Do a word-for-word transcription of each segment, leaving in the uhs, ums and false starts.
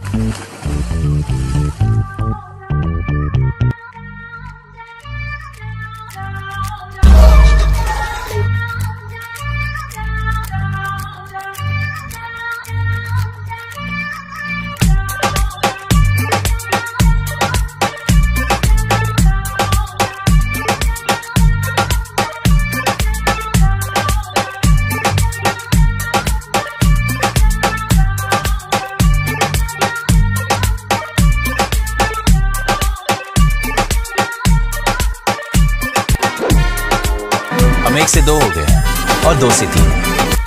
हम एक से दो हो गए और दो से तीन।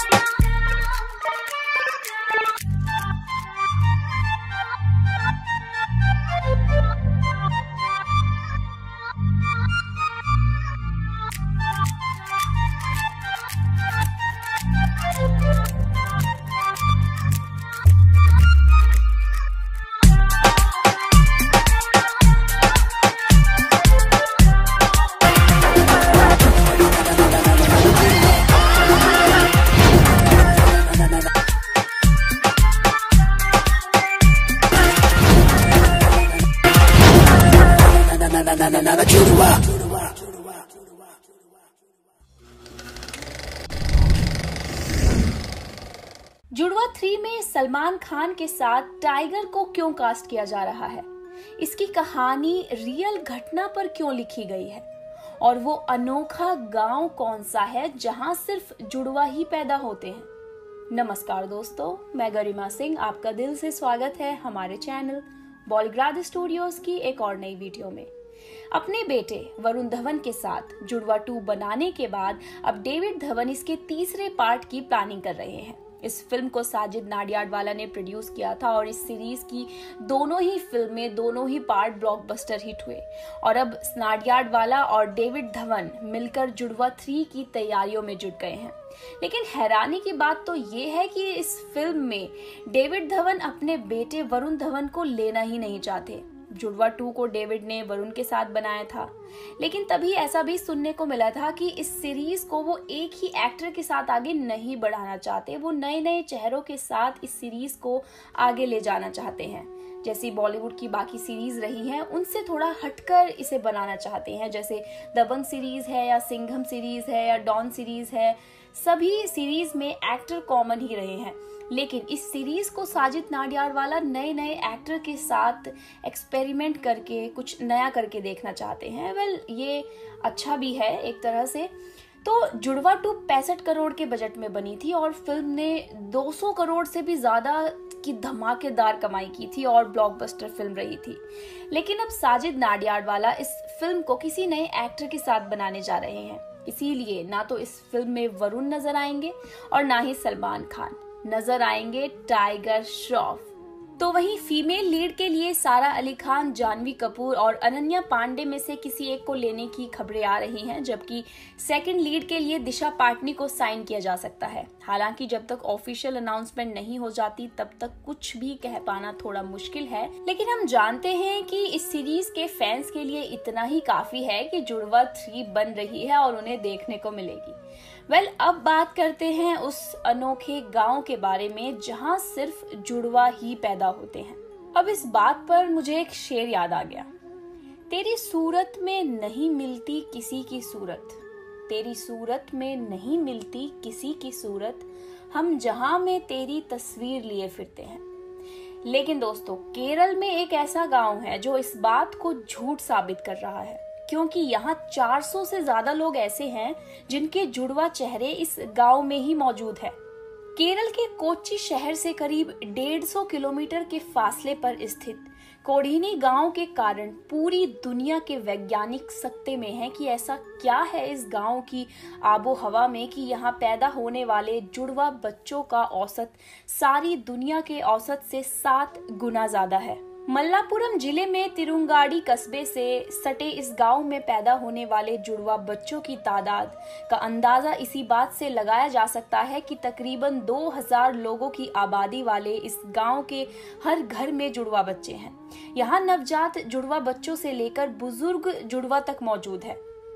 जुड़वा थ्री में सलमान खान के साथ टाइगर को क्यों कास्ट किया जा रहा है, इसकी कहानी रियल घटना पर क्यों लिखी गई है, और वो अनोखा गांव कौन सा है जहां सिर्फ जुड़वा ही पैदा होते हैं। नमस्कार दोस्तों, मैं गरिमा सिंह, आपका दिल से स्वागत है हमारे चैनल बॉलीग्राड स्टूडियोज की एक और नई वीडियो में। अपने बेटे वरुण धवन के साथ जुड़वा टू बनाने के बाद अब डेविड धवन इसके तीसरे पार्ट की प्लानिंग कर रहे हैं। इस फिल्म को साजिद नाडियाडवाला ने प्रोड्यूस किया था और इस सीरीज की दोनों ही फिल्में, दोनों ही पार्ट ब्लॉकबस्टर हिट हुए और अब नाडियाडवाला और डेविड धवन मिलकर जुड़वा थ्री की तैयारियों में जुट गए हैं। लेकिन हैरानी की बात तो ये है कि इस फिल्म में डेविड धवन अपने बेटे वरुण धवन को लेना ही नहीं चाहते। जुड़वा टू को डेविड ने वरुण के साथ बनाया था, लेकिन तभी ऐसा भी सुनने को मिला था कि इस सीरीज को वो एक ही एक्टर के साथ आगे नहीं बढ़ाना चाहते, वो नए नए चेहरों के साथ इस सीरीज को आगे ले जाना चाहते हैं। जैसी बॉलीवुड की बाकी सीरीज रही हैं उनसे थोड़ा हटकर इसे बनाना चाहते हैं, जैसे दबंग सीरीज है या सिंघम सीरीज है या डॉन सीरीज है। सभी सीरीज में एक्टर कॉमन ही रहे हैं, लेकिन इस सीरीज को साजिद नाडियाडवाला नए नए एक्टर के साथ एक्सपेरिमेंट करके कुछ नया करके देखना चाहते हैं। वेल, ये अच्छा भी है एक तरह से। तो जुड़वा टू पैंसठ करोड़ के बजट में बनी थी और फिल्म ने दो सौ करोड़ से भी ज्यादा की धमाकेदार कमाई की थी और ब्लॉकबस्टर फिल्म रही थी। लेकिन अब साजिद नाडियाडवाला इस फिल्म को किसी नए एक्टर के साथ बनाने जा रहे हैं, इसीलिए ना तो इस फिल्म में वरुण नजर आएंगे और ना ही सलमान खान, नजर आएंगे टाइगर श्रॉफ। तो वहीं फीमेल लीड के लिए सारा अली खान, जानवी कपूर और अनन्या पांडे में से किसी एक को लेने की खबरें आ रही हैं, जबकि सेकंड लीड के लिए दिशा पाटनी को साइन किया जा सकता है। हालांकि जब तक ऑफिशियल अनाउंसमेंट नहीं हो जाती तब तक कुछ भी कह पाना थोड़ा मुश्किल है, लेकिन हम जानते हैं कि इस सीरीज के फैंस के लिए इतना ही काफी है कि जुड़वा थ्री बन रही है और उन्हें देखने को मिलेगी। वेल well, अब बात करते हैं उस अनोखे गांव के बारे में जहां सिर्फ जुड़वा ही पैदा होते हैं। अब इस बात पर मुझे एक शेर याद आ गया, तेरी सूरत में नहीं मिलती किसी की सूरत, तेरी सूरत में नहीं मिलती किसी की सूरत, हम जहां में तेरी तस्वीर लिए फिरते हैं। लेकिन दोस्तों, केरल में एक ऐसा गांव है जो इस बात को झूठ साबित कर रहा है, क्योंकि यहाँ चार सौ से ज्यादा लोग ऐसे हैं जिनके जुड़वा चेहरे इस गांव में ही मौजूद है। केरल के कोच्चि शहर से करीब डेढ़ सौ किलोमीटर के फासले पर स्थित कोडीनी गांव के कारण पूरी दुनिया के वैज्ञानिक सकते में हैं कि ऐसा क्या है इस गांव की आबो हवा में कि यहाँ पैदा होने वाले जुड़वा बच्चों का औसत सारी दुनिया के औसत से सात गुना ज्यादा है। मल्लापुरम जिले में तिरुंगाड़ी कस्बे से सटे इस गांव में पैदा होने वाले जुड़वा बच्चों की तादाद का अंदाजा इसी बात से लगाया जा सकता है कि तकरीबन दो हज़ार लोगों की आबादी वाले इस गांव के हर घर में जुड़वा बच्चे हैं। यहाँ नवजात जुड़वा बच्चों से लेकर बुजुर्ग जुड़वा तक मौजूद है।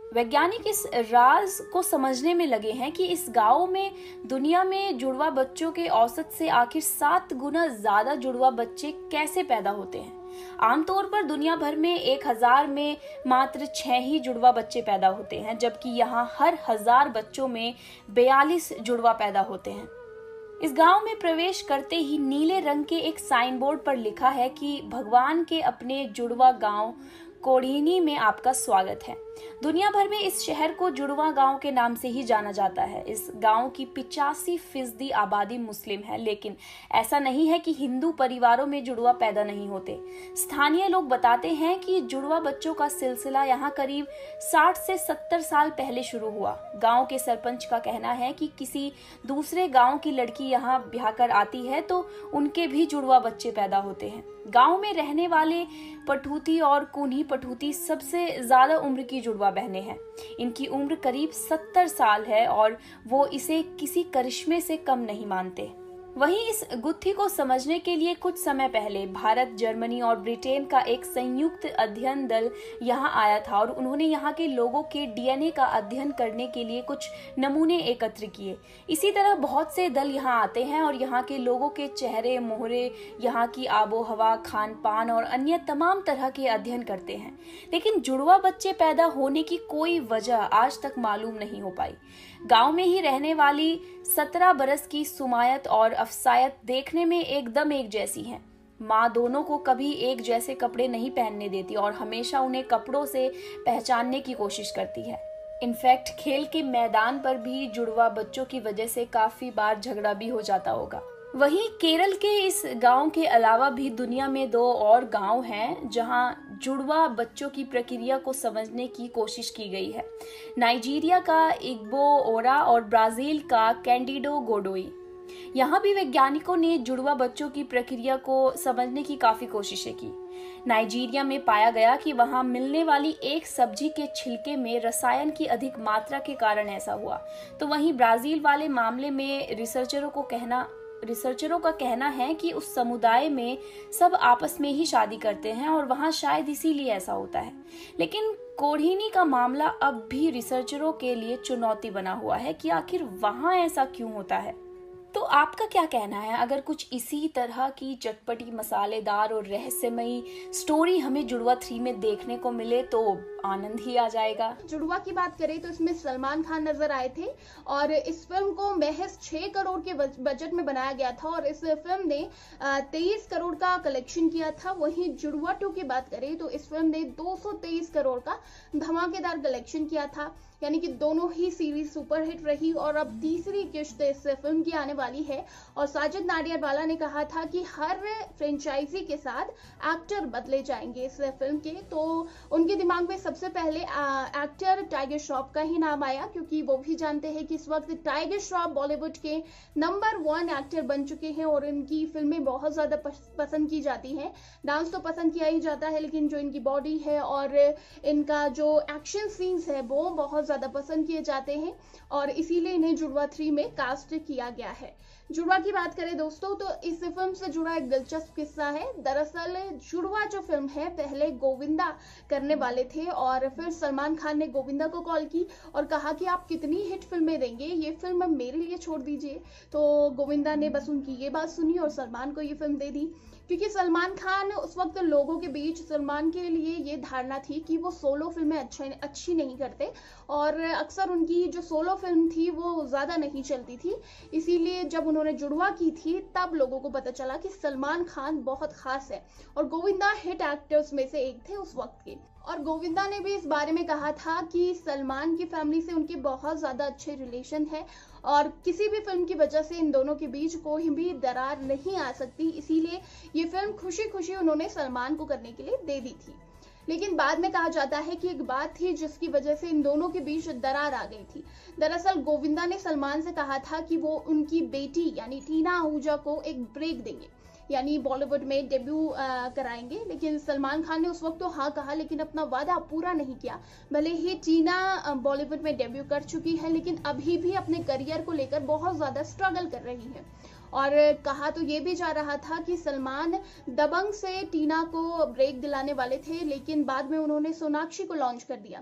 वैज्ञानिक इस राज को समझने में लगे हैं कि इस गांव में दुनिया में जुड़वा बच्चों के औसत से आखिर सात गुना ज्यादा जुड़वा बच्चे कैसे पैदा होते हैं। आमतौर पर दुनिया भर में एक हजार में मात्र छह ही जुड़वा बच्चे पैदा होते हैं, जबकि यहाँ हर हजार बच्चों में बयालीस जुड़वा पैदा होते हैं। इस गांव में प्रवेश करते ही नीले रंग के एक साइन बोर्ड पर लिखा है कि भगवान के अपने जुड़वा गांव कोढ़ीनी में आपका स्वागत है। दुनिया भर में इस शहर को जुड़वा गांव के नाम से ही जाना जाता है। इस गांव की पिचासी फीसदी आबादी मुस्लिम है, लेकिन ऐसा नहीं है कि हिंदू परिवारों में जुड़वा पैदा नहीं होते। स्थानीय लोग बताते हैं कि जुड़वा बच्चों का सिलसिला यहाँ करीब साठ से सत्तर साल पहले शुरू हुआ। गांव के सरपंच का कहना है कि किसी दूसरे गांव की लड़की यहाँ ब्याह कर आती है तो उनके भी जुड़वा बच्चे पैदा होते हैं। गांव में रहने वाले पठूती और कुन्ही पठूती सबसे ज्यादा उम्र की जुड़वा बहनें हैं। इनकी उम्र करीब सत्तर साल है और वो इसे किसी करिश्मे से कम नहीं मानते। वहीं इस गुत्थी को समझने के लिए कुछ समय पहले भारत, जर्मनी और ब्रिटेन का एक संयुक्त अध्ययन दल यहाँ आया था और उन्होंने यहाँ के लोगों के डीएनए का अध्ययन करने के लिए कुछ नमूने एकत्र किए। इसी तरह बहुत से दल यहाँ आते हैं और यहाँ के लोगों के चेहरे, मोहरे, यहाँ की आबो हवा, खान पान और अन्य तमाम तरह के अध्ययन करते हैं। लेकिन जुड़वा बच्चे पैदा होने की कोई वजह आज तक मालूम नहीं हो पाई। गांव में ही रहने वाली सत्रह बरस की सुमायत और अफसायत देखने में एकदम एक जैसी हैं। माँ दोनों को कभी एक जैसे कपड़े नहीं पहनने देती और हमेशा उन्हें कपड़ों से पहचानने की कोशिश करती है। इनफैक्ट खेल के मैदान पर भी जुड़वा बच्चों की वजह से काफी बार झगड़ा भी हो जाता होगा। वहीं केरल के इस गांव के अलावा भी दुनिया में दो और गांव हैं जहां जुड़वा बच्चों की प्रक्रिया को समझने की कोशिश की गई है। नाइजीरिया का इग्बो ओरा और ब्राजील का कैंडिडो गोडोई। यहाँ भी वैज्ञानिकों ने जुड़वा बच्चों की प्रक्रिया को समझने की काफी कोशिशें की। नाइजीरिया में पाया गया कि वहां मिलने वाली एक सब्जी के छिलके में रसायन की अधिक मात्रा के कारण ऐसा हुआ। तो वहीं ब्राजील वाले मामले में रिसर्चरों को कहना रिसर्चरों का कहना है कि उस समुदाय में सब आपस में ही शादी करते हैं और वहां शायद इसीलिए ऐसा होता है। लेकिन कोढ़ीनी का मामला अब भी रिसर्चरों के लिए चुनौती बना हुआ है कि आखिर वहां ऐसा क्यों होता है। तो आपका क्या कहना है? अगर कुछ इसी तरह की चटपटी, मसालेदार और रहस्यमयी स्टोरी हमें जुड़वा थ्री में देखने को मिले तो आनंद ही आ जाएगा। जुड़वा की बात करें तो इसमें सलमान खान नजर आए थे और इस फिल्म को महज छह करोड़ के बजट में बनाया गया था और इस फिल्म ने तेईस करोड़ का कलेक्शन किया था। वहीं जुड़वा टू की बात करें तो इस फिल्म ने दो सौ तेईस करोड़ का धमाकेदार कलेक्शन किया था। यानी कि दोनों ही सीरीज सुपरहिट रही और अब तीसरी किश्त इस फिल्म की आने वाली है। और साजिद नाडियाडवाला ने कहा था कि हर फ्रेंचाइजी के साथ एक्टर बदले जाएंगे इस फिल्म के। तो उनके दिमाग में सबसे पहले एक्टर टाइगर श्रॉफ का ही नाम आया, क्योंकि वो भी जानते हैं कि इस वक्त टाइगर श्रॉफ बॉलीवुड के नंबर वन एक्टर बन चुके हैं और इनकी फिल्में बहुत ज्यादा पसंद की जाती हैं। डांस तो पसंद किया ही जाता है, लेकिन जो इनकी बॉडी है और इनका जो एक्शन सीन्स है वो बहुत ज्यादा पसंद किए जाते हैं और इसीलिए इन्हें जुड़वा थ्री में कास्ट किया गया है। जुड़वा की बात करें दोस्तों तो इस फिल्म से जुड़ा एक दिलचस्प किस्सा है। दरअसल जुड़वा जो फिल्म है पहले गोविंदा करने वाले थे और फिर सलमान खान ने गोविंदा को कॉल की और कहा कि आप कितनी हिट फिल्में देंगे, ये फिल्म मेरे लिए छोड़ दीजिए। तो गोविंदा ने बस उनकी ये बात सुनी और सलमान को ये फिल्म दे दी, क्योंकि सलमान खान उस वक्त लोगों के बीच सलमान के लिए ये धारणा थी कि वो सोलो फिल्में अच्छा अच्छी नहीं करते और अक्सर उनकी जो सोलो फिल्म थी वो ज़्यादा नहीं चलती थी। इसीलिए जब उन्होंने जुड़वा की थी तब लोगों को पता चला कि सलमान खान बहुत खास है और गोविंदा हिट एक्टर्स में से एक थे उस वक्त के। और गोविंदा ने भी इस बारे में कहा था कि सलमान की फैमिली से उनके बहुत ज़्यादा अच्छे रिलेशन है और किसी भी फिल्म की वजह से इन दोनों के बीच कोई भी दरार नहीं आ सकती, इसीलिए ये फिल्म खुशी खुशी उन्होंने सलमान को करने के लिए दे दी थी। लेकिन बाद में कहा जाता है कि एक बात थी जिसकी वजह से इन दोनों के बीच दरार आ गई थी। दरअसल गोविंदा ने सलमान से कहा था कि वो उनकी बेटी यानी टीना आहूजा को एक ब्रेक देंगे, यानी बॉलीवुड में डेब्यू कराएंगे। लेकिन सलमान खान ने उस वक्त तो हाँ कहा, लेकिन अपना वादा पूरा नहीं किया। भले ही टीना बॉलीवुड में डेब्यू कर चुकी है, लेकिन अभी भी अपने करियर को लेकर बहुत ज्यादा स्ट्रगल कर रही है। और कहा तो ये भी जा रहा था कि सलमान दबंग से टीना को ब्रेक दिलाने वाले थे, लेकिन बाद में उन्होंने सोनाक्षी को लॉन्च कर दिया।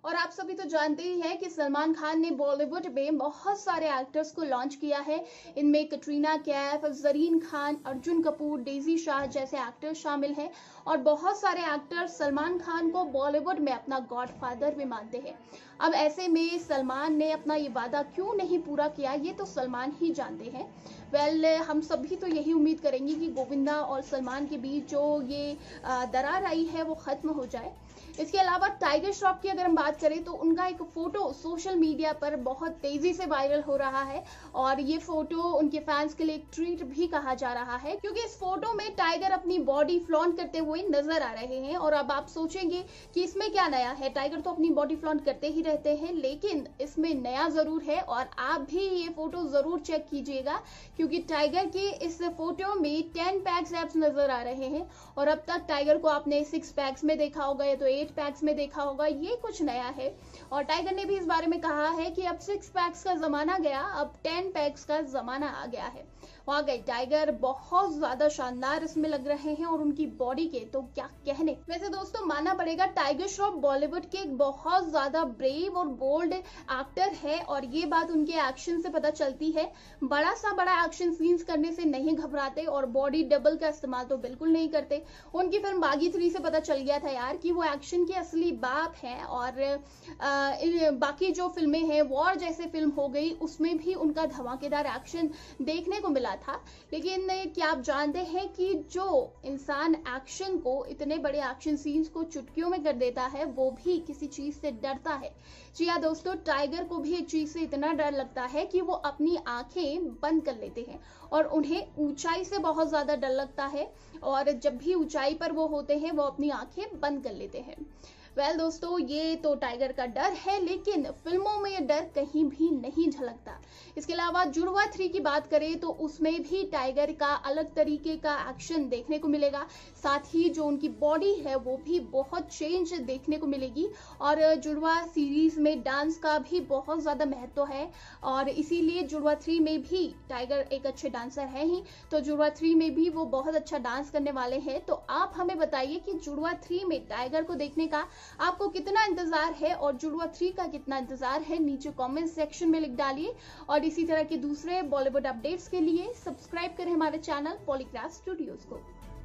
और आप सभी तो जानते ही हैं कि सलमान खान ने बॉलीवुड में बहुत सारे एक्टर्स को लॉन्च किया है। इनमें कटरीना कैफ, जरीन खान, अर्जुन कपूर, डेजी शाह जैसे एक्टर्स शामिल हैं और बहुत सारे एक्टर्स सलमान खान को बॉलीवुड में अपना गॉडफादर भी मानते हैं। अब ऐसे में सलमान ने अपना ये वादा क्यों नहीं पूरा किया, ये तो सलमान ही जानते हैं। वेल well, हम सभी तो यही उम्मीद करेंगे कि गोविंदा और सलमान के बीच जो ये दरार आई है वो खत्म हो जाए। इसके अलावा टाइगर श्रॉफ की अगर हम बात करें तो उनका एक फोटो सोशल मीडिया पर बहुत तेजी से वायरल हो रहा है और ये फोटो उनके फैंस के लिए एक ट्रीट भी कहा जा रहा है, क्योंकि इस फोटो में टाइगर अपनी बॉडी फ्लॉन्ट करते हुए नजर आ रहे हैं। और अब आप सोचेंगे कि इसमें क्या नया है, टाइगर तो अपनी बॉडी फ्लॉन्ट करते ही रहते हैं, लेकिन इसमें नया जरूर है और आप भी ये फोटो जरूर चेक कीजिएगा, क्योंकि टाइगर के इस फोटो में टेन पैक्स एब्स नजर आ रहे हैं और अब तक टाइगर को आपने सिक्स पैक्स में देखा होगा या तो एट पैक्स में देखा होगा। ये कुछ नया है और टाइगर ने भी इस बारे में कहा है कि अब सिक्स पैक्स का जमाना गया, अब टेन पैक्स का जमाना आ गया है। वाकई टाइगर बहुत ज्यादा शानदार इसमें लग रहे हैं और उनकी बॉडी के तो क्या कहने। वैसे दोस्तों मानना पड़ेगा टाइगर श्रॉफ बॉलीवुड के एक बहुत ज्यादा ब्रेव और बोल्ड एक्टर है और ये बात उनके एक्शन से पता चलती है। बड़ा सा बड़ा एक्शन सीन्स करने से नहीं घबराते और बॉडी डबल का इस्तेमाल तो बिल्कुल नहीं करते। उनकी फिल्म बागी थ्री से पता चल गया था यार कि वो एक्शन के असली बाप हैं और आ, बाकी जो फिल्में हैं, वॉर जैसे फिल्म हो गई, उसमें भी उनका धमाकेदार एक्शन देखने को मिला था। लेकिन क्या आप जानते हैं कि जो इंसान एक्शन को, इतने बड़े एक्शन सीन्स को चुटकियों में कर देता है, वो भी किसी चीज से डरता है। जी हाँ दोस्तों, टाइगर को भी एक चीज से इतना डर लगता है कि वो अपनी आंखें बंद कर लेते हैं और उन्हें ऊंचाई से बहुत ज्यादा डर लगता है और जब भी ऊंचाई पर वो होते हैं वो अपनी आंखें बंद कर लेते हैं। वेल well, दोस्तों ये तो टाइगर का डर है, लेकिन फिल्मों में ये डर कहीं भी नहीं झलकता। इसके अलावा जुड़वा थ्री की बात करें तो उसमें भी टाइगर का अलग तरीके का एक्शन देखने को मिलेगा, साथ ही जो उनकी बॉडी है वो भी बहुत चेंज देखने को मिलेगी और जुड़वा सीरीज में डांस का भी बहुत ज्यादा महत्व है और इसीलिए जुड़वा थ्री में भी टाइगर एक अच्छे डांसर है ही, तो जुड़वा थ्री में भी वो बहुत अच्छा डांस करने वाले हैं। तो आप हमें बताइए कि जुड़वा थ्री में टाइगर को देखने का आपको कितना इंतजार है और जुड़वा थ्री का कितना इंतजार है, नीचे कमेंट सेक्शन में लिख डालिए। और इसी तरह के दूसरे बॉलीवुड अपडेट्स के लिए सब्सक्राइब करें हमारे चैनल पॉलीग्राफ स्टूडियोज को।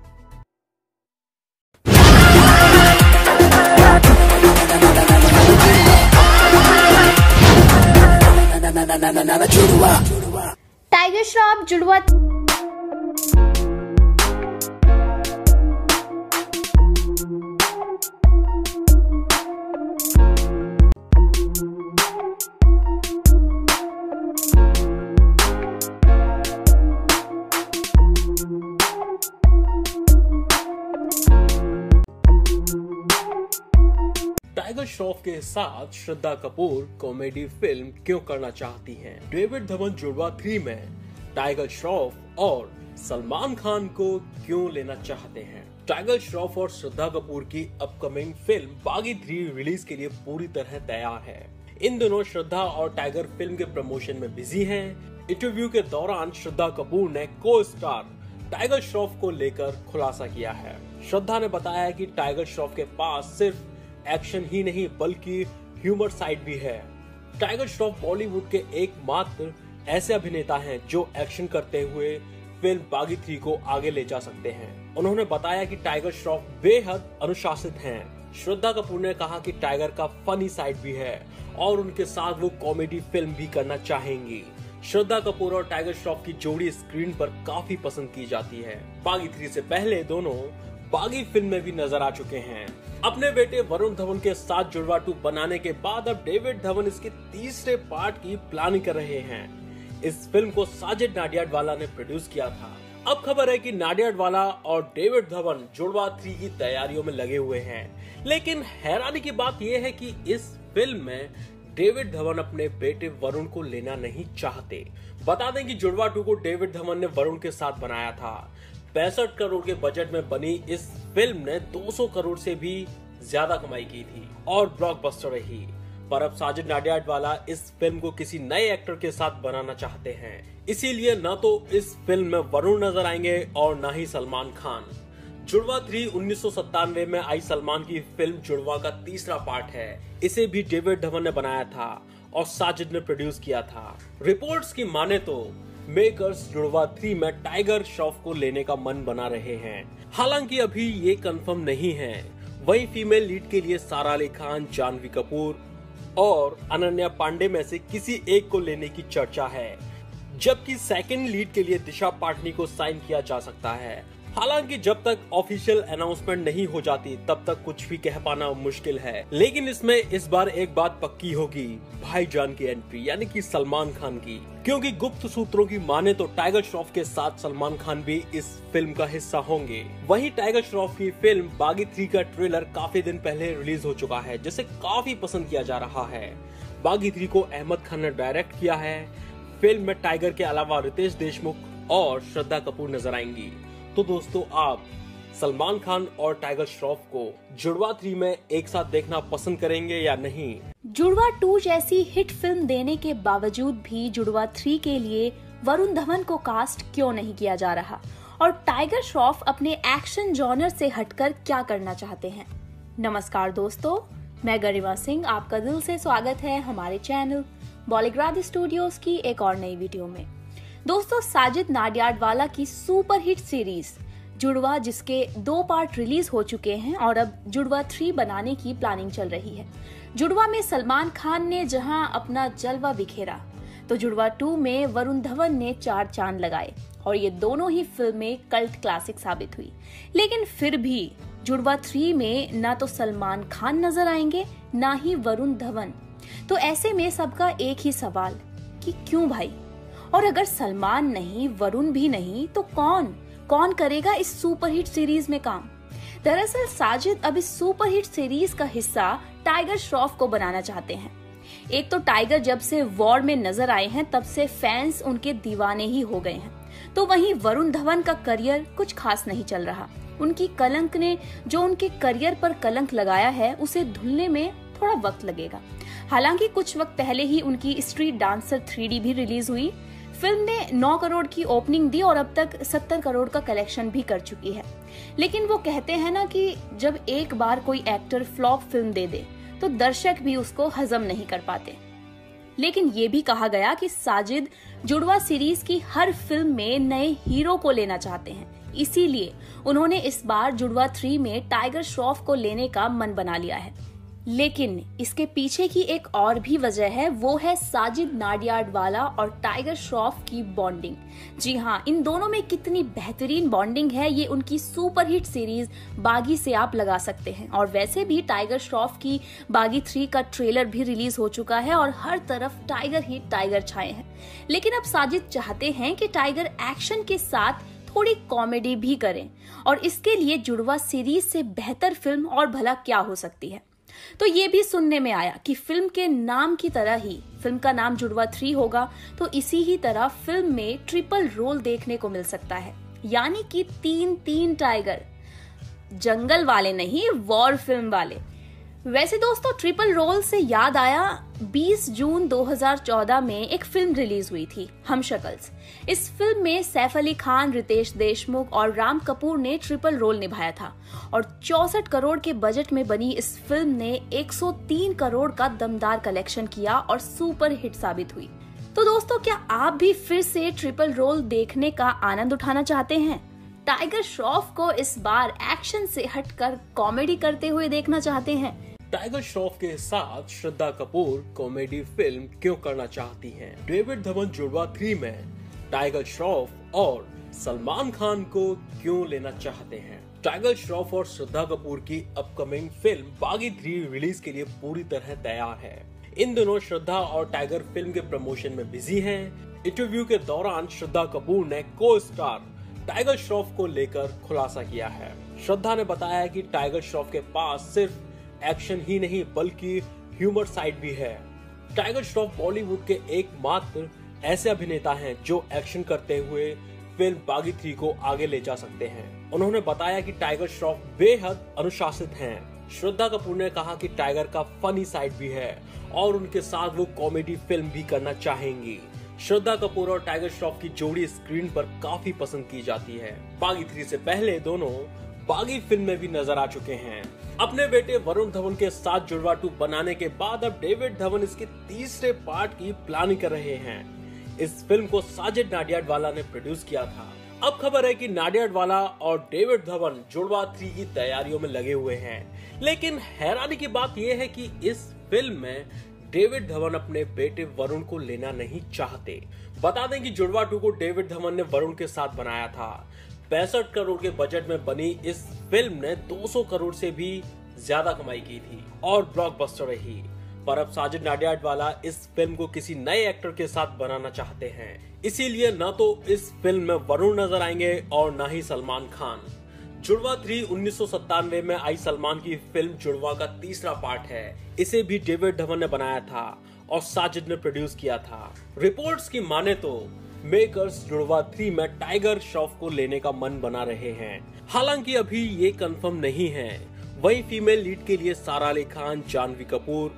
टाइगर श्रॉफ जुड़वा टाइगर श्रॉफ के साथ श्रद्धा कपूर कॉमेडी फिल्म क्यों करना चाहती हैं? डेविड धवन जुड़वा थ्री में टाइगर श्रॉफ और सलमान खान को क्यों लेना चाहते हैं? टाइगर श्रॉफ और श्रद्धा कपूर की upcoming film Baaghi three release के लिए पूरी तरह तैयार है। इन दोनों श्रद्धा और टाइगर फिल्म के प्रमोशन में बिजी हैं। इंटरव्यू के दौरान श्रद्धा कपूर ने को स्टार टाइगर श्रॉफ को लेकर खुलासा किया है। श्रद्धा ने बताया कि टाइगर श्रॉफ के पास सिर्फ एक्शन ही नहीं बल्कि ह्यूमर साइड भी है। टाइगर श्रॉफ बॉलीवुड के एकमात्र ऐसे अभिनेता हैं जो एक्शन करते हुए फिल्म बागी थ्री को आगे ले जा सकते हैं। उन्होंने बताया कि टाइगर श्रॉफ बेहद अनुशासित हैं। श्रद्धा कपूर ने कहा कि टाइगर का फनी साइड भी है और उनके साथ वो कॉमेडी फिल्म भी करना चाहेंगी। श्रद्धा कपूर और टाइगर श्रॉफ की जोड़ी स्क्रीन पर काफी पसंद की जाती है। बागी थ्री से पहले दोनों बागी फिल्म में भी नजर आ चुके हैं। अपने बेटे वरुण धवन के साथ जुड़वा टू बनाने के बाद अब डेविड धवन इसके तीसरे पार्ट की प्लानिंग कर रहे हैं। इस फिल्म को साजिद नाडियाडवाला ने प्रोड्यूस किया था। अब खबर है कि नाडियाडवाला और डेविड धवन जुड़वा थ्री की तैयारियों में लगे हुए हैं। लेकिन हैरानी की बात यह है कि इस फिल्म में डेविड धवन अपने बेटे वरुण को लेना नहीं चाहते। बता दें कि जुड़वा टू को डेविड धवन ने वरुण के साथ बनाया था। पैंसठ करोड़ के बजट में बनी इस फिल्म ने दो सौ करोड़ से भी ज्यादा कमाई की थी और ब्लॉकबस्टर रही। पर अब साजिद नाडियाडवाला इस फिल्म को किसी नए एक्टर के साथ बनाना चाहते हैं, इसीलिए न तो इस फिल्म में वरुण नजर आएंगे और न ही सलमान खान। जुड़वा थ्री उन्नीस सौ सत्तानवे में आई सलमान की फिल्म जुड़वा का तीसरा पार्ट है। इसे भी डेविड धवन ने बनाया था और साजिद ने प्रोड्यूस किया था। रिपोर्ट्स की माने तो मेकर्स जुड़वा थ्री में टाइगर श्रॉफ को लेने का मन बना रहे हैं। हालांकि अभी ये कंफर्म नहीं है। वहीं फीमेल लीड के लिए सारा अली खान, जानवी कपूर और अनन्या पांडे में से किसी एक को लेने की चर्चा है, जबकि सेकंड लीड के लिए दिशा पाटनी को साइन किया जा सकता है। हालांकि जब तक ऑफिशियल अनाउंसमेंट नहीं हो जाती तब तक कुछ भी कह पाना मुश्किल है। लेकिन इसमें इस बार एक बात पक्की होगी, भाईजान की एंट्री यानी कि सलमान खान की, क्योंकि गुप्त सूत्रों की माने तो टाइगर श्रॉफ के साथ सलमान खान भी इस फिल्म का हिस्सा होंगे। वहीं टाइगर श्रॉफ की फिल्म बागी थ्री का ट्रेलर काफी दिन पहले रिलीज हो चुका है, जिसे काफी पसंद किया जा रहा है। बागी थ्री को अहमद खान ने डायरेक्ट किया है। फिल्म में टाइगर के अलावा रितेश देशमुख और श्रद्धा कपूर नजर आएंगी। तो दोस्तों, आप सलमान खान और टाइगर श्रॉफ को जुड़वा थ्री में एक साथ देखना पसंद करेंगे या नहीं? जुड़वा टू जैसी हिट फिल्म देने के बावजूद भी जुड़वा थ्री के लिए वरुण धवन को कास्ट क्यों नहीं किया जा रहा, और टाइगर श्रॉफ अपने एक्शन जॉनर से हटकर क्या करना चाहते हैं? नमस्कार दोस्तों, मैं गरिमा सिंह, आपका दिल से स्वागत है हमारे चैनल बॉलीग्राड स्टूडियोज की एक और नई वीडियो में। दोस्तों, साजिद नाडियाडवाला की सुपर हिट सीरीज जुड़वा, जिसके दो पार्ट रिलीज हो चुके हैं और अब जुड़वा थ्री बनाने की प्लानिंग चल रही है। जुड़वा में सलमान खान ने जहां अपना जलवा बिखेरा, तो जुड़वा टू में वरुण धवन ने चार चांद लगाए और ये दोनों ही फिल्में कल्ट क्लासिक साबित हुई। लेकिन फिर भी जुड़वा थ्री में ना तो सलमान खान नजर आएंगे ना ही वरुण धवन। तो ऐसे में सबका एक ही सवाल कि क्यों भाई? और अगर सलमान नहीं, वरुण भी नहीं, तो कौन कौन करेगा इस सुपरहिट सीरीज में काम? दरअसल साजिद अब इस सुपरहिट सीरीज का हिस्सा टाइगर श्रॉफ को बनाना चाहते हैं। एक तो टाइगर जब से वॉर में नजर आए हैं तब से फैंस उनके दीवाने ही हो गए हैं। तो वहीं वरुण धवन का करियर कुछ खास नहीं चल रहा। उनकी कलंक ने जो उनके करियर पर कलंक लगाया है, उसे धुलने में थोड़ा वक्त लगेगा। हालांकि कुछ वक्त पहले ही उनकी स्ट्रीट डांसर थ्री डी भी रिलीज हुई। फिल्म ने नौ करोड़ की ओपनिंग दी और अब तक सत्तर करोड़ का कलेक्शन भी कर चुकी है। लेकिन वो कहते हैं ना कि जब एक बार कोई एक्टर फ्लॉप फिल्म दे दे तो दर्शक भी उसको हजम नहीं कर पाते। लेकिन ये भी कहा गया कि साजिद जुड़वा सीरीज की हर फिल्म में नए हीरो को लेना चाहते हैं, इसीलिए उन्होंने इस बार जुड़वा थ्री में टाइगर श्रॉफ को लेने का मन बना लिया है। लेकिन इसके पीछे की एक और भी वजह है, वो है साजिद नाडियाडवाला और टाइगर श्रॉफ की बॉन्डिंग। जी हाँ, इन दोनों में कितनी बेहतरीन बॉन्डिंग है ये उनकी सुपरहिट सीरीज बागी से आप लगा सकते हैं। और वैसे भी टाइगर श्रॉफ की बागी थ्री का ट्रेलर भी रिलीज हो चुका है और हर तरफ टाइगर ही टाइगर छाए हैं। लेकिन अब साजिद चाहते हैं कि टाइगर एक्शन के साथ थोड़ी कॉमेडी भी करें, और इसके लिए जुड़वा सीरीज से बेहतर फिल्म और भला क्या हो सकती है। तो ये भी सुनने में आया कि फिल्म के नाम की तरह ही फिल्म का नाम जुड़वा थ्री होगा, तो इसी ही तरह फिल्म में ट्रिपल रोल देखने को मिल सकता है, यानी कि तीन तीन टाइगर, जंगल वाले नहीं, वॉर फिल्म वाले। वैसे दोस्तों, ट्रिपल रोल से याद आया, बीस जून दो हज़ार चौदह में एक फिल्म रिलीज हुई थी, हम शक्ल्स। इस फिल्म में सैफ अली खान, रितेश देशमुख और राम कपूर ने ट्रिपल रोल निभाया था और चौसठ करोड़ के बजट में बनी इस फिल्म ने एक सौ तीन करोड़ का दमदार कलेक्शन किया और सुपर हिट साबित हुई। तो दोस्तों, क्या आप भी फिर से ट्रिपल रोल देखने का आनंद उठाना चाहते हैं? टाइगर श्रॉफ को इस बार एक्शन से हटकर कॉमेडी करते हुए देखना चाहते हैं? टाइगर श्रॉफ के साथ श्रद्धा कपूर कॉमेडी फिल्म क्यों करना चाहती हैं? डेविड धवन जुड़वा थ्री में टाइगर श्रॉफ और सलमान खान को क्यों लेना चाहते हैं? टाइगर श्रॉफ और श्रद्धा कपूर की upcoming film Baaghi three release के लिए पूरी तरह तैयार है। इन दिनों श्रद्धा और टाइगर फिल्म के प्रमोशन में बिजी हैं। इंटरव्यू के दौरान श्रद्धा कपूर ने को स्टार टाइगर श्रॉफ को लेकर खुलासा किया है। श्रद्धा ने बताया कि टाइगर श्रॉफ के पास सिर्फ एक्शन ही नहीं बल्कि ह्यूमर साइड भी है। टाइगर श्रॉफ बॉलीवुड के एकमात्र ऐसे अभिनेता हैं जो एक्शन करते हुए फिल्म बागी थ्री को आगे ले जा सकते हैं। उन्होंने बताया कि टाइगर श्रॉफ बेहद अनुशासित हैं। श्रद्धा कपूर ने कहा कि टाइगर का फनी साइड भी है और उनके साथ वो कॉमेडी फिल्म भी करना चाहेंगी। श्रद्धा कपूर और टाइगर श्रॉफ की जोड़ी स्क्रीन पर काफी पसंद की जाती है। बागी थ्री से पहले दोनों बागी फिल्म में भी नजर आ चुके हैं। अपने बेटे वरुण धवन के साथ जुड़वा टू बनाने के बाद अब डेविड धवन इसके तीसरे पार्ट की प्लानिंग कर रहे हैं। इस फिल्म को साजिद नाडियाडवाला ने प्रोड्यूस किया था। अब खबर है कि नाडियाडवाला और डेविड धवन जुड़वा थ्री की तैयारियों में लगे हुए हैं। लेकिन हैरानी की बात यह है कि इस फिल्म में डेविड धवन अपने बेटे वरुण को लेना नहीं चाहते। बता दें कि जुड़वा टू को डेविड धवन ने वरुण के साथ बनाया था। पैंसठ करोड़ के बजट में बनी इस फिल्म ने दो सौ करोड़ से भी ज्यादा कमाई की थी और ब्लॉकबस्टर रही। पर अब साजिद नाडियाडवाला इस फिल्म को किसी नए एक्टर के साथ बनाना चाहते हैं, इसीलिए न तो इस फिल्म में वरुण नजर आएंगे और न ही सलमान खान। जुड़वा थ्री उन्नीस सौ सत्तानवे में आई सलमान की फिल्म जुड़वा का तीसरा पार्ट है। इसे भी डेविड धवन ने बनाया था और साजिद ने प्रोड्यूस किया था। रिपोर्ट्स की माने तो मेकर्स जुड़वा थ्री में टाइगर श्रॉफ को लेने का मन बना रहे हैं। हालांकि अभी ये कंफर्म नहीं है। वहीं फीमेल लीड के लिए सारा अली खान, जानवी कपूर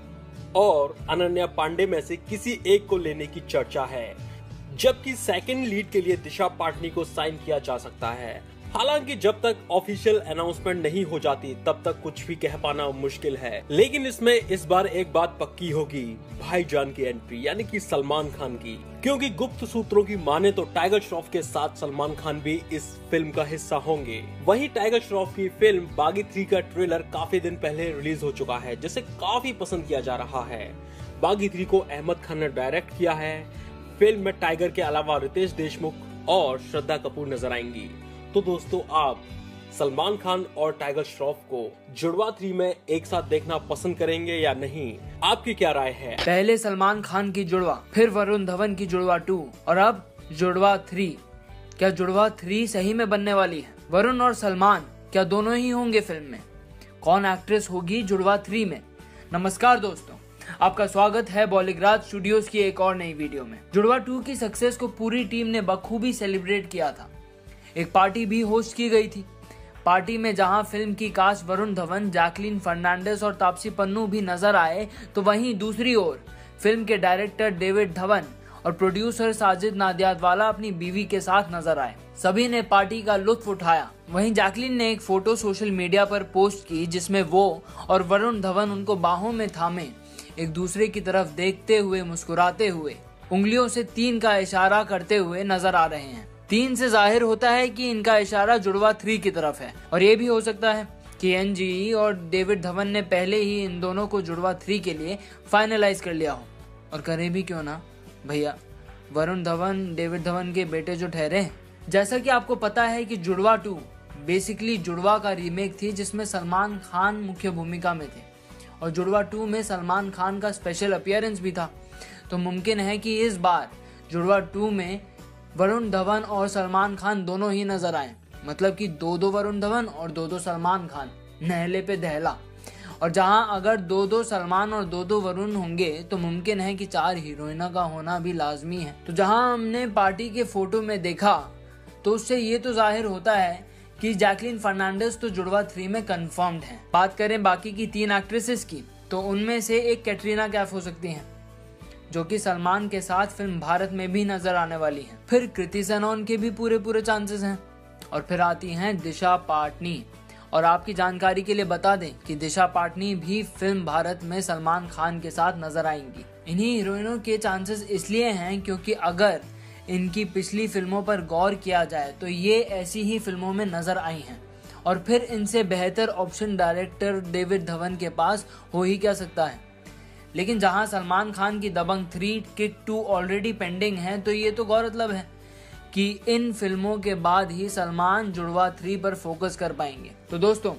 और अनन्या पांडे में से किसी एक को लेने की चर्चा है, जबकि सेकंड लीड के लिए दिशा पाटनी को साइन किया जा सकता है। हालांकि जब तक ऑफिशियल अनाउंसमेंट नहीं हो जाती तब तक कुछ भी कह पाना मुश्किल है। लेकिन इसमें इस बार एक बात पक्की होगी, भाईजान की एंट्री यानी कि सलमान खान की, क्योंकि गुप्त सूत्रों की माने तो टाइगर श्रॉफ के साथ सलमान खान भी इस फिल्म का हिस्सा होंगे। वहीं टाइगर श्रॉफ की फिल्म बागी थ्री का ट्रेलर काफी दिन पहले रिलीज हो चुका है, जिसे काफी पसंद किया जा रहा है। बागी थ्री को अहमद खान ने डायरेक्ट किया है। फिल्म में टाइगर के अलावा रितेश देशमुख और श्रद्धा कपूर नजर आएंगी। तो दोस्तों, आप सलमान खान और टाइगर श्रॉफ को जुड़वा थ्री में एक साथ देखना पसंद करेंगे या नहीं? आपकी क्या राय है? पहले सलमान खान की जुड़वा, फिर वरुण धवन की जुड़वा टू और अब जुड़वा थ्री। क्या जुड़वा थ्री सही में बनने वाली है? वरुण और सलमान क्या दोनों ही होंगे फिल्म में? कौन एक्ट्रेस होगी जुड़वा थ्री में? नमस्कार दोस्तों, आपका स्वागत है बॉलीग्राज स्टूडियोज की एक और नई वीडियो में। जुड़वा टू की सक्सेस को पूरी टीम ने बखूबी सेलिब्रेट किया था। एक पार्टी भी होस्ट की गई थी। पार्टी में जहां फिल्म की कास्ट वरुण धवन, जैकलीन फर्नांडिस और तापसी पन्नू भी नजर आए, तो वहीं दूसरी ओर फिल्म के डायरेक्टर डेविड धवन और प्रोड्यूसर साजिद नाडियाडवाला अपनी बीवी के साथ नजर आए। सभी ने पार्टी का लुत्फ उठाया। वहीं जैकलीन ने एक फोटो सोशल मीडिया पर पोस्ट की जिसमें वो और वरुण धवन उनको बाहों में थामे एक दूसरे की तरफ देखते हुए मुस्कुराते हुए उंगलियों से तीन का इशारा करते हुए नजर आ रहे हैं। तीन से जाहिर होता है कि इनका इशारा जुड़वा थ्री की तरफ है और ये भी हो सकता है कि एनजी और डेविड धवन ने पहले ही इन दोनों को जुड़वा थ्री के लिए फाइनलाइज कर लिया हो। और करें भी क्यों ना भैया, वरुण धवन डेविड धवन के बेटे जो ठहरे हैं। जैसा कि आपको पता है कि जुड़वा टू बेसिकली जुड़वा का रीमेक थी जिसमें सलमान खान मुख्य भूमिका में थे और जुड़वा टू में सलमान खान का स्पेशल अपीयरेंस भी था। तो मुमकिन है कि इस बार जुड़वा टू में वरुण धवन और सलमान खान दोनों ही नजर आए, मतलब कि दो दो वरुण धवन और दो दो सलमान खान, नहले पे दहला। और जहां अगर दो दो सलमान और दो दो वरुण होंगे तो मुमकिन है कि चार हीरोइनों का होना भी लाजमी है। तो जहां हमने पार्टी के फोटो में देखा तो उससे ये तो जाहिर होता है कि जैकलीन फर्नांडिस तो जुड़वा थ्री में कंफर्म्ड है। बात करें बाकी की तीन एक्ट्रेसेस की तो उनमें से एक कैटरीना कैफ हो सकती हैं, जो कि सलमान के साथ फिल्म भारत में भी नजर आने वाली है। फिर कृति सेनन के भी पूरे पूरे चांसेस हैं। और फिर आती हैं दिशा पाटनी। और आपकी जानकारी के लिए बता दें कि दिशा पाटनी भी फिल्म भारत में सलमान खान के साथ नजर आएंगी। इन्हीं हीरोइनों के चांसेस इसलिए हैं क्योंकि अगर इनकी पिछली फिल्मों पर गौर किया जाए तो ये ऐसी ही फिल्मों में नजर आई हैं और फिर इनसे बेहतर ऑप्शन डायरेक्टर डेविड धवन के पास हो ही क्या सकता है। लेकिन जहां सलमान खान की Dabangg three, Kick two already pending है, तो ये तो गौरतलब है कि इन फिल्मों के बाद ही सलमान जुड़वा थ्री पर फोकस कर पाएंगे। तो दोस्तों,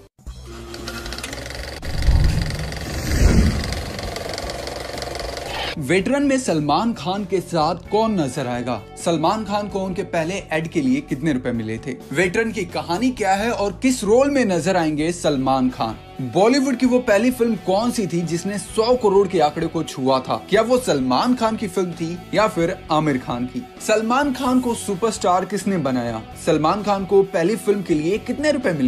वेटरन में सलमान खान के साथ कौन नजर आएगा? सलमान खान को उनके पहले एड के लिए कितने रुपए मिले थे? वेटरन की कहानी क्या है और किस रोल में नजर आएंगे सलमान खान? बॉलीवुड की वो पहली फिल्म कौन सी थी जिसने सौ करोड़ के आंकड़े को छुआ था? क्या वो सलमान खान की फिल्म थी या फिर आमिर खान की? सलमान खान को सुपरस्टार किसने बनाया? सलमान खान को पहली फिल्म के लिए कितने रुपए मिले थे?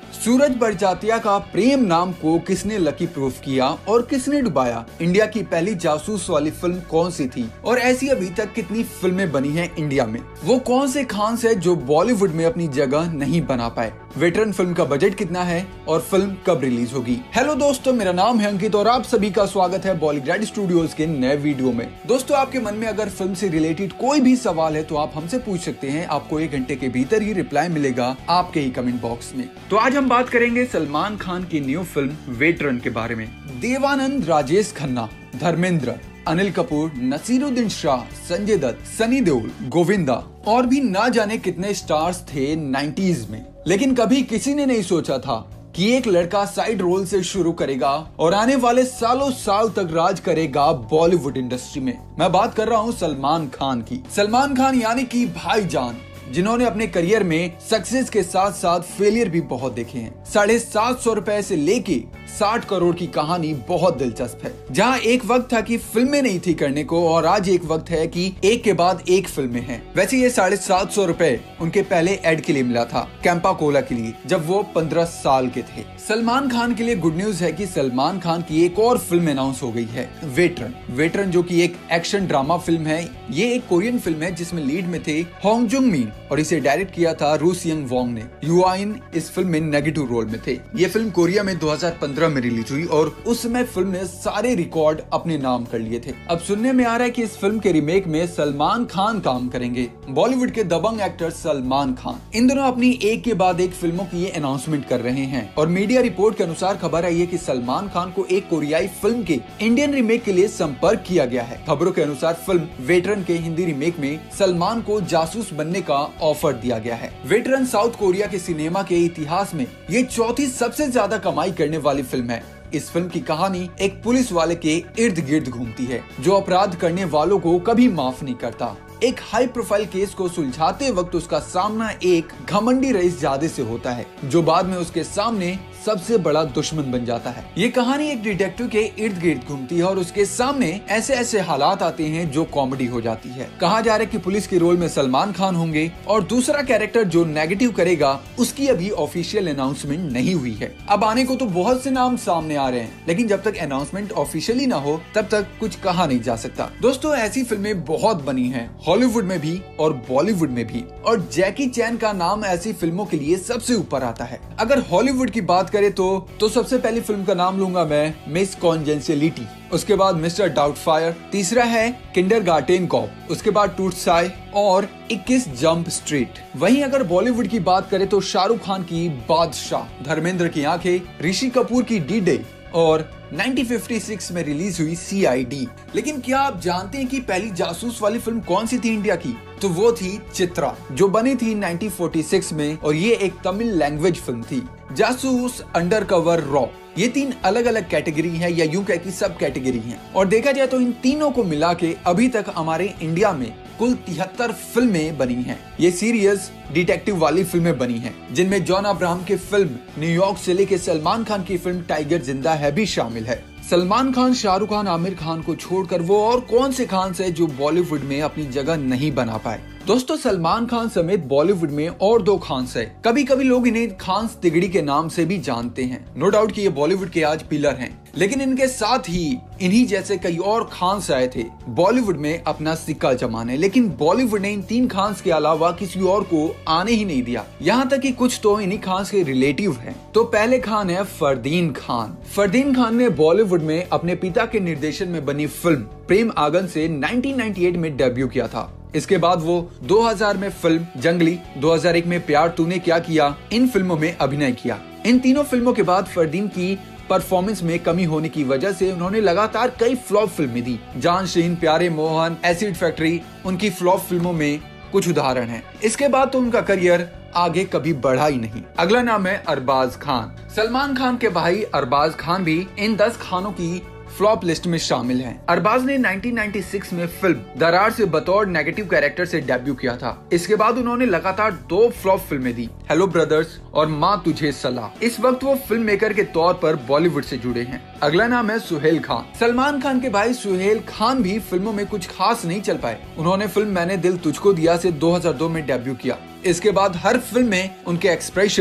सूरज बड़जात्या का प्रेम नाम को किसने लकी प्रूफ किया और किसने डुबाया? इंडिया की पहली जासूस वाली फिल्म कौन सी थी और ऐसी अभी तक कितनी फिल्में बनी हैं इंडिया में? वो कौन से खान है जो बॉलीवुड में अपनी जगह नहीं बना पाए? वेटरन फिल्म का बजट कितना है और फिल्म कब रिलीज होगी? हेलो दोस्तों, मेरा नाम है अंकित और आप सभी का स्वागत है बॉलीग्रैड स्टूडियोज के नए वीडियो में। दोस्तों, आपके मन में अगर फिल्म से रिलेटेड कोई भी सवाल है तो आप हमसे पूछ सकते हैं। आपको एक घंटे के भीतर ही रिप्लाई मिलेगा आपके ही कमेंट बॉक्स में। तो आज हम बात करेंगे सलमान खान की न्यू फिल्म वेटरन के बारे में। देवानंद, राजेश खन्ना, धर्मेंद्र, अनिल कपूर, नसीरुद्दीन शाह, संजय दत्त, सनी देओल, गोविंदा और भी ना जाने कितने स्टार्स थे नाइंटीज़ में। लेकिन कभी किसी ने नहीं सोचा था कि एक लड़का साइड रोल से शुरू करेगा और आने वाले सालों साल तक राज करेगा बॉलीवुड इंडस्ट्री में। मैं बात कर रहा हूँ सलमान खान की। सलमान खान यानी कि भाईजान, जिन्होंने अपने करियर में सक्सेस के साथ साथ फेलियर भी बहुत देखे हैं। साढ़े सात सौ रुपए से लेके साठ करोड़ की कहानी बहुत दिलचस्प है। जहां एक वक्त था कि फिल्में नहीं थी करने को और आज एक वक्त है कि एक के बाद एक फिल्में हैं। वैसे ये साढ़े सात सौ रुपए उनके पहले एड के लिए मिला था, कैंपा कोला के लिए, जब वो पंद्रह साल के थे। सलमान खान के लिए गुड न्यूज है कि सलमान खान की एक और फिल्म अनाउंस हो गई है, वेटरन। वेटरन जो कि एक एक्शन ड्रामा फिल्म है। ये एक कोरियन फिल्म है जिसमें लीड में थे होंग जुंग मिन और इसे डायरेक्ट किया था रूस यंग वोंग ने। युआइन इस फिल्म में नेगेटिव रोल में थे। ये फिल्म कोरिया में दो हज़ार पंद्रह में रिलीज हुई और उस समय फिल्म ने सारे रिकॉर्ड अपने नाम कर लिए थे। अब सुनने में आ रहा है कि इस फिल्म के रीमेक में सलमान खान काम करेंगे। बॉलीवुड के दबंग एक्टर सलमान खान इन दोनों अपनी एक के बाद एक फिल्मों की ये अनाउंसमेंट कर रहे हैं और मीडिया रिपोर्ट के अनुसार खबर आई है कि सलमान खान को एक कोरियाई फिल्म के इंडियन रीमेक के लिए संपर्क किया गया है। खबरों के अनुसार फिल्म वेटरन के हिंदी रीमेक में सलमान को जासूस बनने का ऑफर दिया गया है। वेटरन साउथ कोरिया के सिनेमा के इतिहास में ये चौथी सबसे ज्यादा कमाई करने वाली फिल्म है। इस फिल्म की कहानी एक पुलिस वाले के इर्द गिर्द घूमती है जो अपराध करने वालों को कभी माफ नहीं करता। एक हाई प्रोफाइल केस को सुलझाते वक्त उसका सामना एक घमंडी रईसजादे से होता है जो बाद में उसके सामने सबसे बड़ा दुश्मन बन जाता है। ये कहानी एक डिटेक्टिव के इर्द गिर्द घूमती है और उसके सामने ऐसे ऐसे हालात आते हैं जो कॉमेडी हो जाती है। कहा जा रहा है कि पुलिस के रोल में सलमान खान होंगे और दूसरा कैरेक्टर जो नेगेटिव करेगा उसकी अभी ऑफिशियल अनाउंसमेंट नहीं हुई है। अब आने को तो बहुत से नाम सामने आ रहे हैं, लेकिन जब तक अनाउंसमेंट ऑफिशियली ना हो तब तक कुछ कहा नहीं जा सकता। दोस्तों, ऐसी फिल्में बहुत बनी है, हॉलीवुड में भी और बॉलीवुड में भी, और जैकी चैन का नाम ऐसी फिल्मों के लिए सबसे ऊपर आता है। अगर हॉलीवुड की बात करें तो तो सबसे पहली फिल्म का नाम लूंगा मैं मिस कॉन्जेंशियलिटी, उसके बाद मिस्टर डाउटफायर, तीसरा है किंडरगार्टन कॉप, उसके बाद टूटसाई और इक्कीस जंप स्ट्रीट। वहीं अगर बॉलीवुड की बात करें तो शाहरुख खान की बादशाह, धर्मेंद्र की आंखें, ऋषि कपूर की डी डे और उन्नीस सौ छप्पन में रिलीज हुई सी आई डी। लेकिन क्या आप जानते हैं कि पहली जासूस वाली फिल्म कौन सी थी इंडिया की? तो वो थी चित्रा, जो बनी थी उन्नीस सौ छियालीस में और ये एक तमिल लैंग्वेज फिल्म थी। जासूस, अंडरकवर, रॉ, ये तीन अलग अलग कैटेगरी है या यूं कह की सब कैटेगरी है और देखा जाए तो इन तीनों को मिला के अभी तक हमारे इंडिया में कुल तिहत्तर फिल्में बनी हैं। ये सीरियस डिटेक्टिव वाली फिल्में बनी हैं, जिनमें जॉन अब्राहम की फिल्म न्यूयॉर्क से लेके सलमान खान की फिल्म टाइगर जिंदा है भी शामिल है। सलमान खान, शाहरुख खान, आमिर खान को छोड़कर वो और कौन से खान है जो बॉलीवुड में अपनी जगह नहीं बना पाए? दोस्तों, सलमान खान समेत बॉलीवुड में और दो खान्स है। कभी कभी लोग इन्हें खान्स तिगड़ी के नाम से भी जानते हैं। नो डाउट कि ये बॉलीवुड के आज पिलर हैं, लेकिन इनके साथ ही इन्हीं जैसे कई और खान्स आए थे बॉलीवुड में अपना सिक्का जमाने, लेकिन बॉलीवुड ने इन तीन खान्स के अलावा किसी और को आने ही नहीं दिया। यहाँ तक कि कुछ तो इन्हीं खान्स के रिलेटिव हैं। तो पहले खान है फरदीन खान। फरदीन खान ने बॉलीवुड में अपने पिता के निर्देशन में बनी फिल्म प्रेम आगन से उन्नीस सौ अट्ठानवे में डेब्यू किया था। इसके बाद वो दो हज़ार में फिल्म जंगली, दो हज़ार एक में प्यार तूने क्या किया, इन फिल्मों में अभिनय किया। इन तीनों फिल्मों के बाद फरदीन की परफॉर्मेंस में कमी होने की वजह से उन्होंने लगातार कई फ्लॉप फिल्में दी। जानशीन, प्यारे मोहन, एसिड फैक्ट्री उनकी फ्लॉप फिल्मों में कुछ उदाहरण हैं। इसके बाद तो उनका करियर आगे कभी बढ़ा ही नहीं। अगला नाम है अरबाज खान। सलमान खान के भाई अरबाज खान भी इन दस खानों की फ्लॉप लिस्ट में शामिल हैं। अरबाज ने उन्नीस सौ छियानवे में फिल्म दरार से बतौर नेगेटिव कैरेक्टर से डेब्यू किया था। इसके बाद उन्होंने लगातार दो फ्लॉप फिल्में दी, हेलो ब्रदर्स और माँ तुझे सलाह। इस वक्त वो फिल्म मेकर के तौर पर बॉलीवुड से जुड़े हैं। अगला नाम है सुहेल खान। सलमान खान के भाई सुहेल खान भी फिल्मों में कुछ खास नहीं चल पाए। उन्होंने फिल्म मैंने दिल तुझको दिया से दो हज़ार दो में डेब्यू किया। इसके बाद हर फिल्म में उनके एक्सप्रेशन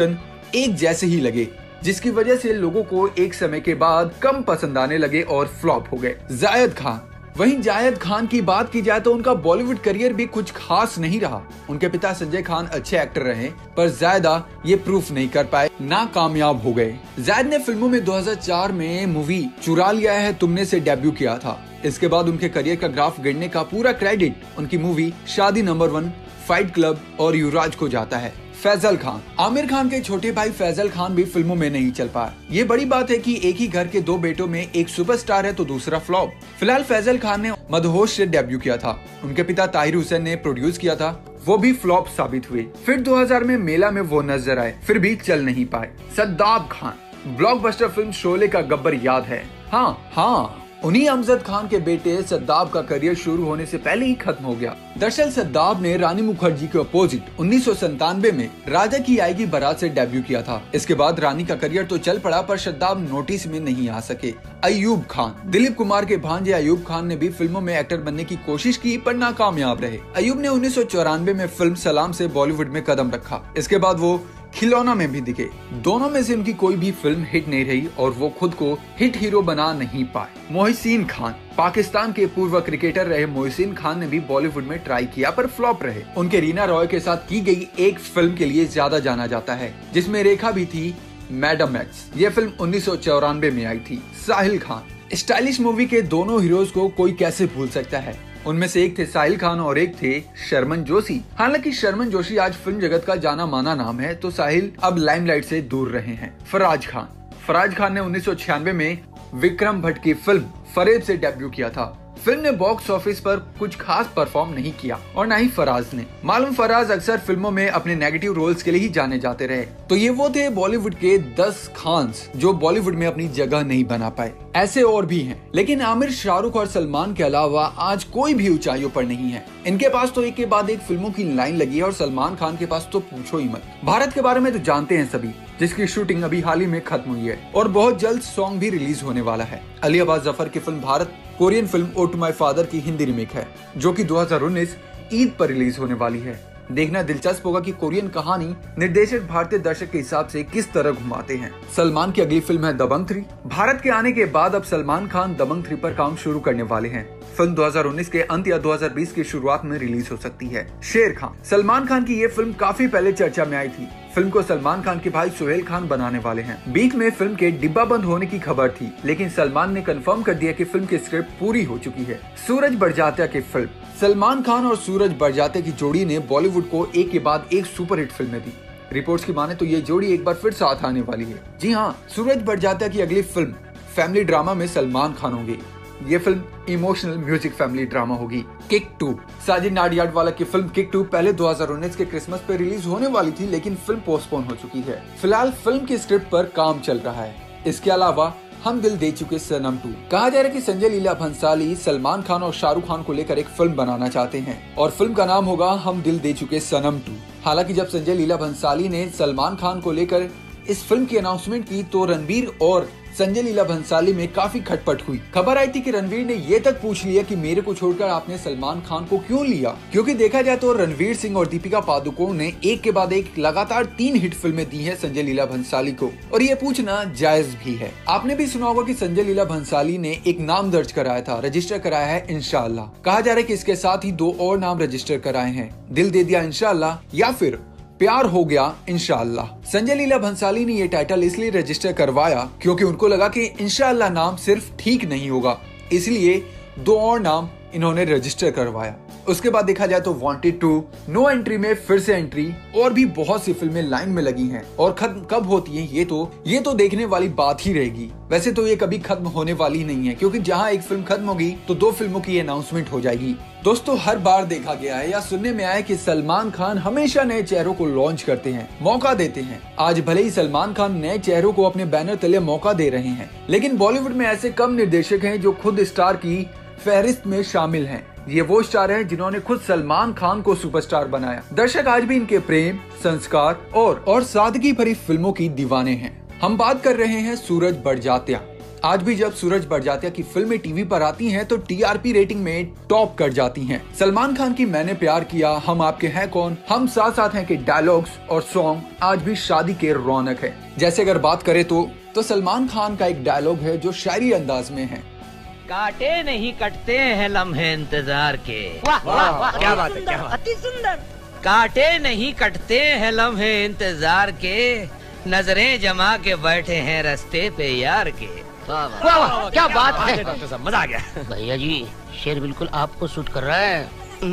एक जैसे ही लगे, जिसकी वजह से लोगों को एक समय के बाद कम पसंद आने लगे और फ्लॉप हो गए। जायद खान। वहीं जायद खान की बात की जाए तो उनका बॉलीवुड करियर भी कुछ खास नहीं रहा। उनके पिता संजय खान अच्छे एक्टर रहे, पर जायदा ये प्रूफ नहीं कर पाए, नाकामयाब हो गए। जायद ने फिल्मों में दो हज़ार चार में मूवी चुरा लिया है तुमने से डेब्यू किया था। इसके बाद उनके करियर का ग्राफ गिरने का पूरा क्रेडिट उनकी मूवी शादी नंबर वन, फाइट क्लब और युवराज को जाता है। फैजल खान। आमिर खान के छोटे भाई फैजल खान भी फिल्मों में नहीं चल पाए। ये बड़ी बात है कि एक ही घर के दो बेटों में एक सुपरस्टार है तो दूसरा फ्लॉप। फिलहाल फैजल खान ने मदहोश से डेब्यू किया था। उनके पिता ताहिर हुसैन ने प्रोड्यूस किया था, वो भी फ्लॉप साबित हुए। फिर दो हज़ार में मेला में वो नजर आए, फिर भी चल नहीं पाए। सद्दाब खान। ब्लॉकबस्टर फिल्म शोले का गब्बर याद है? हाँ हाँ उन्हीं अमजद खान के बेटे सद्दाब का करियर शुरू होने से पहले ही खत्म हो गया। दरअसल सद्दाब ने रानी मुखर्जी के अपोजिट उन्नीस सौ संतानवे में राजा की आएगी बारात से डेब्यू किया था। इसके बाद रानी का करियर तो चल पड़ा, पर सद्दाब नोटिस में नहीं आ सके। अयूब खान। दिलीप कुमार के भांजे अयूब खान ने भी फिल्मों में एक्टर बनने की कोशिश की, पर नाकामयाब रहे। अयूब ने उन्नीस सौ चौरानवे में फिल्म सलाम से बॉलीवुड में कदम रखा। इसके बाद वो खिलौना में भी दिखे। दोनों में से उनकी कोई भी फिल्म हिट नहीं रही और वो खुद को हिट हीरो बना नहीं पाए। मोहसिन खान। पाकिस्तान के पूर्व क्रिकेटर रहे मोहसिन खान ने भी बॉलीवुड में ट्राई किया, पर फ्लॉप रहे। उनके रीना रॉय के साथ की गई एक फिल्म के लिए ज्यादा जाना जाता है, जिसमें रेखा भी थी, मैडम एक्स। ये फिल्म उन्नीस सौ चौरानवे में आई थी। साहिल खान। स्टाइलिश मूवी के दोनों हीरोज को कोई कैसे भूल सकता है। उनमें से एक थे साहिल खान और एक थे शर्मन जोशी। हालांकि शर्मन जोशी आज फिल्म जगत का जाना माना नाम है, तो साहिल अब लाइमलाइट से दूर रहे हैं। फराज खान। फराज खान ने उन्नीस सौ छियानवे में विक्रम भट्ट की फिल्म फरेब से डेब्यू किया था। फिल्म ने बॉक्स ऑफिस पर कुछ खास परफॉर्म नहीं किया और न ही फराज ने। मालूम फराज अक्सर फिल्मों में अपने नेगेटिव रोल्स के लिए ही जाने जाते रहे। तो ये वो थे बॉलीवुड के दस खान्स जो बॉलीवुड में अपनी जगह नहीं बना पाए। ऐसे और भी हैं, लेकिन आमिर, शाहरुख और सलमान के अलावा आज कोई भी ऊंचाइयों पर नहीं है। इनके पास तो एक के बाद एक फिल्मों की लाइन लगी है और सलमान खान के पास तो पूछो ही मत। भारत के बारे में तो जानते हैं सभी, जिसकी शूटिंग अभी हाल ही में खत्म हुई है और बहुत जल्द सॉन्ग भी रिलीज होने वाला है। अली अब्बास जफर की film Bharat Korean film ode to my father की हिंदी रिमेक है, जो कि दो हज़ार उन्नीस ईद पर रिलीज होने वाली है। देखना दिलचस्प होगा कि कोरियन कहानी निर्देशक भारतीय दर्शक के हिसाब से किस तरह घुमाते हैं। सलमान की अगली फिल्म है दबंग थ्री। भारत के आने के बाद अब सलमान खान दबंग थ्री पर काम शुरू करने वाले हैं। फिल्म दो हज़ार उन्नीस के अंत या दो हज़ार बीस की शुरुआत में रिलीज हो सकती है। शेर खान। सलमान खान की ये फिल्म काफी पहले चर्चा में आई थी। फिल्म को सलमान खान के भाई सुहेल खान बनाने वाले हैं। बीच में फिल्म के डिब्बा बंद होने की खबर थी, लेकिन सलमान ने कंफर्म कर दिया कि फिल्म की स्क्रिप्ट पूरी हो चुकी है। सूरज बड़जात्या की फिल्म। सलमान खान और सूरज बड़जात्या की जोड़ी ने बॉलीवुड को एक के बाद एक सुपरहिट फिल्में दी। रिपोर्ट्स की माने तो ये जोड़ी एक बार फिर साथ आने वाली है। जी हाँ, सूरज बड़जात्या की अगली फिल्म फैमिली ड्रामा में सलमान खान होंगे। ये film emotional music family drama होगी। Kick two. साजिद नाडियाडवाला की फिल्म किक टू पहले दो हज़ार उन्नीस के क्रिसमस पे रिलीज होने वाली थी, लेकिन फिल्म पोस्टपोन हो चुकी है। फिलहाल फिल्म की स्क्रिप्ट पर काम चल रहा है। इसके अलावा हम दिल दे चुके सनम टू। कहा जा रहा है कि संजय लीला भंसाली सलमान खान और शाहरुख खान को लेकर एक फिल्म बनाना चाहते हैं और फिल्म का नाम होगा हम दिल दे चुके सनम टू। हालांकि जब संजय लीला भंसाली ने सलमान खान को लेकर इस फिल्म की अनाउंसमेंट की तो रणवीर और संजय लीला भंसाली में काफी खटपट हुई। खबर आई थी कि रणवीर ने ये तक पूछ लिया कि मेरे को छोड़कर आपने सलमान खान को क्यों लिया, क्योंकि देखा जाए तो रणवीर सिंह और दीपिका पादुकोण ने एक के बाद एक लगातार तीन हिट फिल्में दी हैं संजय लीला भंसाली को, और ये पूछना जायज भी है। आपने भी सुना होगा कि संजय लीला भंसाली ने एक नाम दर्ज कराया था, रजिस्टर कराया है इंशाअल्लाह। कहा जा रहा है कि इसके साथ ही दो और नाम रजिस्टर कराए हैं, दिल दे दिया इंशाअल्लाह या फिर प्यार हो गया इंशाअल्लाह। संजय लीला भंसाली ने ये टाइटल इसलिए रजिस्टर करवाया क्योंकि उनको लगा कि इंशाअल्लाह नाम सिर्फ ठीक नहीं होगा, इसलिए दो और नाम इन्होंने रजिस्टर करवाया। उसके बाद देखा जाए तो वांटेड टू, नो एंट्री में फिर से एंट्री और भी बहुत सी फिल्में लाइन में लगी हैं और खत्म कब होती हैं ये तो ये तो देखने वाली बात ही रहेगी। वैसे तो ये कभी खत्म होने वाली नहीं है, क्योंकि जहां एक फिल्म खत्म होगी तो दो फिल्मों की अनाउंसमेंट हो जाएगी। दोस्तों, हर बार देखा गया है या सुनने में आया है कि सलमान खान हमेशा नए चेहरों को लॉन्च करते हैं, मौका देते हैं। आज भले ही सलमान खान नए चेहरों को अपने बैनर तले मौका दे रहे हैं, लेकिन बॉलीवुड में ऐसे कम निर्देशक हैं जो खुद स्टार की फहरिस्त में शामिल हैं। ये वो स्टार हैं जिन्होंने खुद सलमान खान को सुपरस्टार बनाया। दर्शक आज भी इनके प्रेम, संस्कार और और सादगी भरी फिल्मों की दीवाने हैं। हम बात कर रहे हैं सूरज बड़जात्या। आज भी जब सूरज बड़जात्या की फिल्में टीवी पर आती हैं तो टीआरपी रेटिंग में टॉप कर जाती हैं। सलमान खान की मैंने प्यार किया, हम आपके हैं कौन, हम साथ साथ हैं के डायलॉग्स और सॉन्ग आज भी शादी के रौनक है। जैसे अगर बात करें तो तो सलमान खान का एक डायलॉग है जो शायरी अंदाज में है, काटे नहीं कटते हैं लम्हे इंतजार के। वाह वाह वाह, क्या बात है, क्या बात, अति सुंदर। काटे नहीं कटते हैं लम्हे इंतजार के, नजरें जमा के बैठे हैं रास्ते पे यार के। वाह वाह वाह, क्या बात है डॉक्टर साहब, मजा आ गया। भैया जी शेर बिल्कुल आपको सूट कर रहा है।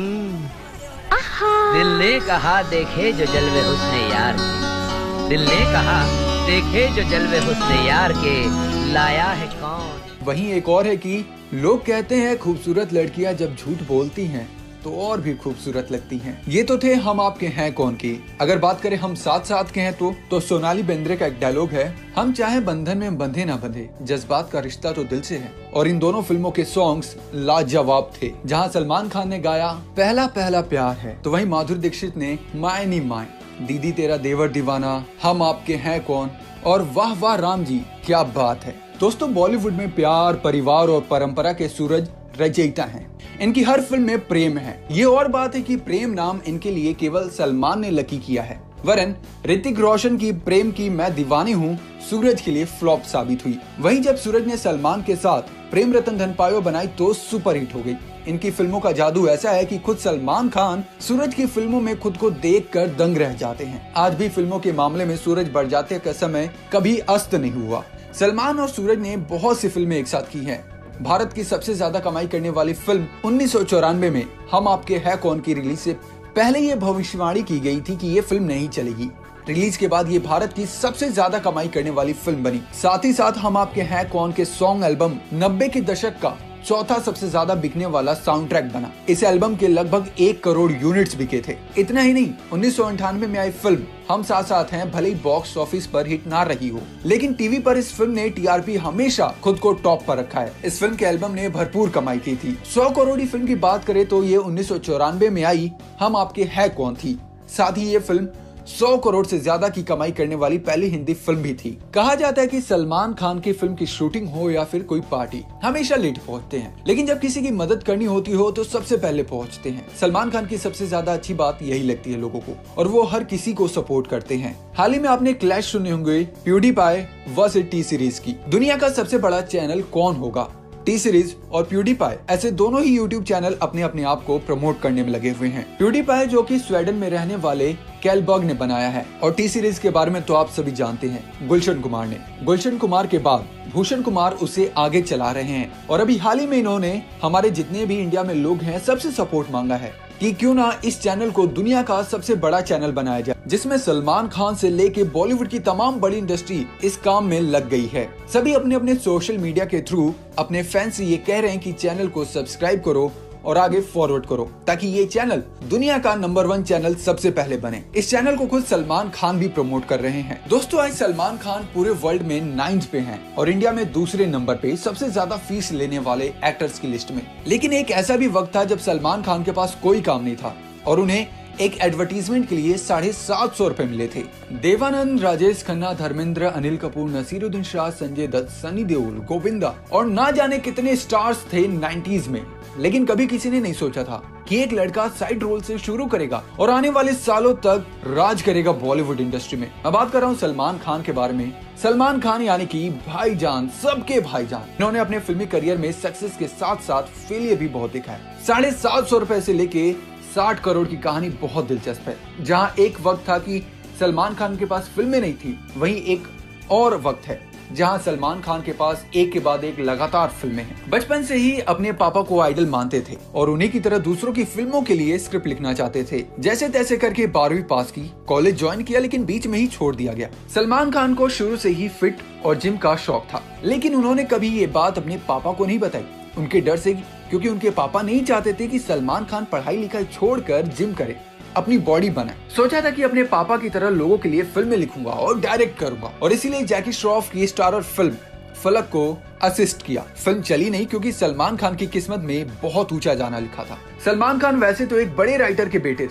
दिल ने कहा देखे जो जलवे हुस्ने यार के, दिल ने कहा देखे जो जलवे हुस्ने यार के, लाया है कौन। वहीं एक और है कि लोग कहते हैं खूबसूरत लड़कियां जब झूठ बोलती हैं तो और भी खूबसूरत लगती हैं। ये तो थे हम आपके हैं कौन की। अगर बात करें हम साथ साथ के हैं तो तो सोनाली बेंद्रे का एक डायलॉग है, हम चाहे बंधन में बंधे ना बंधे, जज्बात का रिश्ता तो दिल से है। और इन दोनों फिल्मों के सॉन्ग्स लाजवाब थे। जहां सलमान खान ने गाया पहला पहला प्यार है तो वहीं माधुरी दीक्षित ने माए नी माए, दीदी तेरा देवर दीवाना, हम आपके हैं कौन और वाह वाह राम जी क्या बात है। दोस्तों बॉलीवुड में प्यार, परिवार और परंपरा के सूरज रचयिता हैं। इनकी हर फिल्म में प्रेम है। ये और बात है कि प्रेम नाम इनके लिए केवल सलमान ने लकी किया है, वरन ऋतिक रोशन की प्रेम की मैं दीवानी हूँ सूरज के लिए फ्लॉप साबित हुई। वहीं जब सूरज ने सलमान के साथ प्रेम रतन धन पायो बनाई तो सुपरहिट हो गई। इनकी फिल्मों का जादू ऐसा है कि खुद सलमान खान सूरज की फिल्मों में खुद को देखकर दंग रह जाते हैं। आज भी फिल्मों के मामले में सूरज बड़जात्या का समय कभी अस्त नहीं हुआ। सलमान और सूरज ने बहुत सी फिल्में एक साथ की हैं। भारत की सबसे ज्यादा कमाई करने वाली फिल्म उन्नीस सौ चौरानवे में हम आपके हैं कौन की रिलीज से पहले ये भविष्यवाणी की गई थी कि ये फिल्म नहीं चलेगी। रिलीज के बाद ये भारत की सबसे ज्यादा कमाई करने वाली फिल्म बनी। साथ ही साथ हम आपके हैं कौन के सॉन्ग एल्बम नब्बे के दशक का चौथा सबसे ज्यादा बिकने वाला साउंड ट्रैक बना। इस एल्बम के लगभग एक करोड़ यूनिट्स बिके थे। इतना ही नहीं, उन्नीस सौ अंठानवे में आई फिल्म हम साथ साथ हैं भले ही बॉक्स ऑफिस पर हिट ना रही हो, लेकिन टीवी पर इस फिल्म ने टीआरपी हमेशा खुद को टॉप पर रखा है। इस फिल्म के एल्बम ने भरपूर कमाई की थी। सौ करोड़ी फिल्म की बात करें तो ये उन्नीस सौ चौरानवे में आई हम आपके हैं कौन थी। साथ ही ये फिल्म सौ करोड़ से ज्यादा की कमाई करने वाली पहली हिंदी फिल्म भी थी। कहा जाता है कि सलमान खान की फिल्म की शूटिंग हो या फिर कोई पार्टी हमेशा लेट पहुंचते हैं, लेकिन जब किसी की मदद करनी होती हो तो सबसे पहले पहुंचते हैं। सलमान खान की सबसे ज्यादा अच्छी बात यही लगती है लोगों को, और वो हर किसी को सपोर्ट करते हैं। हाल ही में आपने क्लैश सुने होंगे प्यूडीपाई वर्सेस टी सीरीज की। दुनिया का सबसे बड़ा चैनल कौन होगा? टी सीरीज और प्यूडीपाई, ऐसे दोनों ही यूट्यूब चैनल अपने अपने आप को प्रमोट करने में लगे हुए हैं। प्यूडीपाई जो कि स्वीडन में रहने वाले कैलबर्ग ने बनाया है, और टी सीरीज के बारे में तो आप सभी जानते हैं गुलशन कुमार ने। गुलशन कुमार के बाद भूषण कुमार उसे आगे चला रहे हैं, और अभी हाल ही में इन्होंने हमारे जितने भी इंडिया में लोग हैं सबसे सपोर्ट मांगा है कि क्यों ना इस चैनल को दुनिया का सबसे बड़ा चैनल बनाया जाए, जिसमें सलमान खान से लेके बॉलीवुड की तमाम बड़ी इंडस्ट्री इस काम में लग गई है। सभी अपने अपने सोशल मीडिया के थ्रू अपने फैंस से ये कह रहे हैं कि चैनल को सब्सक्राइब करो और आगे फॉरवर्ड करो, ताकि ये चैनल दुनिया का नंबर वन चैनल सबसे पहले बने। इस चैनल को खुद सलमान खान भी प्रमोट कर रहे हैं। दोस्तों आज सलमान खान पूरे वर्ल्ड में नाइन्थ पे हैं और इंडिया में दूसरे नंबर पे सबसे ज्यादा फीस लेने वाले एक्टर्स की लिस्ट में। लेकिन एक ऐसा भी वक्त था जब सलमान खान के पास कोई काम नहीं था और उन्हें एक एडवर्टीजमेंट के लिए साढ़े सात सौ रूपए मिले थे। देवानंद, राजेश खन्ना, धर्मेंद्र, अनिल कपूर, नसीरुद्दीन शाह, संजय दत्त, सनी देओल, गोविंदा और ना जाने कितने स्टार्स थे नाइन्टीज में, लेकिन कभी किसी ने नहीं सोचा था कि एक लड़का साइड रोल से शुरू करेगा और आने वाले सालों तक राज करेगा बॉलीवुड इंडस्ट्री में। मैं बात कर रहा हूँ सलमान खान के बारे में। सलमान खान यानी कि भाईजान, सबके भाईजान। इन्होंने अपने फिल्मी करियर में सक्सेस के साथ साथ फेलियर भी बहुत देखा है। साढ़े सात सौ रूपए से लेके साठ करोड़ की कहानी बहुत दिलचस्प है। जहां एक वक्त था कि सलमान खान के पास फिल्में नहीं थी, वहीं एक और वक्त है जहां सलमान खान के पास एक के बाद एक लगातार फिल्में हैं। बचपन से ही अपने पापा को आइडल मानते थे और उन्हीं की तरह दूसरों की फिल्मों के लिए स्क्रिप्ट लिखना चाहते थे। जैसे तैसे करके बारहवीं पास की, कॉलेज ज्वाइन किया, लेकिन बीच में ही छोड़ दिया गया। सलमान खान को शुरू से ही फिट और जिम का शौक था, लेकिन उन्होंने कभी ये बात अपने पापा को नहीं बताई, उनके डर से, क्योंकि उनके पापा नहीं चाहते थे कि सलमान खान पढ़ाई लिखाई छोड़कर जिम करे, अपनी बॉडी बनाए। सोचा था कि अपने पापा की तरह लोगों के लिए फिल्में लिखूंगा और डायरेक्ट करूंगा, और इसीलिए जैकी श्रॉफ की स्टारर फिल्म फलक को असिस्ट किया। फिल्म चली नहीं क्योंकि सलमान खान की किस्मत में बहुत ऊंचा जाना लिखा था। सलमान खान वैसे तो एक बड़े राइटर के बेटे थे,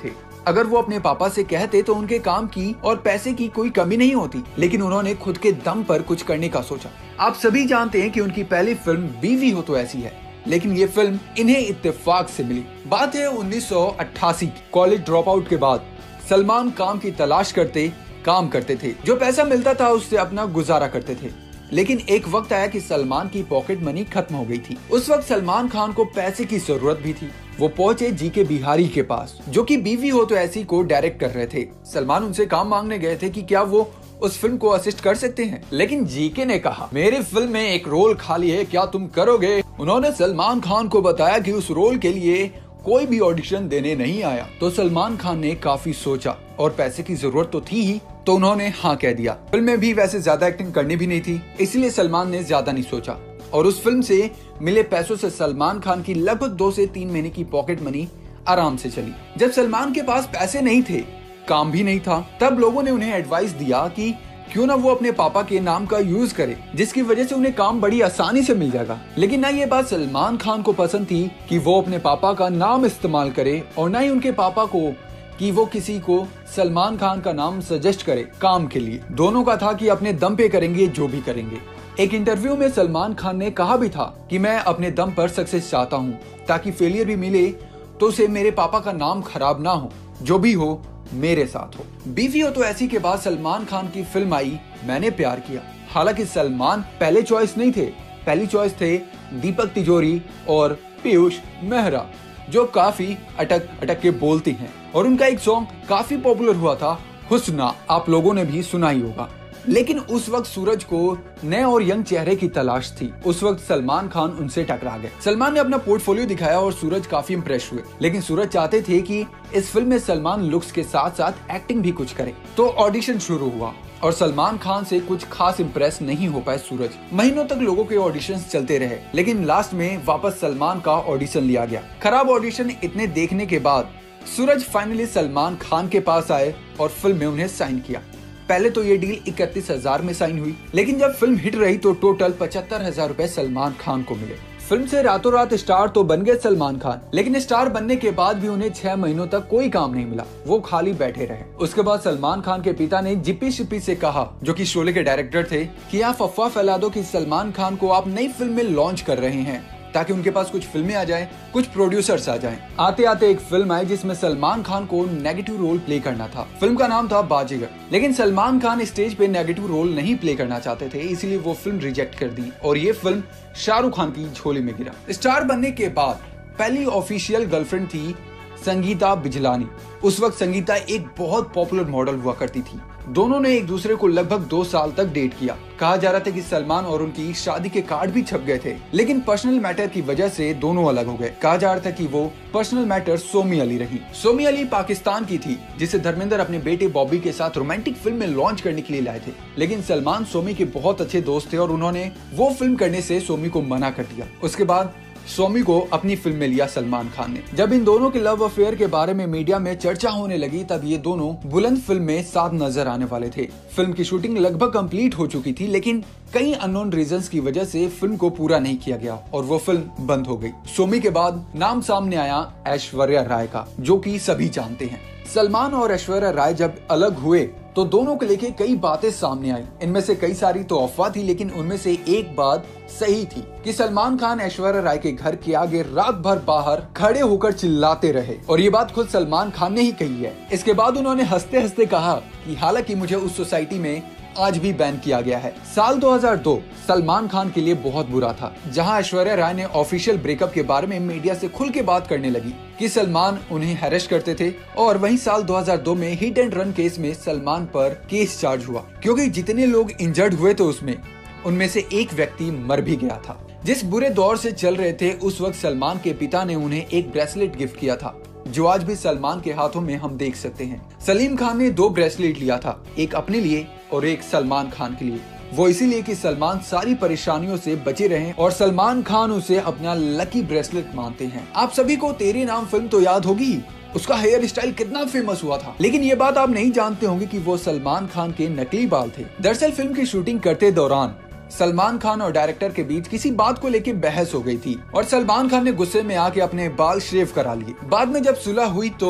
अगर वो अपने पापा से कहते तो उनके काम की और पैसे की कोई कमी नहीं होती, लेकिन उन्होंने खुद के दम पर कुछ करने का सोचा। आप सभी जानते हैं कि उनकी पहली फिल्म बीवी हो तो ऐसी है, लेकिन ये फिल्म इन्हें इत्तेफाक से मिली। बात है उन्नीस सौ अट्ठासी की। कॉलेज ड्रॉप आउट के बाद सलमान काम की तलाश करते काम करते थे। जो पैसा मिलता था उससे अपना गुजारा करते थे, लेकिन एक वक्त आया कि सलमान की पॉकेट मनी खत्म हो गई थी। उस वक्त सलमान खान को पैसे की जरूरत भी थी। वो पहुंचे जी के बिहारी के पास, जो कि बीवी हो तो ऐसी को डायरेक्ट कर रहे थे। सलमान उनसे काम मांगने गए थे कि क्या वो उस फिल्म को असिस्ट कर सकते हैं, लेकिन जीके ने कहा मेरी फिल्म में एक रोल खाली है, क्या तुम करोगे? उन्होंने सलमान खान को बताया कि उस रोल के लिए कोई भी ऑडिशन देने नहीं आया। तो सलमान खान ने काफी सोचा और पैसे की जरूरत तो थी ही, तो उन्होंने हाँ कह दिया। फिल्म में भी वैसे ज्यादा एक्टिंग करनी भी नहीं थी, इसलिए सलमान ने ज्यादा नहीं सोचा और उस फिल्म से मिले पैसों से सलमान खान की लगभग दो से तीन महीने की पॉकेट मनी आराम से चली। जब सलमान के पास पैसे नहीं थे, काम भी नहीं था, तब लोगों ने उन्हें एडवाइस दिया कि क्यों ना वो अपने पापा के नाम का यूज करे, जिसकी वजह से उन्हें काम बड़ी आसानी से मिल जाएगा। लेकिन ना ये बात सलमान खान को पसंद थी कि वो अपने पापा का नाम इस्तेमाल करे, और ना ही उनके पापा को कि वो किसी को सलमान खान का नाम सजेस्ट करे काम के लिए। दोनों का था कि अपने दम पे करेंगे जो भी करेंगे। एक इंटरव्यू में सलमान खान ने कहा भी था कि मैं अपने दम पर सक्सेस चाहता हूँ, ताकि फेलियर भी मिले तो उसे मेरे पापा का नाम खराब ना हो, जो भी हो मेरे साथ हो। बीवी हो तो ऐसी के बाद सलमान खान की फिल्म आई मैंने प्यार किया। हालांकि सलमान पहले चॉइस नहीं थे, पहली चॉइस थे दीपक तिजोरी और पीयूष मेहरा, जो काफी अटक अटक के बोलती हैं, और उनका एक सॉन्ग काफी पॉपुलर हुआ था हुस्ना, आप लोगों ने भी सुना ही होगा। लेकिन उस वक्त सूरज को नए और यंग चेहरे की तलाश थी। उस वक्त सलमान खान उनसे टकरा गए। सलमान ने अपना पोर्टफोलियो दिखाया और सूरज काफी इम्प्रेस हुए, लेकिन सूरज चाहते थे कि इस फिल्म में सलमान लुक्स के साथ साथ एक्टिंग भी कुछ करे। तो ऑडिशन शुरू हुआ और सलमान खान से कुछ खास इम्प्रेस नहीं हो पाए सूरज। महीनों तक लोगों के ऑडिशंस चलते रहे, लेकिन लास्ट में वापस सलमान का ऑडिशन लिया गया। खराब ऑडिशन इतने देखने के बाद सूरज फाइनली सलमान खान के पास आए और फिल्म में उन्हें साइन किया। पहले तो ये डील इकतीस हजार में साइन हुई, लेकिन जब फिल्म हिट रही तो टोटल पचहत्तर हजार रूपए सलमान खान को मिले। फिल्म से रातों रात स्टार तो बन गए सलमान खान, लेकिन स्टार बनने के बाद भी उन्हें छह महीनों तक कोई काम नहीं मिला, वो खाली बैठे रहे। उसके बाद सलमान खान के पिता ने जिप्पी शिप्पी से कहा, जो कि शोले के डायरेक्टर थे, कि आप अफवाह फैला दो कि सलमान खान को आप नई फिल्म में लॉन्च कर रहे हैं, ताकि उनके पास कुछ फिल्में आ जाएं, कुछ प्रोड्यूसर्स आ जाएं। आते आते एक फिल्म आई जिसमें सलमान खान को नेगेटिव रोल प्ले करना था। फिल्म का नाम था बाजीगर, लेकिन सलमान खान स्टेज पे नेगेटिव रोल नहीं प्ले करना चाहते थे, इसलिए वो फिल्म रिजेक्ट कर दी और ये फिल्म शाहरुख खान की झोली में गिरा। स्टार बनने के बाद पहली ऑफिशियल गर्लफ्रेंड थी संगीता बिजलानी। उस वक्त संगीता एक बहुत पॉपुलर मॉडल हुआ करती थी। दोनों ने एक दूसरे को लगभग दो साल तक डेट किया। कहा जा रहा था कि सलमान और उनकी शादी के कार्ड भी छप गए थे, लेकिन पर्सनल मैटर की वजह से दोनों अलग हो गए। कहा जा रहा था कि वो पर्सनल मैटर सोमी अली रही। सोमी अली पाकिस्तान की थी, जिसे धर्मेंद्र अपने बेटे बॉबी के साथ रोमांटिक फिल्म में लॉन्च करने के लिए लाए थे, लेकिन सलमान सोमी के बहुत अच्छे दोस्त थे और उन्होंने वो फिल्म करने से सोमी को मना कर दिया। उसके बाद सोमी को अपनी फिल्म में लिया सलमान खान ने। जब इन दोनों के लव अफेयर के बारे में मीडिया में चर्चा होने लगी, तब ये दोनों बुलंद फिल्म में साथ नजर आने वाले थे। फिल्म की शूटिंग लगभग कंप्लीट हो चुकी थी, लेकिन कई अननोन रीजंस की वजह से फिल्म को पूरा नहीं किया गया और वो फिल्म बंद हो गई। सोमी के बाद नाम सामने आया ऐश्वर्या राय का, जो कि सभी जानते हैं। सलमान और ऐश्वर्या राय जब अलग हुए तो दोनों को लेके कई बातें सामने आई। इनमें से कई सारी तो अफवाह थी, लेकिन उनमें से एक बात सही थी कि सलमान खान ऐश्वर्या राय के घर के आगे रात भर बाहर खड़े होकर चिल्लाते रहे, और ये बात खुद सलमान खान ने ही कही है। इसके बाद उन्होंने हंसते हंसते कहा कि हालांकि मुझे उस सोसाइटी में आज भी बैन किया गया है। साल दो हज़ार दो सलमान खान के लिए बहुत बुरा था, जहां ऐश्वर्या राय ने ऑफिशियल ब्रेकअप के बारे में मीडिया से खुल के बात करने लगी कि सलमान उन्हें हैरेस करते थे। और वहीं साल दो हज़ार दो में हिट एंड रन केस में सलमान पर केस चार्ज हुआ, क्योंकि जितने लोग इंजर्ड हुए थे उसमें उनमें से एक व्यक्ति मर भी गया था। जिस बुरे दौर से चल रहे थे, उस वक्त सलमान के पिता ने उन्हें एक ब्रेसलेट गिफ्ट किया था, जो आज भी सलमान के हाथों में हम देख सकते हैं। सलीम खान ने दो ब्रेसलेट लिया था, एक अपने लिए और एक सलमान खान के लिए। वो इसीलिए कि सलमान सारी परेशानियों से बचे रहें और सलमान खान उसे अपना लकी ब्रेसलेट मानते हैं। आप सभी को तेरे नाम फिल्म तो याद होगी, उसका हेयर स्टाइल कितना फेमस हुआ था, लेकिन ये बात आप नहीं जानते होंगे कि वो सलमान खान के नकली बाल थे। दरअसल फिल्म की शूटिंग करते दौरान सलमान खान और डायरेक्टर के बीच किसी बात को लेकर बहस हो गई थी और सलमान खान ने गुस्से में आके अपने बाल शेव करा लिए। बाद में जब सुलह हुई तो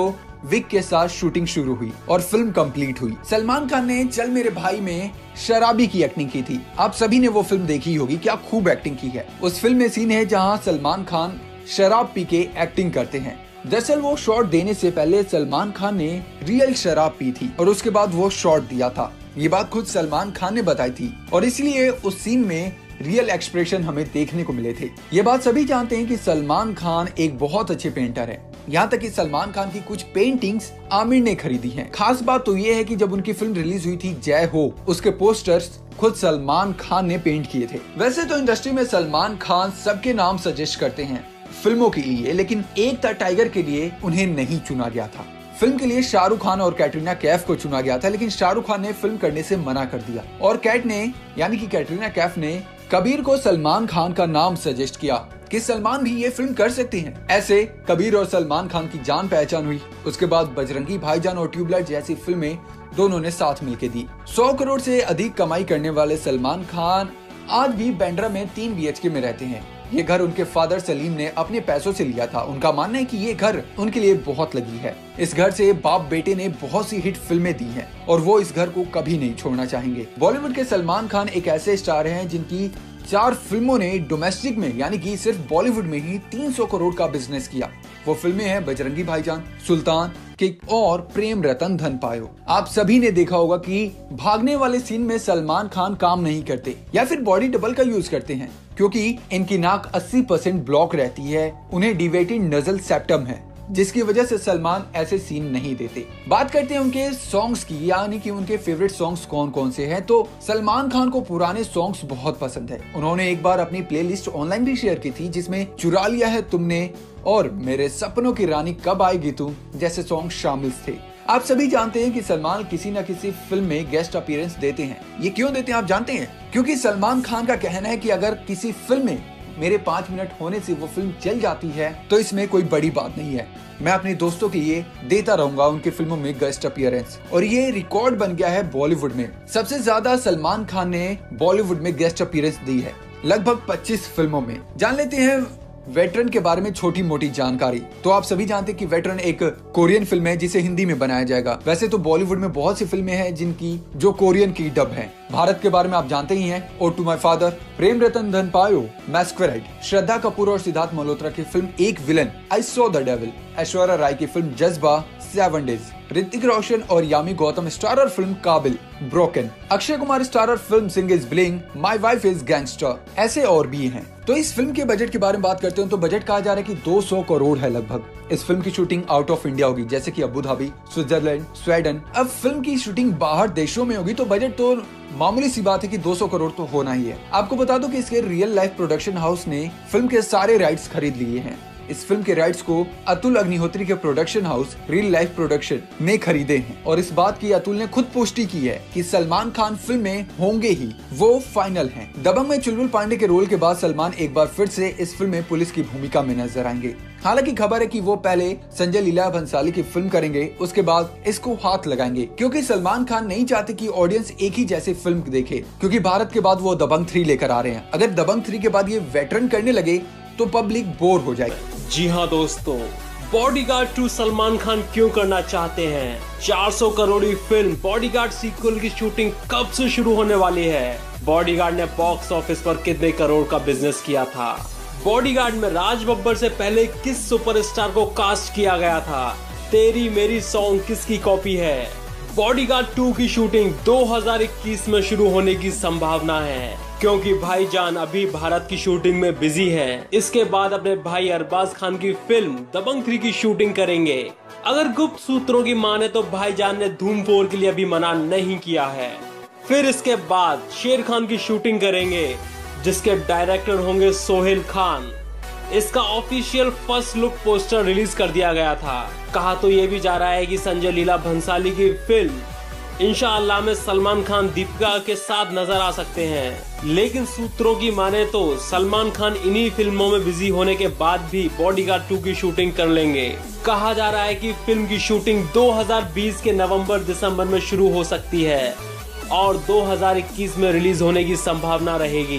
विक के साथ शूटिंग शुरू हुई और फिल्म कंप्लीट हुई। सलमान खान ने चल मेरे भाई में शराबी की एक्टिंग की थी। आप सभी ने वो फिल्म देखी होगी, क्या खूब एक्टिंग की है। उस फिल्म में सीन है जहाँ सलमान खान शराब पी के एक्टिंग करते हैं। दरअसल वो शॉट देने से पहले सलमान खान ने रियल शराब पी थी और उसके बाद वो शॉट दिया था। ये बात खुद सलमान खान ने बताई थी और इसलिए उस सीन में रियल एक्सप्रेशन हमें देखने को मिले थे। ये बात सभी जानते हैं कि सलमान खान एक बहुत अच्छे पेंटर है। यहाँ तक कि सलमान खान की कुछ पेंटिंग्स आमिर ने खरीदी हैं। खास बात तो ये है कि जब उनकी फिल्म रिलीज हुई थी जय हो, उसके पोस्टर्स खुद सलमान खान ने पेंट किए थे। वैसे तो इंडस्ट्री में सलमान खान सबके नाम सजेस्ट करते हैं फिल्मों के लिए, लेकिन एक था टाइगर के लिए उन्हें नहीं चुना गया था। फिल्म के लिए शाहरुख खान और कैटरीना कैफ को चुना गया था, लेकिन शाहरुख खान ने फिल्म करने से मना कर दिया और कैट ने यानी कि कैटरीना कैफ ने कबीर को सलमान खान का नाम सजेस्ट किया कि सलमान भी ये फिल्म कर सकते हैं। ऐसे कबीर और सलमान खान की जान पहचान हुई। उसके बाद बजरंगी भाईजान और ट्यूबलाइट जैसी फिल्में दोनों ने साथ मिलकर दी। सौ करोड़ से अधिक कमाई करने वाले सलमान खान आज भी बांद्रा में तीन बी एच के में रहते हैं। ये घर उनके फादर सलीम ने अपने पैसों से लिया था। उनका मानना है कि ये घर उनके लिए बहुत लगी है। इस घर से बाप बेटे ने बहुत सी हिट फिल्में दी हैं और वो इस घर को कभी नहीं छोड़ना चाहेंगे। बॉलीवुड के सलमान खान एक ऐसे स्टार हैं जिनकी चार फिल्मों ने डोमेस्टिक में यानी कि सिर्फ बॉलीवुड में ही तीन सौ करोड़ का बिजनेस किया। वो फिल्में हैं बजरंगी भाईजान, सुल्तान, किक और प्रेम रतन धन पायो। आप सभी ने देखा होगा कि भागने वाले सीन में सलमान खान काम नहीं करते या फिर बॉडी डबल का यूज करते हैं, क्योंकि इनकी नाक अस्सी परसेंट ब्लॉक रहती है। उन्हें डिवेटेड नजल सेप्टम है, जिसकी वजह से सलमान ऐसे सीन नहीं देते। बात करते हैं उनके सॉन्ग्स की, यानी कि उनके फेवरेट सॉन्ग्स कौन कौन से हैं। तो सलमान खान को पुराने सॉन्ग्स बहुत पसंद है। उन्होंने एक बार अपनी प्लेलिस्ट ऑनलाइन भी शेयर की थी, जिसमें चुरा लिया है तुमने और मेरे सपनों की रानी कब आएगी तू जैसे सॉन्ग शामिल थे। आप सभी जानते हैं कि सलमान किसी न किसी फिल्म में गेस्ट अपीयरेंस देते हैं। ये क्यों देते हैं आप जानते हैं? क्योंकि सलमान खान का कहना है कि अगर किसी फिल्म में मेरे पाँच मिनट होने से वो फिल्म चल जाती है तो इसमें कोई बड़ी बात नहीं है। मैं अपने दोस्तों के लिए देता रहूंगा उनकी फिल्मों में गेस्ट अपीयरेंस, और ये रिकॉर्ड बन गया है बॉलीवुड में। सबसे ज्यादा सलमान खान ने बॉलीवुड में गेस्ट अपीयरेंस दी है, लगभग पच्चीस फिल्मों में। जान लेते हैं वेटरन के बारे में छोटी मोटी जानकारी। तो आप सभी जानते हैं कि वेटरन एक कोरियन फिल्म है जिसे हिंदी में बनाया जाएगा। वैसे तो बॉलीवुड में बहुत सी फिल्में हैं जिनकी जो कोरियन की डब है। भारत के बारे में आप जानते ही हैं, ode to my father, Prem Ratan Dhan Payo, मैस्क्वेराइड, Shraddha Kapoor और सिद्धार्थ मल्होत्रा की film Ek villain, I saw the devil, Aishwarya Rai की film Jazbaa, seven days, Hrithik Roshan और Yami Gautam starrer film Kaabil, broken, Akshay Kumar starrer film Singh is bling, my wife is gangster, ऐसे और भी हैं। तो इस फिल्म के बजट के बारे में बात करते हैं तो बजट कहा जा रहा है कि दो सौ करोड़ है लगभग। इस फिल्म की शूटिंग आउट ऑफ इंडिया होगी, जैसे कि अबू धाबी, स्विट्जरलैंड, स्वीडन। अब फिल्म की शूटिंग बाहर देशों में होगी तो बजट तो मामूली सी बात है कि दो सौ करोड़ तो होना ही है। आपको बता दो कि इसके रियल लाइफ प्रोडक्शन हाउस ने फिल्म के सारे राइट्स खरीद लिए हैं। इस फिल्म के राइट्स को अतुल अग्निहोत्री के production house reel life production ने खरीदे हैं और इस बात की अतुल ने खुद पुष्टि की है कि सलमान खान फिल्म में होंगे ही, वो फाइनल हैं। दबंग में चुलबुल पांडे के रोल के बाद सलमान एक बार फिर से इस फिल्म में पुलिस की भूमिका में नजर आएंगे। हालांकि खबर है कि वो पहले संजय लीला भंसाली की फिल्म करेंगे, उसके बाद इसको हाथ लगाएंगे, क्योंकि सलमान खान नहीं चाहते कि ऑडियंस एक ही जैसी फिल्म देखे, क्योंकि भारत के बाद वो दबंग थ्री लेकर आ रहे हैं। अगर दबंग थ्री के बाद ये वेटरन करने लगे तो पब्लिक बोर हो जाएगी। जी हाँ दोस्तों, बॉडीगार्ड टू सलमान खान क्यों करना चाहते हैं? चार सौ करोड़ी फिल्म बॉडीगार्ड सीक्वल की शूटिंग कब से शुरू होने वाली है? बॉडीगार्ड ने बॉक्स ऑफिस पर कितने करोड़ का बिजनेस किया था? बॉडीगार्ड में राज बब्बर से पहले किस सुपरस्टार को कास्ट किया गया था? तेरी मेरी सॉन्ग किसकी कॉपी है? बॉडीगार्ड टू की शूटिंग दो हज़ार इक्कीस में शुरू होने की संभावना है, क्योंकि भाईजान अभी भारत की शूटिंग में बिजी है। इसके बाद अपने भाई अरबाज खान की फिल्म दबंग थ्री की शूटिंग करेंगे। अगर गुप्त सूत्रों की माने तो भाईजान ने धूम फोर के लिए अभी मना नहीं किया है। फिर इसके बाद शेर खान की शूटिंग करेंगे, जिसके डायरेक्टर होंगे सोहेल खान। इसका official first look poster release कर दिया गया था। कहा तो ये भी जा रहा है कि संजय लीला भंसाली की फिल्म इंशाअल्लाह में सलमान खान दीपिका के साथ नजर आ सकते हैं, लेकिन सूत्रों की माने तो सलमान खान इन्हीं फिल्मों में बिजी होने के बाद भी बॉडीगार्ड टू की शूटिंग कर लेंगे। कहा जा रहा है कि फिल्म की शूटिंग दो हज़ार बीस के नवंबर दिसंबर में शुरू हो सकती है और दो हज़ार इक्कीस में रिलीज होने की संभावना रहेगी।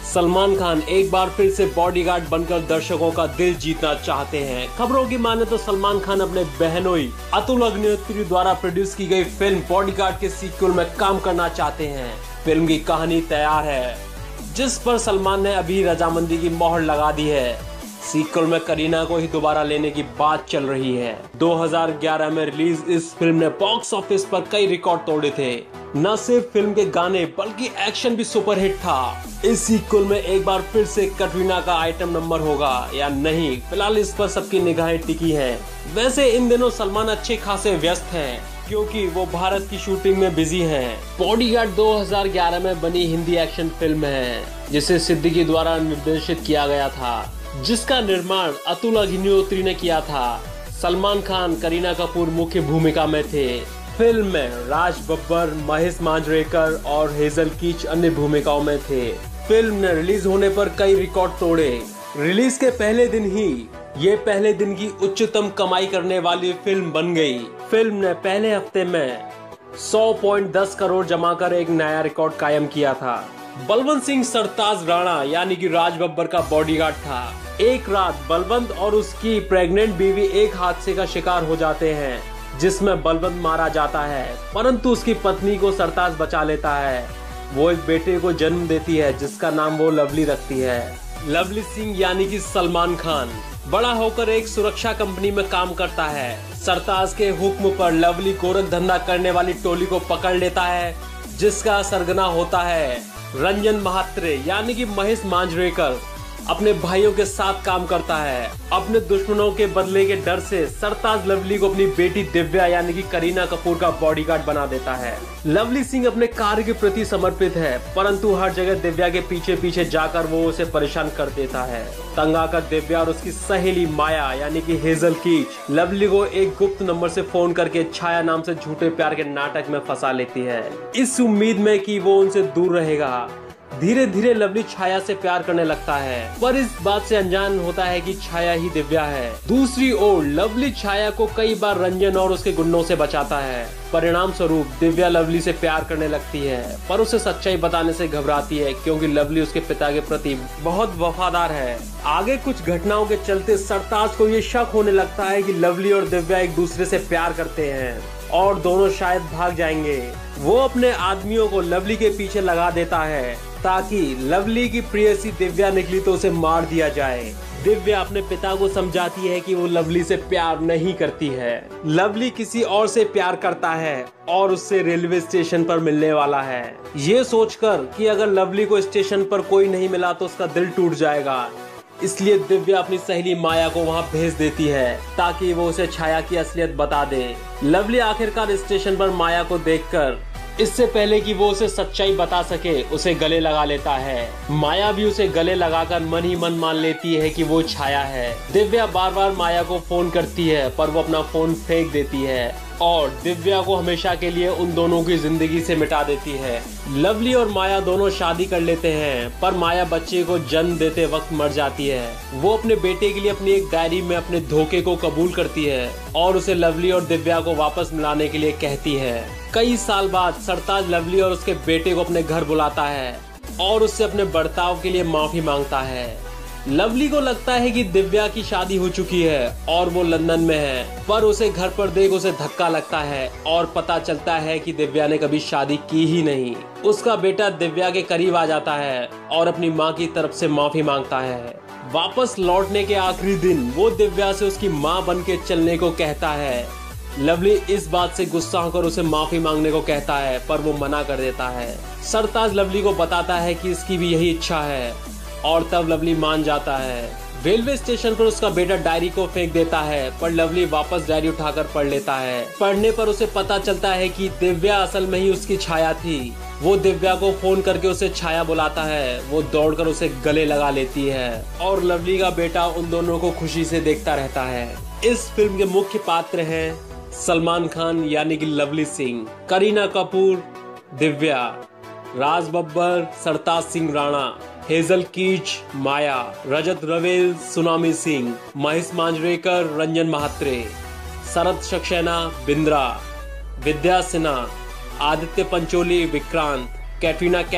सलमान खान एक बार फिर से बॉडीगार्ड बनकर दर्शकों का दिल जीतना चाहते हैं। खबरों की माने तो सलमान खान अपने बहनोई अतुल अग्निहोत्री द्वारा प्रोड्यूस की गई फिल्म बॉडीगार्ड के सीक्वल में काम करना चाहते हैं। फिल्म की कहानी तैयार है, जिस पर सलमान ने अभी रजामंदी की मोहर लगा दी है। सीक्वल में करीना को ही दोबारा लेने की बात चल रही है। दो हज़ार ग्यारह में रिलीज इस फिल्म ने बॉक्स ऑफिस पर कई रिकॉर्ड तोड़े थे। न सिर्फ फिल्म के गाने बल्कि एक्शन भी सुपरहिट था। इस सीक्वल में एक बार फिर से कटरीना का आइटम नंबर होगा या नहीं, फिलहाल इस पर सबकी निगाहें टिकी हैं। वैसे इन दिनों सलमान अच्छे खासे व्यस्त हैं, क्योंकि वो भारत की शूटिंग में बिजी हैं। बॉडीगार्ड दो हज़ार ग्यारह में बनी हिंदी एक्शन फिल्म है, जिसे सिद्दीकी द्वारा निर्देशित किया गया था, जिसका निर्माण अतुल अग्निहोत्री ने किया था। सलमान खान, करीना कपूर मुख्य भूमिका में थे। फिल्म में राज बब्बर, महेश मांजरेकर और हेजल कीच अन्य भूमिकाओं में थे। फिल्म ने रिलीज होने पर कई रिकॉर्ड तोड़े। रिलीज के पहले दिन ही ये पहले दिन की उच्चतम कमाई करने वाली फिल्म बन गई। फिल्म ने पहले हफ्ते में सौ पॉइंट दस करोड़ जमा कर एक नया रिकॉर्ड कायम किया था। बलवंत सिंह सरताज राणा यानी कि राज बब्बर का बॉडीगार्ड था। एक रात बलवंत और उसकी प्रेग्नेंट बीवी एक हादसे का शिकार हो जाते हैं, जिसमें बलवंत मारा जाता है, परंतु उसकी पत्नी को सरताज बचा लेता है। वो एक बेटे को जन्म देती है, जिसका नाम वो लवली रखती है। लवली सिंह यानी कि सलमान खान बड़ा होकर एक सुरक्षा कंपनी में काम करता है। सरताज के हुक्म पर लवली गोरख धंधा करने वाली टोली को पकड़ लेता है, जिसका सरगना होता है रंजन महात्रे यानी कि महेश मांजरेकर। अपने भाइयों के साथ काम करता है। अपने दुश्मनों के बदले के डर से सरताज लवली को अपनी बेटी दिव्या यानी कि करीना कपूर का बॉडीगार्ड बना देता है। लवली सिंह अपने कार्य के प्रति समर्पित है, परंतु हर जगह दिव्या के पीछे पीछे जाकर वो उसे परेशान कर देता है। तंग आकर दिव्या और उसकी सहेली माया यानी कि हेजल कीच लवली को एक गुप्त नंबर से फोन करके छाया नाम से झूठे प्यार के नाटक में फंसा लेती है, इस उम्मीद में कि वो उनसे दूर रहेगा। धीरे धीरे लवली छाया से प्यार करने लगता है, पर इस बात से अनजान होता है कि छाया ही दिव्या है। दूसरी ओर लवली छाया को कई बार रंजन और उसके गुंडों से बचाता है। परिणाम स्वरूप दिव्या लवली से प्यार करने लगती है, पर उसे सच्चाई बताने से घबराती है, क्योंकि लवली उसके पिता के प्रति बहुत वफादार है। आगे कुछ घटनाओं के चलते सरताज को ये शक होने लगता है कि लवली और दिव्या एक दूसरे से प्यार करते हैं और दोनों शायद भाग जाएंगे। वो अपने आदमियों को लवली के पीछे लगा देता है, ताकि लवली की प्रेयसी दिव्या निकली तो उसे मार दिया जाए। दिव्या अपने पिता को समझाती है कि वो लवली से प्यार नहीं करती है। लवली किसी और से प्यार करता है और उससे रेलवे स्टेशन पर मिलने वाला है। ये सोचकर कि अगर लवली को स्टेशन पर कोई नहीं मिला तो उसका दिल टूट जाएगा, इसलिए दिव्या अपनी सहेली माया को वहां भेज देती है, ताकि वो उसे छाया की असलियत बता दे। लवली आखिरकार स्टेशन पर माया को देखकर इससे पहले कि वो उसे सच्चाई बता सके, उसे गले लगा लेता है। माया भी उसे गले लगाकर मन ही मन मान लेती है कि वो छाया है। दिव्या बार बार माया को फोन करती है, पर वो अपना फोन फेंक देती है और दिव्या को हमेशा के लिए उन दोनों की जिंदगी से मिटा देती है। लवली और माया दोनों शादी कर लेते हैं, पर माया बच्चे को जन्म देते वक्त मर जाती है। वो अपने बेटे के लिए अपनी एक डायरी में अपने धोखे को कबूल करती है और उसे लवली और दिव्या को वापस मिलाने के लिए कहती है। कई साल बाद सरताज लवली और उसके बेटे को अपने घर बुलाता है और उससे अपने बर्ताव के लिए माफी मांगता है। लवली को लगता है कि दिव्या की शादी हो चुकी है और वो लंदन में है, पर उसे घर पर देख उसे धक्का लगता है और पता चलता है कि दिव्या ने कभी शादी की ही नहीं। उसका बेटा दिव्या के करीब आ जाता है और अपनी माँ की तरफ से माफी मांगता है। वापस लौटने के आखिरी दिन वो दिव्या से उसकी माँ बन के चलने को कहता है। लवली इस बात से गुस्सा होकर उसे माफी मांगने को कहता है, पर वो मना कर देता है। सरताज लवली को बताता है कि इसकी भी यही इच्छा है और तब लवली मान जाता है। रेलवे स्टेशन पर उसका बेटा डायरी को फेंक देता है, पर लवली वापस डायरी उठाकर पढ़ लेता है। पढ़ने पर उसे पता चलता है कि दिव्या असल में ही उसकी छाया थी। वो दिव्या को फोन करके उसे छाया बुलाता है। वो दौड़कर उसे गले लगा लेती है और लवली का बेटा उन दोनों को खुशी से देखता रहता है। इस फिल्म के मुख्य पात्र हैं सलमान खान यानी कि Lovely Singh, Kareena Kapoor Divya, Raj Babbar Sartaj Singh Rana, Hazel Keech Maya, Rajat Rawail Tsunami Singh, Mahesh Manjrekar Ranjan Mhatre, Sharad Saxena Bindra, Vidya Sinha, Aditya Pancholi Vikrant, Katrina Kaif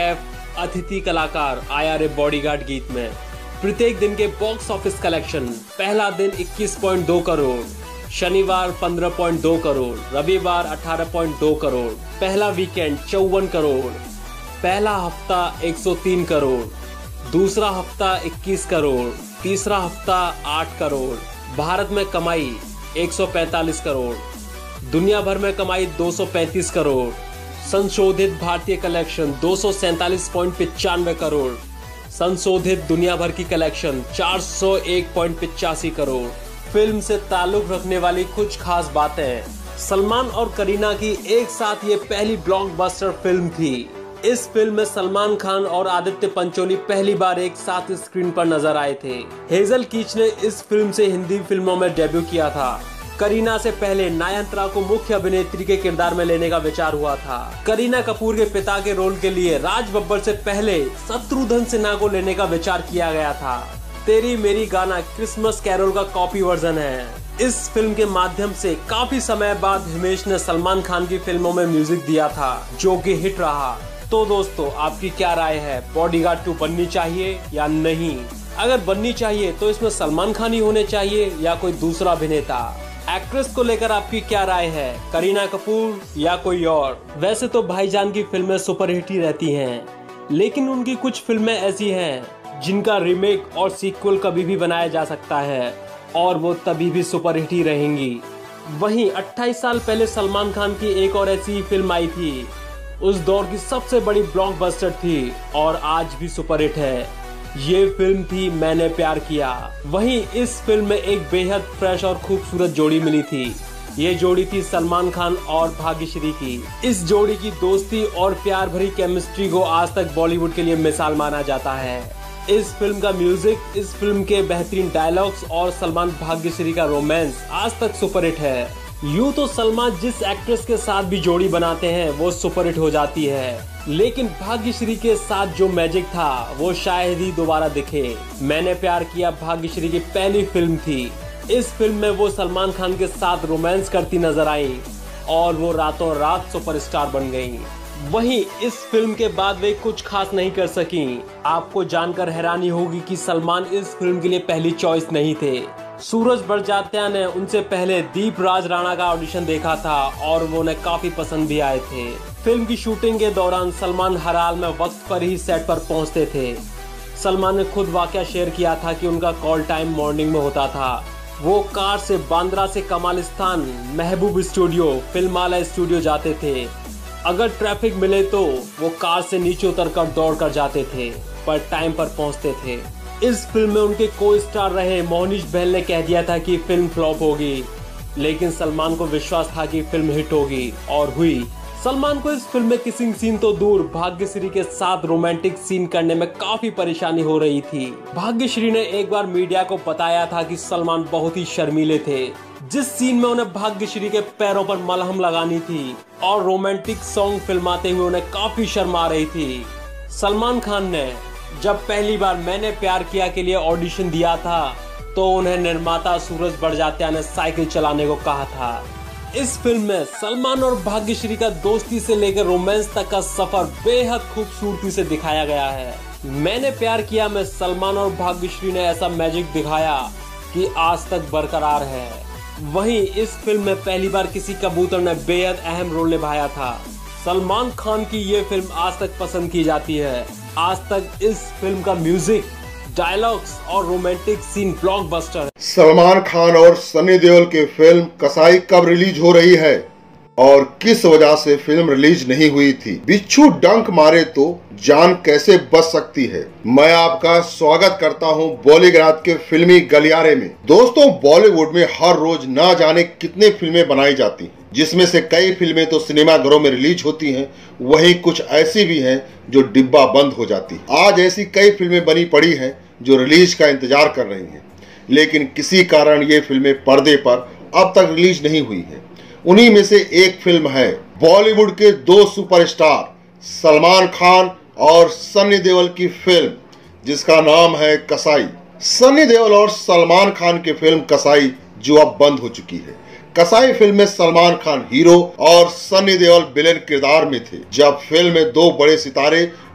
अतिथि कलाकार आया रे बॉडीगार्ड गीत में। प्रत्येक दिन के बॉक्स ऑफिस कलेक्शन, पहला दिन इक्कीस पॉइंट दो करोड़, शनिवार पंद्रह पॉइंट दो करोड़, रविवार अठारह पॉइंट दो करोड़, पहला वीकेंड चौवन करोड़, पहला हफ्ता एक सौ तीन करोड़, दूसरा हफ्ता इक्कीस करोड़, तीसरा हफ्ता आठ करोड़। भारत में कमाई एक सौ पैंतालीस करोड़, दुनिया भर में कमाई दो सौ पैंतीस करोड़, संशोधित भारतीय कलेक्शन दो सौ सैंतालीस पॉइंट पचानवे करोड़, संशोधित दुनिया भर की कलेक्शन चार सौ एक पॉइंट पचासी करोड़। फिल्म से ताल्लुक रखने वाली कुछ खास बातें। सलमान और करीना की एक साथ ये पहली ब्लॉकबस्टर फिल्म थी। इस फिल्म में सलमान खान और आदित्य पंचोली पहली बार एक साथ स्क्रीन पर नजर आए थे। हेजल कीच ने इस फिल्म से हिंदी फिल्मों में डेब्यू किया था। करीना से पहले नयनतारा को मुख्य अभिनेत्री के किरदार में लेने का विचार हुआ था। करीना कपूर के पिता के रोल के लिए राज बब्बर से पहले शत्रुघ्न सिन्हा को लेने का विचार किया गया था। तेरी मेरी गाना क्रिसमस कैरोल का कॉपी वर्जन है। इस फिल्म के माध्यम से काफी समय बाद हिमेश ने सलमान खान की फिल्मों में म्यूजिक दिया था, जो कि हिट रहा। तो दोस्तों, आपकी क्या राय है? बॉडीगार्ड टू बननी चाहिए या नहीं? अगर बननी चाहिए तो इसमें सलमान खान ही होने चाहिए या कोई दूसरा अभिनेता? एक्ट्रेस को लेकर आपकी क्या राय है? करीना कपूर या कोई और? वैसे तो भाईजान की फिल्में सुपरहिट ही रहती हैं, लेकिन उनकी कुछ फिल्में ऐसी हैं जिनका रीमेक और सीक्वल कभी भी बनाया जा सकता है और वो तभी भी सुपरहिट ही रहेंगी। वहीं अट्ठाईस साल पहले सलमान खान की एक और ऐसी फिल्म आई थी, उस दौर की सबसे बड़ी ब्लॉकबस्टर थी और आज भी सुपरहिट है। ये फिल्म थी मैंने प्यार किया। वहीं इस फिल्म में एक बेहद फ्रेश और खूबसूरत जोड़ी मिली थी। ये जोड़ी थी सलमान खान और भाग्यश्री की। इस जोड़ी की दोस्ती और प्यार भरी केमिस्ट्री को आज तक बॉलीवुड के लिए मिसाल माना जाता है। इस फिल्म का म्यूजिक, इस फिल्म के बेहतरीन डायलॉग्स और सलमान भाग्यश्री का रोमांस आज तक सुपरहिट है। यूं तो सलमान जिस एक्ट्रेस के साथ भी जोड़ी बनाते हैं वो सुपरहिट हो जाती है, लेकिन भाग्यश्री के साथ जो मैजिक था वो शायद ही दोबारा दिखे। मैंने प्यार किया भाग्यश्री की पहली फिल्म थी। इस फिल्म में वो सलमान खान के साथ रोमांस करती नजर आई और वो रातों रात सुपरस्टार बन गई। वहीं इस फिल्म के बाद वे कुछ खास नहीं कर सकी। आपको जानकर हैरानी होगी कि सलमान इस फिल्म के लिए पहली चॉइस नहीं थे। सूरज बड़जात्या ने उनसे पहले दीप राज राणा का ऑडिशन देखा था और वो उन्हें काफी पसंद भी आए थे। फिल्म की शूटिंग के दौरान सलमान हर हाल में वक्त पर ही सेट पर पहुंचते थे। सलमान ने खुद वाकया शेयर किया था कि उनका कॉल टाइम मॉर्निंग में होता था। वो कार से बांद्रा से कमालिस्तान, महबूब स्टूडियो, फिल्माला स्टूडियो जाते थे। अगर ट्रैफिक मिले तो वो कार से नीचे उतरकर दौड़ कर जाते थे, पर टाइम पर पहुंचते थे। इस फिल्म में उनके को स्टार रहे मोहनीश बहल ने कह दिया था कि फिल्म फ्लॉप होगी, लेकिन सलमान को विश्वास था कि फिल्म हिट होगी और हुई। सलमान को इस फिल्म में किसिंग सीन तो दूर, भाग्यश्री के साथ रोमांटिक सीन करने में काफी परेशानी हो रही थी। भाग्यश्री ने एक बार मीडिया को बताया था कि सलमान बहुत ही शर्मीले थे। जिस सीन में उन्हें भाग्यश्री के पैरों पर मलहम लगानी थी और रोमांटिक सॉन्ग फिल्माते हुए उन्हें काफी शर्म आ रही थी। सलमान खान ने जब पहली बार मैंने प्यार किया के लिए ऑडिशन दिया था तो उन्हें निर्माता सूरज बड़जात्या ने साइकिल चलाने को कहा था। इस फिल्म में सलमान और भाग्यश्री का दोस्ती से लेकर रोमांस तक का सफर बेहद खूबसूरती से दिखाया गया है। मैंने प्यार किया में सलमान और भाग्यश्री ने ऐसा मैजिक दिखाया कि आज तक बरकरार है। वहीं इस फिल्म में पहली बार किसी कबूतर ने बेहद अहम रोल निभाया था। सलमान खान की ये फिल्म आज तक पसंद की जाती है। आज तक इस फिल्म का म्यूजिक, डायलॉग्स और रोमांटिक सीन ब्लॉकबस्टर है। सलमान खान और सनी देओल की फिल्म कसाई कब रिलीज हो रही है और किस वजह से फिल्म रिलीज नहीं हुई थी? बिच्छू डंक मारे तो जान कैसे बच सकती है? मैं आपका स्वागत करता हूं बॉलीवुड के फिल्मी गलियारे में। दोस्तों, बॉलीवुड में हर रोज ना जाने कितने फिल्में बनाई जाती हैं, जिसमें से कई फिल्में तो सिनेमाघरों में रिलीज होती हैं, वहीं कुछ ऐसी भी हैं जो डिब्बा बंद हो जाती है। आज ऐसी कई फिल्में बनी पड़ी हैं जो रिलीज का इंतजार कर रही हैं, लेकिन किसी कारण ये फिल्में पर्दे पर अब तक रिलीज नहीं हुई हैं। उन्हीं में से एक फिल्म है बॉलीवुड के दो सुपरस्टार सलमान खान और सनी देओल की फिल्म, जिसका नाम है कसाई। सनी देओल और सलमान खान की फिल्म कसाई जो अब बंद हो चुकी है। कसाई फिल्म में सलमान खान हीरो और सनी देओल विलेन किरदार में थे। जब फिल्म में दो बड़े सितारे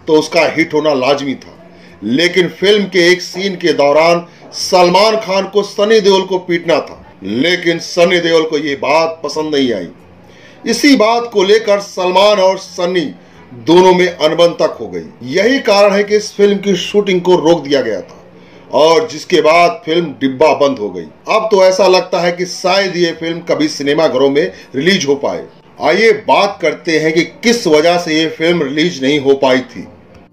तो उसका हिट होना लाजमी था। लेकिन फिल्म के एक सीन के दौरान सलमान खान को सनी देओल को पीटना था, लेकिन सनी देओल को ये बात पसंद नहीं आई। इसी बात को लेकर सलमान और सनी दोनों में अनबन तक हो गई। यही कारण है कि इस फिल्म की शूटिंग को रोक दिया गया था और जिसके बाद फिल्म डिब्बा बंद हो गई। अब तो ऐसा लगता है कि शायद ये फिल्म कभी सिनेमाघरों में रिलीज हो पाए। आइए बात करते हैं कि किस वजह से ये फिल्म रिलीज नहीं हो पाई थी।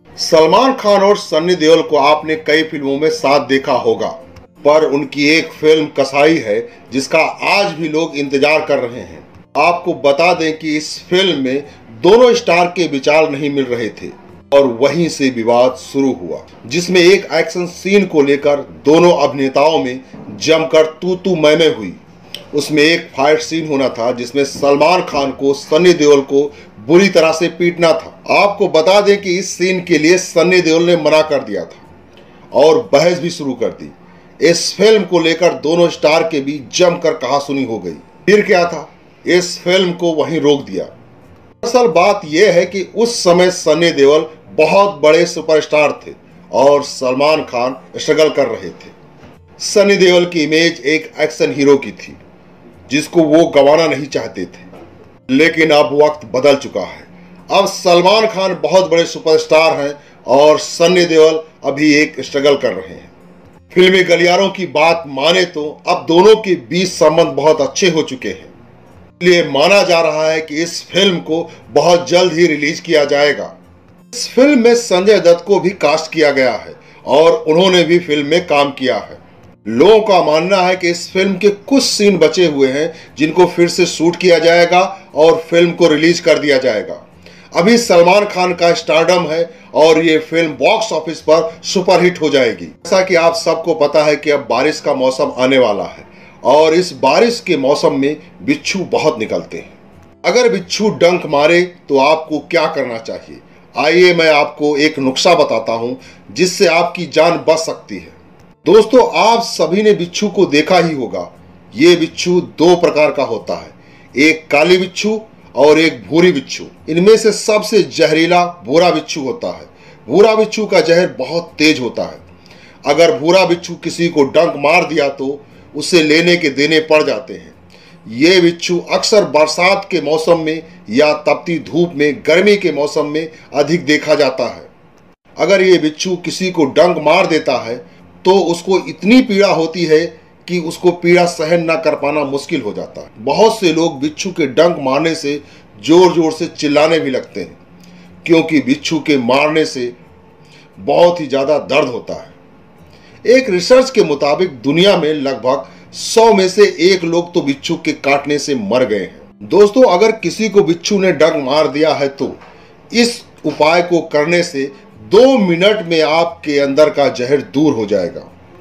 सलमान खान और सनी देओल को आपने कई फिल्मों में साथ देखा होगा, पर उनकी एक फिल्म कसाई है जिसका आज भी लोग इंतजार कर रहे हैं। आपको बता दें कि इस फिल्म में दोनों स्टार के विचार नहीं मिल रहे थे और वहीं से विवाद शुरू हुआ, जिसमें एक एक्शन सीन को लेकर दोनों अभिनेताओं में जमकर तू तू मैं मैं हुई। उसमें एक फाइट सीन होना था जिसमें सलमान खान को सनी देओल को बुरी तरह से पीटना था। आपको बता दें कि इस सीन के लिए सनी देओल ने मना कर दिया था और बहस भी शुरू कर दी। इस फिल्म को लेकर दोनों स्टार के बीच जमकर कहासुनी हो गई। फिर क्या था, इस फिल्म को वहीं रोक दिया। असल बात यह है कि उस समय सनी देओल बहुत बड़े सुपरस्टार थे और सलमान खान स्ट्रगल कर रहे थे। सनी देओल की इमेज एक एक्शन हीरो की थी जिसको वो गंवाना नहीं चाहते थे, लेकिन अब वक्त बदल चुका है। अब सलमान खान बहुत बड़े सुपरस्टार हैं और सनी देओल अभी एक स्ट्रगल कर रहे हैं। फिल्मी गलियारों की बात माने तो अब दोनों के बीच संबंध बहुत अच्छे हो चुके हैं, इसलिए माना जा रहा है कि इस फिल्म को बहुत जल्द ही रिलीज किया जाएगा। इस फिल्म में संजय दत्त को भी कास्ट किया गया है और उन्होंने भी फिल्म में काम किया है। लोगों का मानना है कि इस फिल्म के कुछ सीन बचे हुए हैं जिनको फिर से शूट किया जाएगा और फिल्म को रिलीज कर दिया जाएगा। अभी सलमान खान का स्टारडम है और ये फिल्म बॉक्स ऑफिस पर सुपरहिट हो जाएगी। जैसा कि आप सबको पता है कि अब बारिश का मौसम आने वाला है और इस बारिश के मौसम में बिच्छू बहुत निकलते हैं। अगर बिच्छू डंक मारे तो आपको क्या करना चाहिए? आइए मैं आपको एक नुस्खा बताता हूं जिससे आपकी जान बच सकती है। दोस्तों, आप सभी ने बिच्छू को देखा ही होगा। ये बिच्छू दो प्रकार का होता है, एक काली बिच्छू और एक भूरी बिच्छू। इनमें से सबसे जहरीला भूरा बिच्छू होता है। भूरा बिच्छू का जहर बहुत तेज होता है। अगर भूरा बिच्छू किसी को डंक मार दिया तो उसे लेने के देने पड़ जाते हैं। ये बिच्छू अक्सर बरसात के मौसम में या तपती धूप में गर्मी के मौसम में अधिक देखा जाता है। अगर ये बिच्छू किसी को डंक मार देता है तो उसको इतनी पीड़ा होती है कि उसको पीड़ा सहन न कर पाना मुश्किल हो जाता है। बहुत से लोग बिच्छू के डंक मारने से जोर जोर से चिल्लाने भी लगते हैं, क्योंकि बिच्छू के मारने से बहुत ही ज्यादा दर्द होता है। एक रिसर्च के मुताबिक दुनिया में लगभग सौ में से एक लोग तो बिच्छू के काटने से मर गए हैं। दोस्तों, अगर किसी को बिच्छू ने डंक मार दिया है तो इस उपाय को करने से दो मिनट में आपके अंदर का जहर दूर हो जाएगा।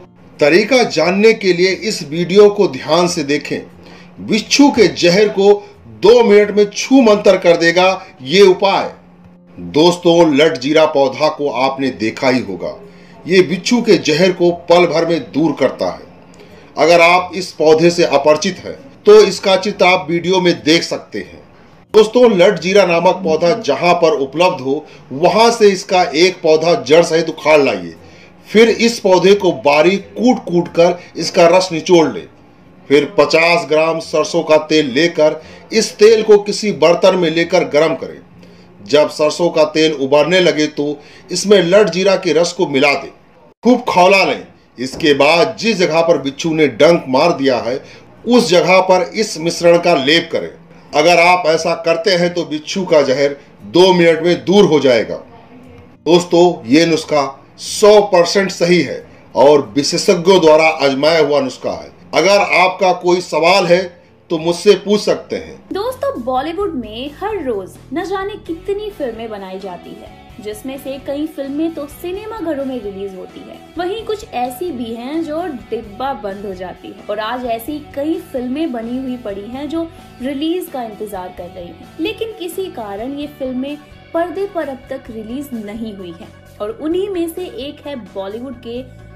तरीका जानने के लिए इस वीडियो को ध्यान से देखें। बिच्छू के जहर को दो मिनट में छू मंतर कर देगा ये उपाय। दोस्तों, लट जीरा पौधा को आपने देखा ही होगा। ये बिच्छू के जहर को पल भर में दूर करता है। अगर आप इस पौधे से अपरिचित हैं तो इसका चित्र आप वीडियो में देख सकते हैं। दोस्तों, लट जीरा नामक पौधा जहां पर उपलब्ध हो वहां से इसका एक पौधा जड़ सहित उखाड़ लाइए। फिर इस पौधे को बारीक कूट कूट कर इसका रस निचोड़ ले। फिर पचास ग्राम सरसों का तेल लेकर इस तेल को किसी बर्तन में लेकर गर्म करें। जब सरसों का तेल उबलने लगे तो इसमें लट जीरा के रस को मिला दें, खूब खौला लें। इसके बाद जिस जगह पर बिच्छू ने डंक मार दिया है उस जगह पर इस मिश्रण का लेप करें। अगर आप ऐसा करते हैं तो बिच्छू का जहर दो मिनट में दूर हो जाएगा। दोस्तों, ये नुस्खा सौ परसेंट सही है और विशेषज्ञों द्वारा आजमाया हुआ नुस्खा है। अगर आपका कोई सवाल है तो मुझसे पूछ सकते हैं। दोस्तों, बॉलीवुड में हर रोज न जाने कितनी फिल्में बनाई जाती है, जिसमें से कई फिल्में तो सिनेमा घरों में रिलीज होती है, वहीं कुछ ऐसी भी हैं जो डिब्बा बंद हो जाती है। और आज ऐसी कई फिल्में बनी हुई पड़ी हैं जो रिलीज का इंतजार कर रही हैं, लेकिन किसी कारण ये फिल्में पर्दे पर अब तक रिलीज नहीं हुई हैं। और उन्हीं में से एक है बॉलीवुड के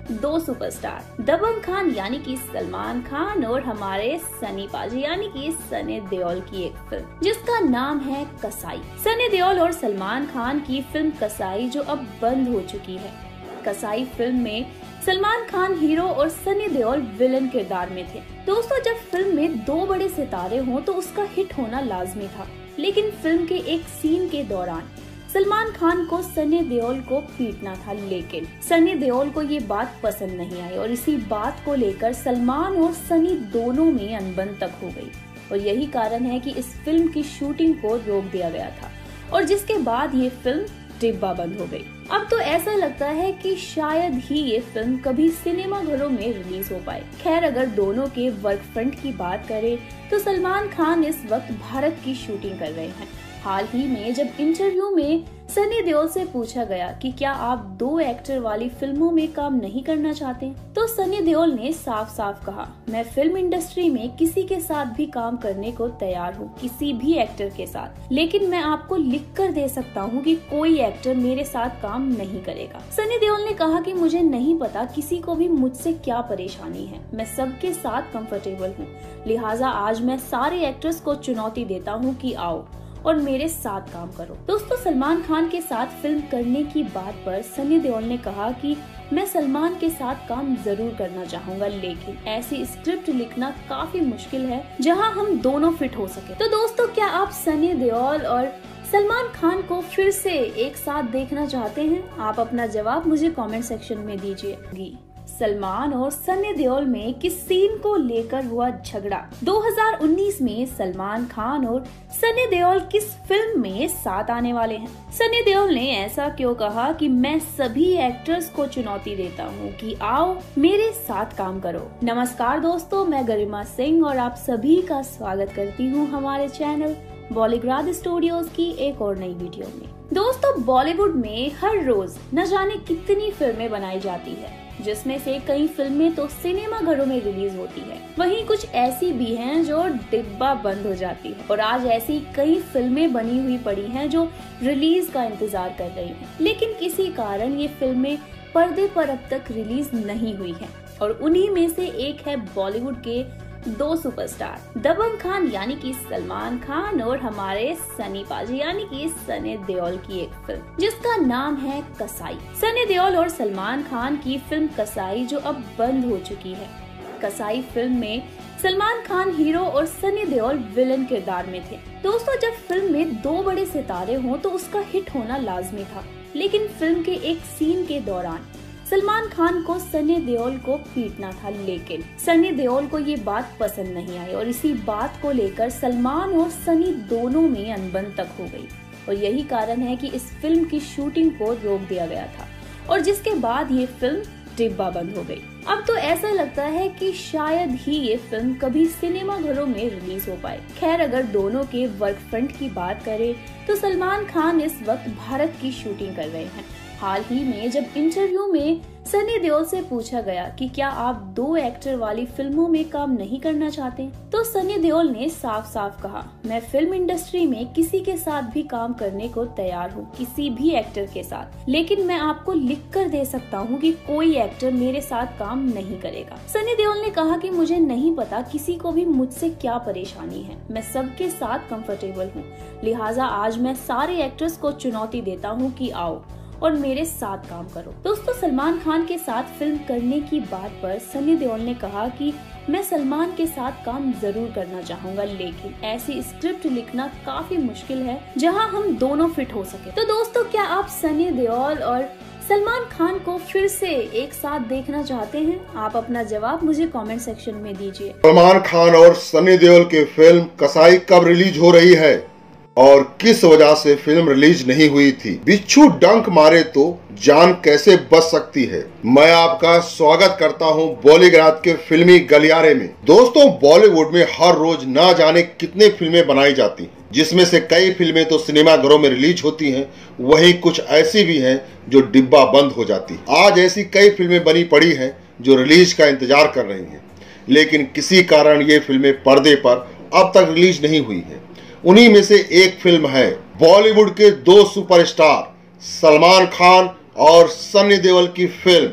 दो सुपरस्टार दबंग खान यानी कि सलमान खान और हमारे सनी पाजी यानी कि सनी देओल की एक फिल्म जिसका नाम है कसाई। सनी देओल और सलमान खान की फिल्म कसाई जो अब बंद हो चुकी है। कसाई फिल्म में सलमान खान हीरो और सनी देओल विलन किरदार में थे। दोस्तों, जब फिल्म में दो बड़े सितारे हों तो उसका हिट होना लाजमी था, लेकिन फिल्म के एक सीन के दौरान सलमान खान को सनी देओल को पीटना था, लेकिन सनी देओल को ये बात पसंद नहीं आई और इसी बात को लेकर सलमान और सनी दोनों में अनबन तक हो गई और यही कारण है कि इस फिल्म की शूटिंग को रोक दिया गया था और जिसके बाद ये फिल्म डिब्बा बंद हो गई। अब तो ऐसा लगता है कि शायद ही ये फिल्म कभी सिनेमा घरों में रिलीज हो पाए। खैर, अगर दोनों के वर्क फ्रंट की बात करें तो सलमान खान इस वक्त भारत की शूटिंग कर रहे हैं। हाल ही में जब इंटरव्यू में सनी देओल से पूछा गया कि क्या आप दो एक्टर वाली फिल्मों में काम नहीं करना चाहते, तो सनी देओल ने साफ साफ कहा, मैं फिल्म इंडस्ट्री में किसी के साथ भी काम करने को तैयार हूँ, किसी भी एक्टर के साथ, लेकिन मैं आपको लिख कर दे सकता हूँ कि कोई एक्टर मेरे साथ काम नहीं करेगा। सनी देओल ने कहा कि मुझे नहीं पता किसी को भी मुझसे क्या परेशानी है, मैं सबके साथ कंफर्टेबल हूँ, लिहाजा आज मैं सारे एक्टर्स को चुनौती देता हूँ कि आओ और मेरे साथ काम करो। दोस्तों, सलमान खान के साथ फिल्म करने की बात पर सनी देओल ने कहा कि मैं सलमान के साथ काम जरूर करना चाहूंगा, लेकिन ऐसी स्क्रिप्ट लिखना काफी मुश्किल है जहां हम दोनों फिट हो सके। तो दोस्तों, क्या आप सनी देओल और सलमान खान को फिर से एक साथ देखना चाहते हैं? आप अपना जवाब मुझे कमेंट सेक्शन में दीजिए। सलमान और सनी देओल में किस सीन को लेकर हुआ झगड़ा? दो हज़ार उन्नीस में सलमान खान और सनी देओल किस फिल्म में साथ आने वाले हैं? सनी देओल ने ऐसा क्यों कहा कि मैं सभी एक्टर्स को चुनौती देता हूं कि आओ मेरे साथ काम करो। नमस्कार दोस्तों, मैं गरिमा सिंह और आप सभी का स्वागत करती हूं हमारे चैनल बॉलीग्राड स्टूडियोज की एक और नई वीडियो में। दोस्तों, बॉलीवुड में हर रोज न जाने कितनी फिल्में बनाई जाती है, जिसमें से कई फिल्में तो सिनेमा घरों में रिलीज होती है, वहीं कुछ ऐसी भी हैं जो डिब्बा बंद हो जाती है और आज ऐसी कई फिल्में बनी हुई पड़ी हैं जो रिलीज का इंतजार कर रही हैं, लेकिन किसी कारण ये फिल्में पर्दे पर अब तक रिलीज नहीं हुई हैं और उन्हीं में से एक है बॉलीवुड के दो सुपरस्टार दबंग खान यानी कि सलमान खान और हमारे सनी पाजी यानी कि सनी देओल की एक फिल्म जिसका नाम है कसाई। सनी देओल और सलमान खान की फिल्म कसाई जो अब बंद हो चुकी है। कसाई फिल्म में सलमान खान हीरो और सनी देओल विलन किरदार में थे। दोस्तों, जब फिल्म में दो बड़े सितारे हों तो उसका हिट होना लाजमी था, लेकिन फिल्म के एक सीन के दौरान सलमान खान को सनी देओल को पीटना था, लेकिन सनी देओल को ये बात पसंद नहीं आई और इसी बात को लेकर सलमान और सनी दोनों में अनबन तक हो गई और यही कारण है कि इस फिल्म की शूटिंग को रोक दिया गया था और जिसके बाद ये फिल्म डिब्बा बंद हो गई। अब तो ऐसा लगता है कि शायद ही ये फिल्म कभी सिनेमा घरों में रिलीज हो पाए। खैर, अगर दोनों के वर्क फ्रंट की बात करें तो सलमान खान इस वक्त भारत की शूटिंग कर रहे हैं। हाल ही में जब इंटरव्यू में सनी देओल से पूछा गया कि क्या आप दो एक्टर वाली फिल्मों में काम नहीं करना चाहते, तो सनी देओल ने साफ साफ कहा, मैं फिल्म इंडस्ट्री में किसी के साथ भी काम करने को तैयार हूँ, किसी भी एक्टर के साथ, लेकिन मैं आपको लिख कर दे सकता हूँ कि कोई एक्टर मेरे साथ काम नहीं करेगा। सनी देओल ने कहा कि मुझे नहीं पता किसी को भी मुझसे क्या परेशानी है, मैं सबके साथ कंफर्टेबल हूँ, लिहाजा आज मैं सारे एक्टर्स को चुनौती देता हूँ कि आओ और मेरे साथ काम करो। दोस्तों, सलमान खान के साथ फिल्म करने की बात पर सनी देओल ने कहा कि मैं सलमान के साथ काम जरूर करना चाहूंगा, लेकिन ऐसी स्क्रिप्ट लिखना काफी मुश्किल है जहां हम दोनों फिट हो सके। तो दोस्तों, क्या आप सनी देओल और सलमान खान को फिर से एक साथ देखना चाहते हैं? आप अपना जवाब मुझे कमेंट सेक्शन में दीजिए। सलमान खान और सनी देओल की फिल्म कसाई कब रिलीज हो रही है और किस वजह से फिल्म रिलीज नहीं हुई थी? बिच्छू डंक मारे तो जान कैसे बच सकती है? मैं आपका स्वागत करता हूं बॉलीग्राड के फिल्मी गलियारे में। दोस्तों, बॉलीवुड में हर रोज ना जाने कितने फिल्में बनाई जाती हैं, जिसमें से कई फिल्में तो सिनेमा घरों में रिलीज होती हैं, वहीं कुछ ऐसी भी हैं जो डिब्बा बंद हो जाती है। आज ऐसी कई फिल्में बनी पड़ी हैं जो रिलीज का इंतजार कर रही हैं, लेकिन किसी कारण ये फिल्में पर्दे पर अब तक रिलीज नहीं हुई है। उन्हीं में से एक फिल्म है बॉलीवुड के दो सुपरस्टार सलमान खान और सनी देओल की फिल्म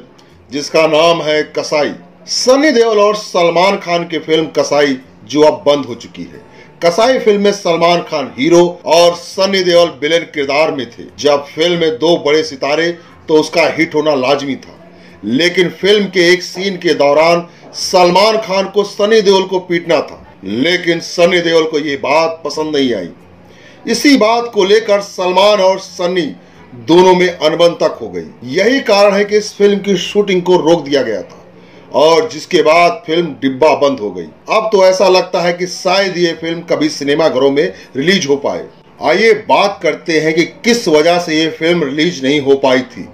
जिसका नाम है कसाई। सनी देओल और सलमान खान की फिल्म कसाई जो अब बंद हो चुकी है। कसाई फिल्म में सलमान खान हीरो और सनी देओल विलेन किरदार में थे। जब फिल्म में दो बड़े सितारे तो उसका हिट होना लाजमी था, लेकिन फिल्म के एक सीन के दौरान सलमान खान को सनी देओल को पीटना था, लेकिन सनी देओल को ये बात पसंद नहीं आई। इसी बात को लेकर सलमान और सनी दोनों में अनबन तक हो गई। यही कारण है कि इस फिल्म की शूटिंग को रोक दिया गया था और जिसके बाद फिल्म डिब्बा बंद हो गई। अब तो ऐसा लगता है कि शायद ये फिल्म कभी सिनेमाघरों में रिलीज हो पाए। आइए बात करते हैं कि किस वजह से ये फिल्म रिलीज नहीं हो पाई थी।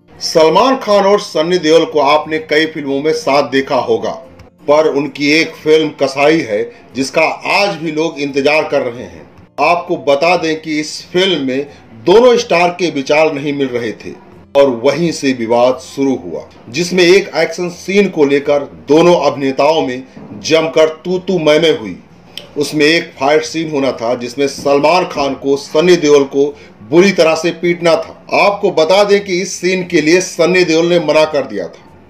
सलमान खान और सनी देओल को आपने कई फिल्मों में साथ देखा होगा, पर उनकी एक फिल्म कसाई है जिसका आज भी लोग इंतजार कर रहे हैं। आपको बता दें कि इस फिल्म में दोनों स्टार के विचार नहीं मिल रहे थे और वहीं से विवाद शुरू हुआ, जिसमें एक एक्शन सीन को लेकर दोनों अभिनेताओं में जमकर तू तू मैं मैं हुई। उसमें एक फाइट सीन होना था जिसमें सलमान खान को सनी देओल को बुरी तरह से पीटना था। आपको बता दें कि इस सीन के लिए सनी देओल ने मना कर दिया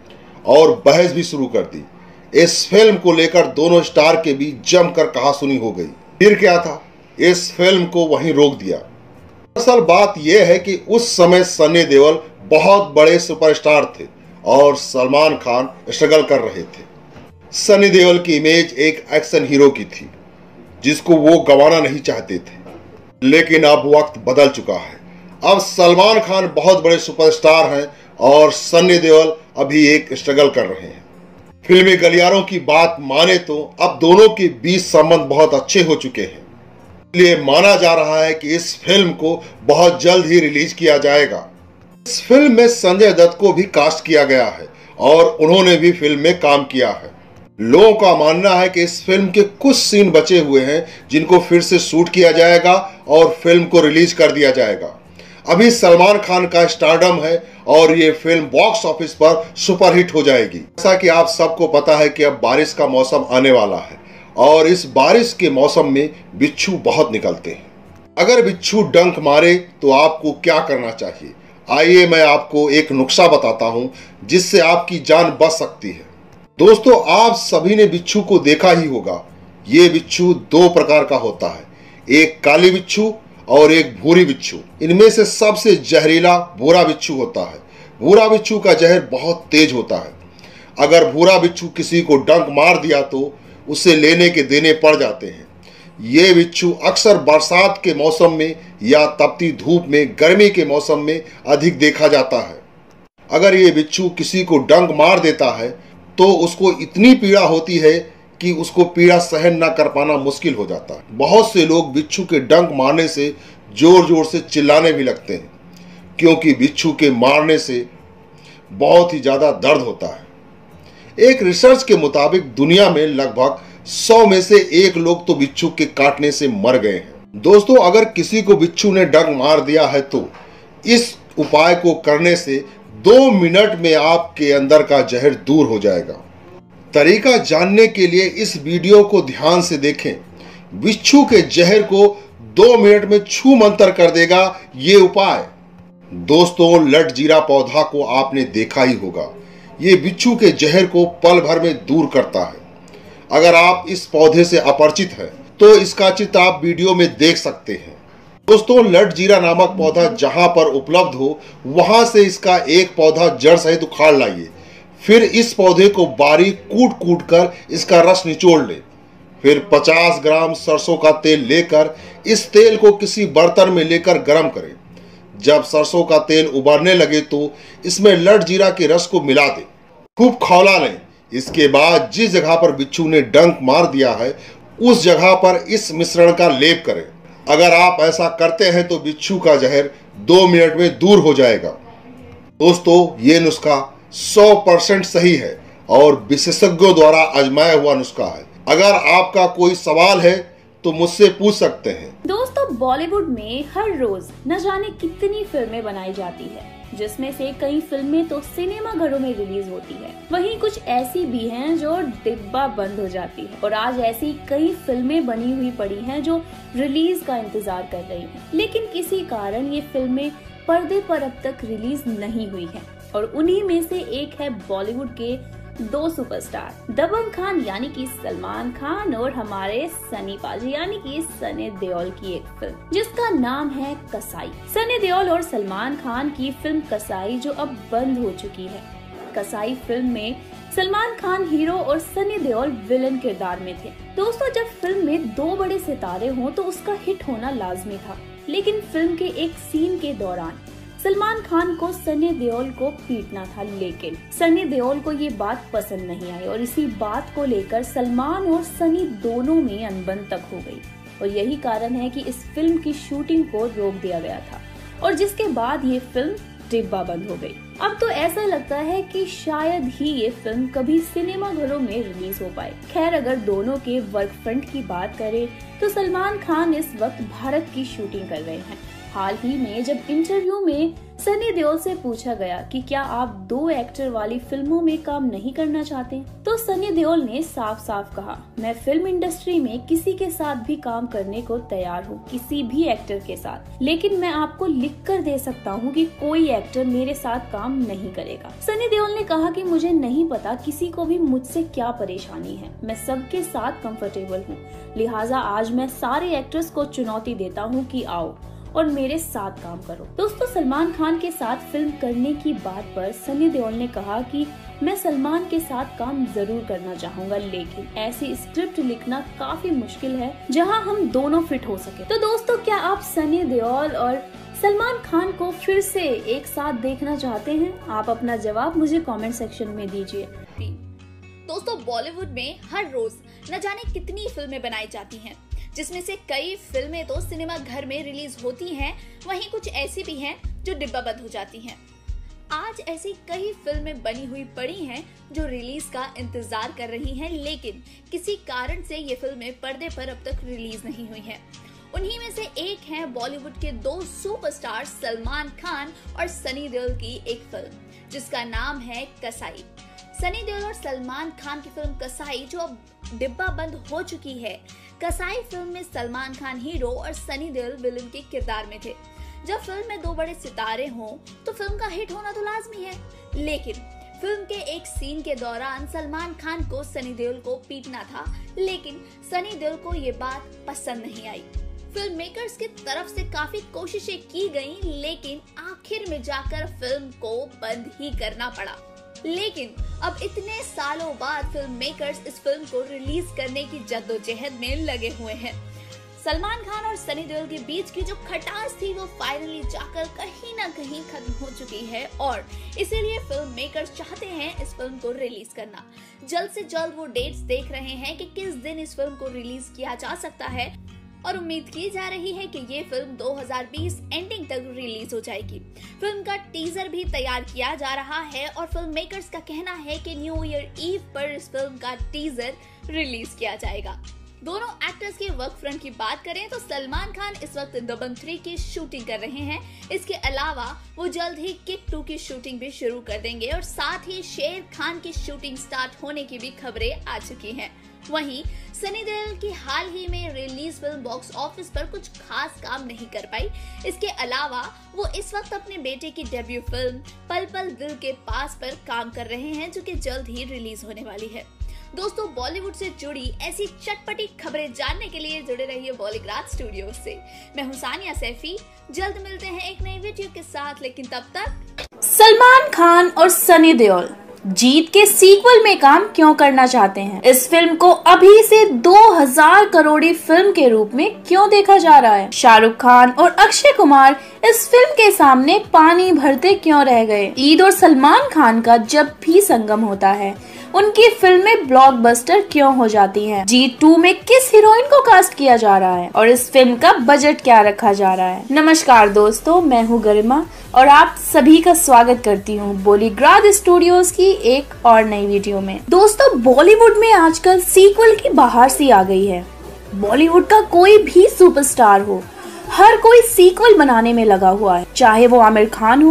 था और बहस भी शुरू कर दी। इस फिल्म को लेकर दोनों स्टार के बीच जमकर कहासुनी हो गई। फिर क्या था, इस फिल्म को वहीं रोक दिया। असल बात यह है कि उस समय सनी देओल बहुत बड़े सुपरस्टार थे और सलमान खान स्ट्रगल कर रहे थे। सनी देओल की इमेज एक एक्शन हीरो की थी जिसको वो गंवाना नहीं चाहते थे, लेकिन अब वक्त बदल चुका है। अब सलमान खान बहुत बड़े सुपरस्टार हैं और सनी देओल अभी एक स्ट्रगल कर रहे हैं। फिल्मी गलियारों की बात माने तो अब दोनों के बीच संबंध बहुत अच्छे हो चुके हैं, इसलिए माना जा रहा है कि इस फिल्म को बहुत जल्द ही रिलीज किया जाएगा। इस फिल्म में संजय दत्त को भी कास्ट किया गया है और उन्होंने भी फिल्म में काम किया है। लोगों का मानना है कि इस फिल्म के कुछ सीन बचे हुए हैं जिनको फिर से शूट किया जाएगा और फिल्म को रिलीज कर दिया जाएगा। अभी सलमान खान का स्टारडम है और ये फिल्म बॉक्स ऑफिस पर सुपरहिट हो जाएगी। जैसा कि आप सबको पता है कि अब बारिश का मौसम आने वाला है और इस बारिश के मौसम में बिच्छू बहुत निकलते हैं। अगर बिच्छू डंक मारे तो आपको क्या करना चाहिए? आइए मैं आपको एक नुस्खा बताता हूं जिससे आपकी जान बच सकती है। दोस्तों, आप सभी ने बिच्छू को देखा ही होगा। ये बिच्छू दो प्रकार का होता है, एक काली बिच्छू और एक भूरी बिच्छू। इनमें से सबसे जहरीला भूरा बिच्छू होता है। भूरा बिच्छू का जहर बहुत तेज होता है। अगर भूरा बिच्छू किसी को डंक मार दिया तो उसे लेने के देने पड़ जाते हैं। ये बिच्छू अक्सर बरसात के मौसम में या तपती धूप में गर्मी के मौसम में अधिक देखा जाता है। अगर ये बिच्छू किसी को डंक मार देता है तो उसको इतनी पीड़ा होती है कि उसको पीड़ा सहन न कर पाना मुश्किल हो जाता है। बहुत से लोग बिच्छू के डंक मारने से जोर जोर से चिल्लाने भी लगते हैं, क्योंकि बिच्छू के मारने से बहुत ही ज़्यादा दर्द होता है। एक रिसर्च के मुताबिक दुनिया में लगभग सौ में से एक लोग तो बिच्छू के काटने से मर गए हैं। दोस्तों, अगर किसी को बिच्छू ने डंक मार दिया है तो इस उपाय को करने से दो मिनट में आपके अंदर का जहर दूर हो जाएगा। तरीका जानने के लिए इस वीडियो को ध्यान से देखें। बिच्छू के जहर को दो मिनट में छू मंतर कर देगा ये उपाय। दोस्तों, लटजीरा पौधा को आपने देखा ही होगा। ये बिच्छू के जहर को पल भर में दूर करता है। अगर आप इस पौधे से अपरिचित हैं तो इसका चित्र आप वीडियो में देख सकते हैं। दोस्तों, लटजीरा नामक पौधा जहां पर उपलब्ध हो वहां से इसका एक पौधा जड़ सहित उखाड़ लाइए। फिर इस पौधे को बारीक कूट कूट कर इसका रस निचोड़ ले। फिर पचास ग्राम सरसों का तेल लेकर इस तेल को किसी बर्तन में लेकर गर्म करें। जब सरसों का तेल उबलने लगे तो इसमें लटजीरा के रस को मिला दें, खूब खौला लें। इसके बाद जिस जगह पर बिच्छू ने डंक मार दिया है उस जगह पर इस मिश्रण का लेप करें। अगर आप ऐसा करते हैं तो बिच्छू का जहर दो मिनट में दूर हो जाएगा। दोस्तों, ये नुस्खा सौ परसेंट सही है और विशेषज्ञों द्वारा आजमाया हुआ नुस्खा है। अगर आपका कोई सवाल है तो मुझसे पूछ सकते हैं। दोस्तों, बॉलीवुड में हर रोज न जाने कितनी फिल्में बनाई जाती है, जिसमें से कई फिल्में तो सिनेमा घरों में रिलीज होती है, वहीं कुछ ऐसी भी हैं जो डिब्बा बंद हो जाती है। और आज ऐसी कई फिल्में बनी हुई पड़ी हैं जो रिलीज का इंतजार कर रही हैं, लेकिन किसी कारण ये फिल्में पर्दे पर अब तक रिलीज नहीं हुई हैं। और उन्हीं में से एक है बॉलीवुड के दो सुपरस्टार दबंग खान यानी कि सलमान खान और हमारे सनी पाजी यानी कि सनी देओल की एक फिल्म जिसका नाम है कसाई। सनी देओल और सलमान खान की फिल्म कसाई जो अब बंद हो चुकी है। कसाई फिल्म में सलमान खान हीरो और सनी देओल विलन किरदार में थे। दोस्तों, जब फिल्म में दो बड़े सितारे हों तो उसका हिट होना लाजमी था, लेकिन फिल्म के एक सीन के दौरान सलमान खान को सनी देओल को पीटना था, लेकिन सनी देओल को ये बात पसंद नहीं आई और इसी बात को लेकर सलमान और सनी दोनों में अनबन तक हो गई और यही कारण है कि इस फिल्म की शूटिंग को रोक दिया गया था और जिसके बाद ये फिल्म डिब्बा बंद हो गई। अब तो ऐसा लगता है कि शायद ही ये फिल्म कभी सिनेमा घरों में रिलीज हो पाए। खैर, अगर दोनों के वर्क फ्रंट की बात करें तो सलमान खान इस वक्त भारत की शूटिंग कर रहे हैं। हाल ही में जब इंटरव्यू में सनी देओल से पूछा गया कि क्या आप दो एक्टर वाली फिल्मों में काम नहीं करना चाहते, तो सनी देओल ने साफ साफ कहा, मैं फिल्म इंडस्ट्री में किसी के साथ भी काम करने को तैयार हूँ, किसी भी एक्टर के साथ, लेकिन मैं आपको लिख कर दे सकता हूँ कि कोई एक्टर मेरे साथ काम नहीं करेगा। सनी देओल ने कहा कि मुझे नहीं पता किसी को भी मुझसे क्या परेशानी है, मैं सबके साथ कंफर्टेबल हूँ, लिहाजा आज मैं सारे एक्टर्स को चुनौती देता हूँ कि आओ और मेरे साथ काम करो। दोस्तों, सलमान खान के साथ फिल्म करने की बात पर सनी देओल ने कहा कि मैं सलमान के साथ काम जरूर करना चाहूंगा, लेकिन ऐसी स्क्रिप्ट लिखना काफी मुश्किल है जहां हम दोनों फिट हो सके। तो दोस्तों, क्या आप सनी देओल और सलमान खान को फिर से एक साथ देखना चाहते हैं? आप अपना जवाब मुझे कमेंट सेक्शन में दीजिए। दोस्तों, बॉलीवुड में हर रोज न जाने कितनी फिल्में बनाई जाती हैं, जिसमें से कई फिल्में तो सिनेमा घर में रिलीज होती हैं, वहीं कुछ ऐसी भी हैं जो डिब्बा बंद हो जाती हैं। आज ऐसी कई फिल्में बनी हुई पड़ी हैं जो रिलीज का इंतजार कर रही हैं, लेकिन किसी कारण से ये फिल्में पर्दे पर अब तक रिलीज नहीं हुई हैं। उन्हीं में से एक है बॉलीवुड के दो सुपरस्टार सलमान खान और सनी देओल की एक फिल्म जिसका नाम है कसाई। सनी देओल और सलमान खान की फिल्म कसाई जो अब डिब्बा बंद हो चुकी है। कसाई फिल्म में सलमान खान हीरो और सनी देओल विलन के किरदार में थे। जब फिल्म में दो बड़े सितारे हों तो फिल्म का हिट होना तो लाजमी है, लेकिन फिल्म के एक सीन के दौरान सलमान खान को सनी देओल को पीटना था, लेकिन सनी देओल को ये बात पसंद नहीं आई। फिल्म मेकर्स की तरफ से काफी कोशिशें की गईं, लेकिन आखिर में जाकर फिल्म को बंद ही करना पड़ा। लेकिन अब इतने सालों बाद फिल्म मेकर्स इस फिल्म को रिलीज करने की जद्दोजहद में लगे हुए हैं। सलमान खान और सनी देओल के बीच की जो खटास थी वो फाइनली जाकर कहीं ना कहीं खत्म हो चुकी है और इसीलिए फिल्म मेकर्स चाहते हैं इस फिल्म को रिलीज करना। जल्द से जल्द वो डेट्स देख रहे हैं कि किस दिन इस फिल्म को रिलीज किया जा सकता है और उम्मीद की जा रही है कि ये फिल्म दो हज़ार बीस एंडिंग तक रिलीज हो जाएगी। फिल्म का टीजर भी तैयार किया जा रहा है और फिल्म मेकर्स का कहना है कि न्यू ईयर ईव पर इस फिल्म का टीजर रिलीज किया जाएगा। दोनों एक्टर्स के वर्क फ्रंट की बात करें तो सलमान खान इस वक्त दबंग थ्री की शूटिंग कर रहे हैं। इसके अलावा वो जल्द ही किक टू की शूटिंग भी शुरू कर देंगे और साथ ही शेर खान की शूटिंग स्टार्ट होने की भी खबरें आ चुकी हैं। वहीं सनी देओल की हाल ही में रिलीज फिल्म बॉक्स ऑफिस पर कुछ खास काम नहीं कर पाई। इसके अलावा वो इस वक्त अपने बेटे की डेब्यू फिल्म पल पल दिल के पास पर काम कर रहे हैं जो कि जल्द ही रिलीज होने वाली है। दोस्तों, बॉलीवुड से जुड़ी ऐसी चटपटी खबरें जानने के लिए जुड़े रहिए बॉलीग्राज स्टूडियो से। मैं हूं सानिया सैफी। जल्द मिलते हैं एक नई वीडियो के साथ, लेकिन तब तक सलमान खान और सनी देओल जीत के सीक्वल में काम क्यों करना चाहते हैं? इस फिल्म को अभी से दो हज़ार करोड़ी फिल्म के रूप में क्यों देखा जा रहा है? शाहरुख खान और अक्षय कुमार इस फिल्म के सामने पानी भरते क्यों रह गए? ईद और सलमान खान का जब भी संगम होता है उनकी फिल्में ब्लॉकबस्टर क्यों हो जाती हैं? जीत टू में किस हीरोइन को कास्ट किया जा रहा है और इस फिल्म का बजट क्या रखा जा रहा है? नमस्कार दोस्तों, मैं हूँ गरिमा और आप सभी का स्वागत करती हूँ बॉलीग्राज स्टूडियोज की एक और नई वीडियो में। दोस्तों, बॉलीवुड में आजकल सीक्वल की बहार सी आ गई है। बॉलीवुड का कोई भी सुपरस्टार हो, हर कोई सीक्वल बनाने में लगा हुआ है, चाहे वो आमिर खान हो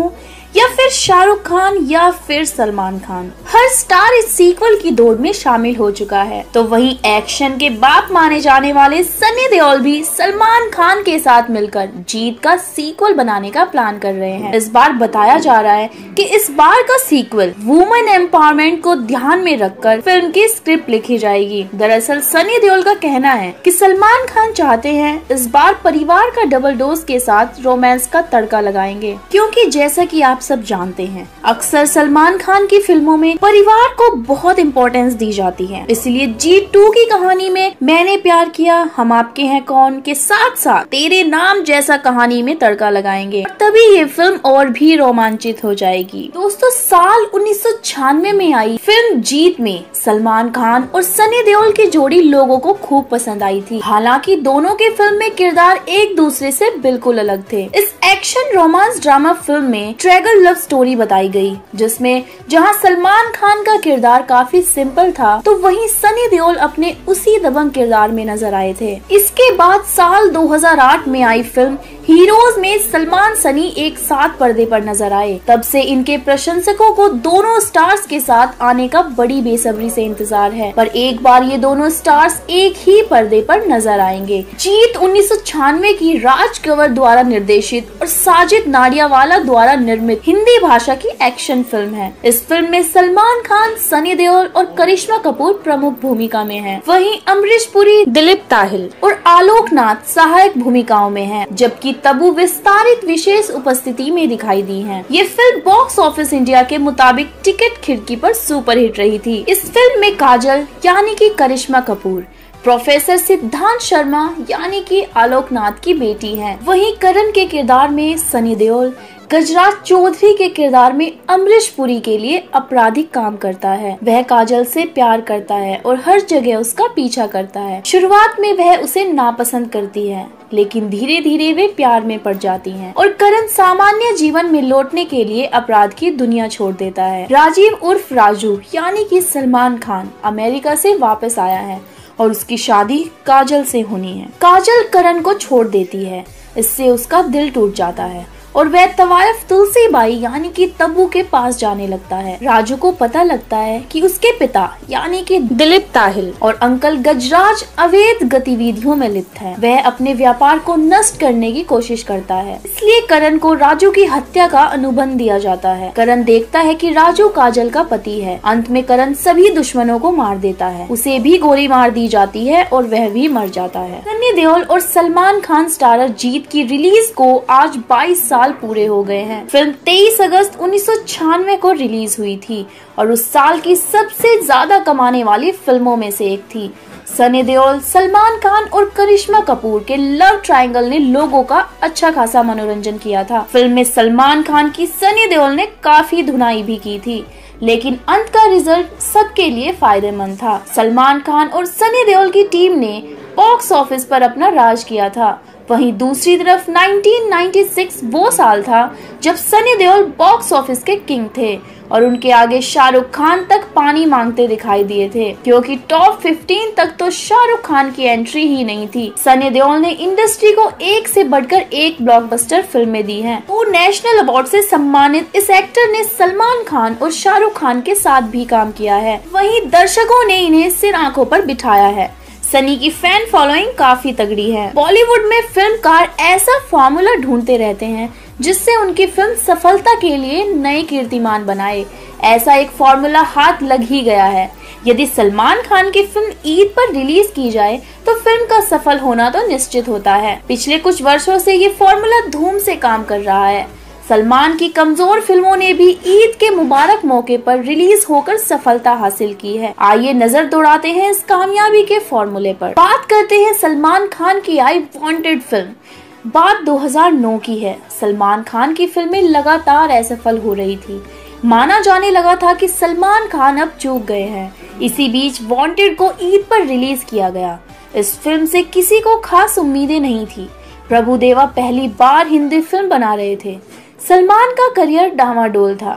या फिर शाहरुख खान या फिर सलमान खान। हर स्टार इस सीक्वल की दौड़ में शामिल हो चुका है। तो वहीं एक्शन के बाप माने जाने वाले सनी देओल भी सलमान खान के साथ मिलकर जीत का सीक्वल बनाने का प्लान कर रहे हैं। इस बार बताया जा रहा है कि इस बार का सीक्वल वुमेन एम्पावरमेंट को ध्यान में रखकर फिल्म की स्क्रिप्ट लिखी जाएगी। दरअसल सनी देओल का कहना है कि सलमान खान चाहते हैं इस बार परिवार का डबल डोज के साथ रोमांस का तड़का लगाएंगे, क्योंकि जैसा कि आप सब जानते हैं अक्सर सलमान खान की फिल्मों में परिवार को बहुत इम्पोर्टेंस दी जाती है। इसलिए जीत टू की कहानी में मैंने प्यार किया, हम आपके हैं कौन के साथ साथ तेरे नाम जैसा कहानी में तड़का लगाएंगे, तभी ये फिल्म और भी रोमांचित हो जाएगी। दोस्तों, साल उन्नीस सौ छियानवे में आई फिल्म जीत में सलमान खान और सनी देओल की जोड़ी लोगों को खूब पसंद आई थी। हालांकि दोनों के फिल्म में किरदार एक दूसरे से बिल्कुल अलग थे। इस एक्शन रोमांस ड्रामा फिल्म में ट्रैगल लव स्टोरी बताई गई, जिसमें जहां सलमान खान का किरदार काफी सिंपल था तो वहीं सनी देओल अपने उसी दबंग किरदार में नजर आए थे। इसके बाद साल दो हज़ार आठ में आई फिल्म हीरोज में सलमान सनी एक साथ पर्दे पर नजर आए। तब से इनके प्रशंसकों को दोनों स्टार्स के साथ आने का बड़ी बेसब्री से इंतजार है, पर एक बार ये दोनों स्टार्स एक ही पर्दे पर नजर आएंगे। जीत उन्नीस सौ छियानवे की राज कंवर द्वारा निर्देशित और साजिद नाडियावाला द्वारा निर्मित हिंदी भाषा की एक्शन फिल्म है। इस फिल्म में सलमान खान, सनी देओल और करिश्मा कपूर प्रमुख भूमिका में हैं। वहीं अमरीश पुरी, दिलीप ताहिल और आलोक नाथ सहायक भूमिकाओं में हैं, जबकि तब्बू विस्तारित विशेष उपस्थिति में दिखाई दी हैं। ये फिल्म बॉक्स ऑफिस इंडिया के मुताबिक टिकट खिड़की पर सुपरहिट रही थी। इस फिल्म में काजल यानी कि करिश्मा कपूर, प्रोफेसर सिद्धांत शर्मा यानी कि आलोकनाथ की बेटी हैं। वहीं करण के किरदार में सनी देओल, गजराज चौधरी के किरदार में अमरीश पुरी के लिए आपराधिक काम करता है। वह काजल से प्यार करता है और हर जगह उसका पीछा करता है। शुरुआत में वह उसे नापसंद करती है, लेकिन धीरे धीरे वे प्यार में पड़ जाती हैं और करण सामान्य जीवन में लौटने के लिए अपराध की दुनिया छोड़ देता है। राजीव उर्फ राजू यानी कि सलमान खान अमेरिका से वापस आया है और उसकी शादी काजल से होनी है। काजल करण को छोड़ देती है, इससे उसका दिल टूट जाता है और वह तवायफ तुलसीबाई यानी कि तब्बू के पास जाने लगता है। राजू को पता लगता है कि उसके पिता यानी कि दिलीप ताहिल और अंकल गजराज अवैध गतिविधियों में लिप्त हैं। वह अपने व्यापार को नष्ट करने की कोशिश करता है, इसलिए करण को राजू की हत्या का अनुबंध दिया जाता है। करण देखता है कि राजू काजल का पति है। अंत में करण सभी दुश्मनों को मार देता है, उसे भी गोली मार दी जाती है और वह भी मर जाता है। सनी देओल और सलमान खान स्टारर जीत की रिलीज को आज बाईस साल पूरे हो गए हैं। फिल्म तेईस अगस्त उन्नीस सौ छियानवे को रिलीज हुई थी और उस साल की सबसे ज्यादा कमाने वाली फिल्मों में से एक थी। सनी देओल, सलमान खान और करिश्मा कपूर के लव ट्रायंगल ने लोगों का अच्छा खासा मनोरंजन किया था। फिल्म में सलमान खान की सनी देओल ने काफी धुनाई भी की थी, लेकिन अंत का रिजल्ट सबके लिए फायदेमंद था। सलमान खान और सनी देओल की टीम ने बॉक्स ऑफिस पर अपना राज किया था। वहीं दूसरी तरफ उन्नीस सौ छियानवे वो साल था जब सनी देओल बॉक्स ऑफिस के किंग थे और उनके आगे शाहरुख खान तक पानी मांगते दिखाई दिए थे, क्योंकि टॉप पंद्रह तक तो शाहरुख खान की एंट्री ही नहीं थी। सनी देओल ने इंडस्ट्री को एक से बढ़कर एक ब्लॉकबस्टर फिल्में दी हैं। वो नेशनल अवार्ड से सम्मानित इस एक्टर ने सलमान खान और शाहरुख खान के साथ भी काम किया है। वहीं दर्शकों ने इन्हें सिर आंखों पर बिठाया है। सनी की फैन फॉलोइंग काफी तगड़ी है। बॉलीवुड में फिल्मकार ऐसा फॉर्मूला ढूंढते रहते हैं जिससे उनकी फिल्म सफलता के लिए नए कीर्तिमान बनाए। ऐसा एक फॉर्मूला हाथ लग ही गया है। यदि सलमान खान की फिल्म ईद पर रिलीज की जाए तो फिल्म का सफल होना तो निश्चित होता है। पिछले कुछ वर्षों से ये फॉर्मूला धूम से काम कर रहा है। सलमान की कमजोर फिल्मों ने भी ईद के मुबारक मौके पर रिलीज होकर सफलता हासिल की है। आइए नजर दौड़ाते हैं इस कामयाबी के फॉर्मूले पर। बात करते हैं सलमान खान की आई वांटेड फिल्म। बात दो हज़ार नौ की है। सलमान खान की फिल्में लगातार असफल हो रही थी। माना जाने लगा था कि सलमान खान अब चूक गए हैं। इसी बीच वांटेड को ईद पर रिलीज किया गया। इस फिल्म से किसी को खास उम्मीदें नहीं थी। प्रभुदेवा पहली बार हिंदी फिल्म बना रहे थे। सलमान का करियर डामाडोल था,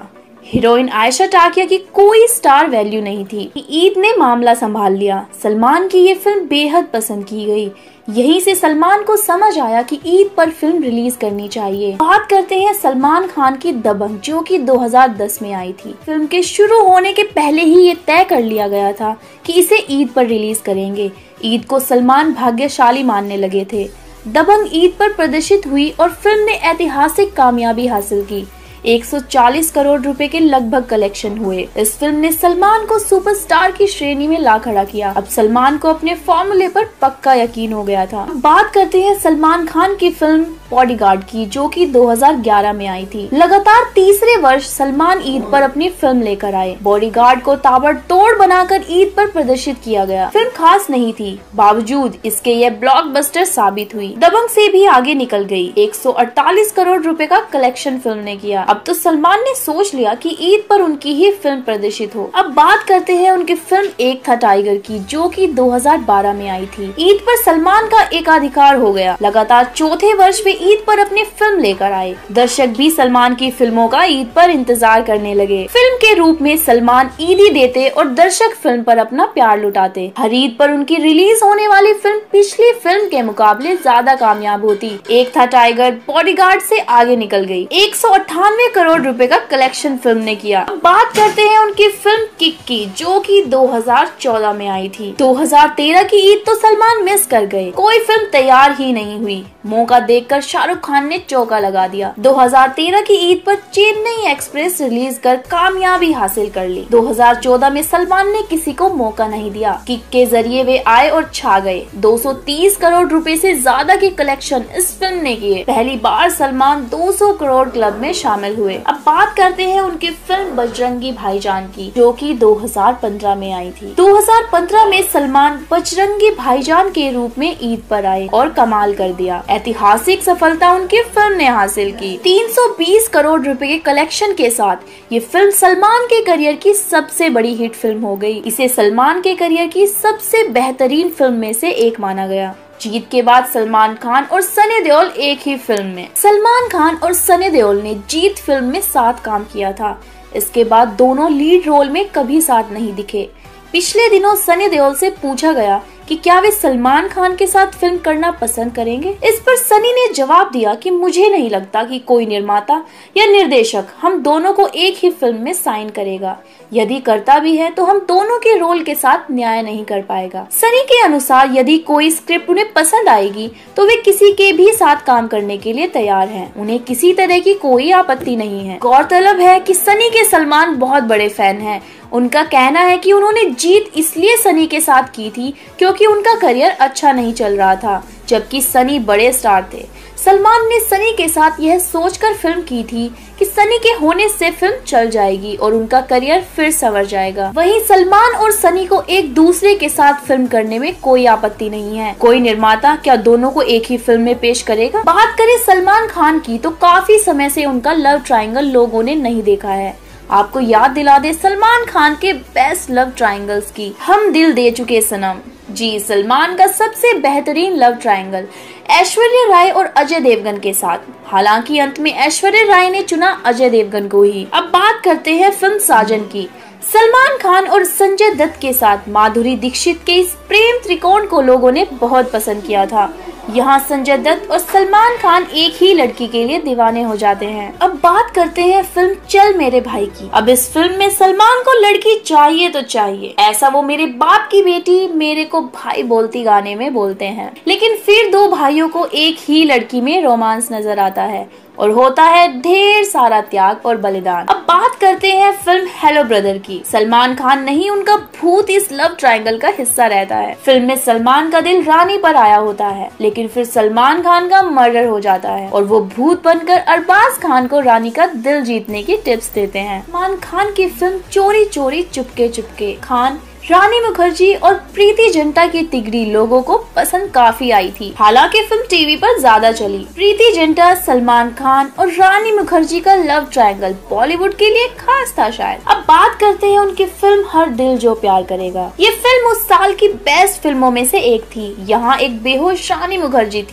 हीरोइन आयशा टाकिया की कोई स्टार वैल्यू नहीं थी। ईद ने मामला संभाल लिया। सलमान की ये फिल्म बेहद पसंद की गई। यहीं से सलमान को समझ आया कि ईद पर फिल्म रिलीज करनी चाहिए। बात करते हैं सलमान खान की दबंग, जो कि दो हज़ार दस में आई थी। फिल्म के शुरू होने के पहले ही ये तय कर लिया गया था कि इसे ईद पर रिलीज करेंगे। ईद को सलमान भाग्यशाली मानने लगे थे। दबंग ईद पर प्रदर्शित हुई और फिल्म ने ऐतिहासिक कामयाबी हासिल की। एक सौ चालीस करोड़ रुपए के लगभग कलेक्शन हुए। इस फिल्म ने सलमान को सुपरस्टार की श्रेणी में ला खड़ा किया। अब सलमान को अपने फॉर्मूले पर पक्का यकीन हो गया था। बात करते हैं सलमान खान की फिल्म बॉडीगार्ड की, जो कि दो हज़ार ग्यारह में आई थी। लगातार तीसरे वर्ष सलमान ईद पर अपनी फिल्म लेकर आए। बॉडीगार्ड को ताबड़तोड़ बनाकर ईद पर प्रदर्शित किया गया। फिल्म खास नहीं थी, बावजूद इसके ये ब्लॉकबस्टर साबित हुई। दबंग से भी आगे निकल गई। एक सौ अड़तालीस करोड़ रुपए का कलेक्शन फिल्म ने किया। अब तो सलमान ने सोच लिया कि ईद पर उनकी ही फिल्म प्रदर्शित हो। अब बात करते हैं उनकी फिल्म एक था टाइगर की, जो कि दो हज़ार बारह में आई थी। ईद पर सलमान का एकाधिकार हो गया। लगातार चौथे वर्ष में ईद पर अपनी फिल्म लेकर आए। दर्शक भी सलमान की फिल्मों का ईद पर इंतजार करने लगे। फिल्म के रूप में सलमान ईदी देते और दर्शक फिल्म पर अपना प्यार लुटाते। हर ईद पर उनकी रिलीज होने वाली फिल्म पिछली फिल्म के मुकाबले ज्यादा कामयाब होती। एक था टाइगर बॉडीगार्ड से आगे निकल गई। एक सौ अट्ठानवे करोड़ रुपए का कलेक्शन फिल्म ने किया। अब बात करते हैं उनकी फिल्म किक की, जो कि दो हज़ार चौदह में आई थी। दो हज़ार तेरह की ईद तो सलमान मिस कर गए। कोई फिल्म तैयार ही नहीं हुई। मौका देखकर शाहरुख खान ने चौका लगा दिया। दो हज़ार तेरह की ईद पर चेन्नई एक्सप्रेस रिलीज कर कामयाबी हासिल कर ली। दो हज़ार चौदह में सलमान ने किसी को मौका नहीं दिया। किक के जरिए वे आए और छा गए। दो सौ तीस करोड़ रुपए से ज्यादा के कलेक्शन इस फिल्म ने किए। पहली बार सलमान दो सौ करोड़ क्लब में शामिल हुए। अब बात करते हैं उनकी फिल्म बजरंगी भाईजान की, जो कि दो हज़ार पंद्रह में आई थी। दो हज़ार पंद्रह में सलमान बजरंगी भाईजान के रूप में ईद पर आए और कमाल कर दिया। ऐतिहासिक सफलता उनकी फिल्म ने हासिल की। तीन सौ बीस करोड़ रुपए के कलेक्शन के साथ ये फिल्म सलमान के करियर की सबसे बड़ी हिट फिल्म हो गई। इसे सलमान के करियर की सबसे बेहतरीन फिल्म में से एक माना गया। जीत के बाद सलमान खान और सनी देओल एक ही फिल्म में। सलमान खान और सनी देओल ने जीत फिल्म में साथ काम किया था। इसके बाद दोनों लीड रोल में कभी साथ नहीं दिखे। पिछले दिनों सनी देओल से पूछा गया कि क्या वे सलमान खान के साथ फिल्म करना पसंद करेंगे। इस पर सनी ने जवाब दिया कि मुझे नहीं लगता कि कोई निर्माता या निर्देशक हम दोनों को एक ही फिल्म में साइन करेगा। यदि करता भी है तो हम दोनों के रोल के साथ न्याय नहीं कर पाएगा। सनी के अनुसार यदि कोई स्क्रिप्ट उन्हें पसंद आएगी तो वे किसी के भी साथ काम करने के लिए तैयार हैं। उन्हें किसी तरह की कोई आपत्ति नहीं है। गौरतलब है कि सनी के सलमान बहुत बड़े फैन हैं। उनका कहना है कि उन्होंने जीत इसलिए सनी के साथ की थी क्योंकि उनका करियर अच्छा नहीं चल रहा था, जबकि सनी बड़े स्टार थे। सलमान ने सनी के साथ यह सोचकर फिल्म की थी कि सनी के होने से फिल्म चल जाएगी और उनका करियर फिर संवर जाएगा। वहीं सलमान और सनी को एक दूसरे के साथ फिल्म करने में कोई आपत्ति नहीं है। कोई निर्माता क्या दोनों को एक ही फिल्म में पेश करेगा? बात करें सलमान खान की तो काफी समय से उनका लव ट्रायंगल लोगों ने नहीं देखा है। आपको याद दिला दे सलमान खान के बेस्ट लव ट्रायंगल्स की। हम दिल दे चुके सनम, जी सलमान का सबसे बेहतरीन लव ट्रायंगल ऐश्वर्या राय और अजय देवगन के साथ। हालांकि अंत में ऐश्वर्या राय ने चुना अजय देवगन को ही। अब बात करते हैं फिल्म साजन की। सलमान खान और संजय दत्त के साथ माधुरी दीक्षित के इस प्रेम त्रिकोण को लोगों ने बहुत पसंद किया था। यहाँ संजय दत्त और सलमान खान एक ही लड़की के लिए दीवाने हो जाते हैं। अब बात करते हैं फिल्म चल मेरे भाई की। अब इस फिल्म में सलमान को लड़की चाहिए तो चाहिए, ऐसा वो मेरे बाप की बेटी मेरे को भाई बोलती गाने में बोलते हैं। लेकिन फिर दो भाइयों को एक ही लड़की में रोमांस नजर आता है और होता है ढेर सारा त्याग और बलिदान। अब बात करते हैं फिल्म हेलो ब्रदर की। सलमान खान नहीं, उनका भूत इस लव ट्रायंगल का हिस्सा रहता है। फिल्म में सलमान का दिल रानी पर आया होता है, लेकिन फिर सलमान खान का मर्डर हो जाता है और वो भूत बनकर अरबाज खान को रानी का दिल जीतने की टिप्स देते हैं। सलमान खान की फिल्म चोरी चोरी चुपके चुपके खान, रानी मुखर्जी और प्रीति जिंटा की तिगड़ी लोगों को पसंद काफी आई थी। हालांकि फिल्म टीवी पर ज्यादा चली। प्रीति जिंटा, सलमान खान और रानी मुखर्जी का लव ट्रायंगल बॉलीवुड के लिए खास था शायद। अब बात करते हैं उनकी फिल्म हर दिल जो प्यार करेगा। ये फिल्म उस साल की बेस्ट फिल्मों में से एक थी। यहाँ एक बेहोश रानी मुखर्जी थी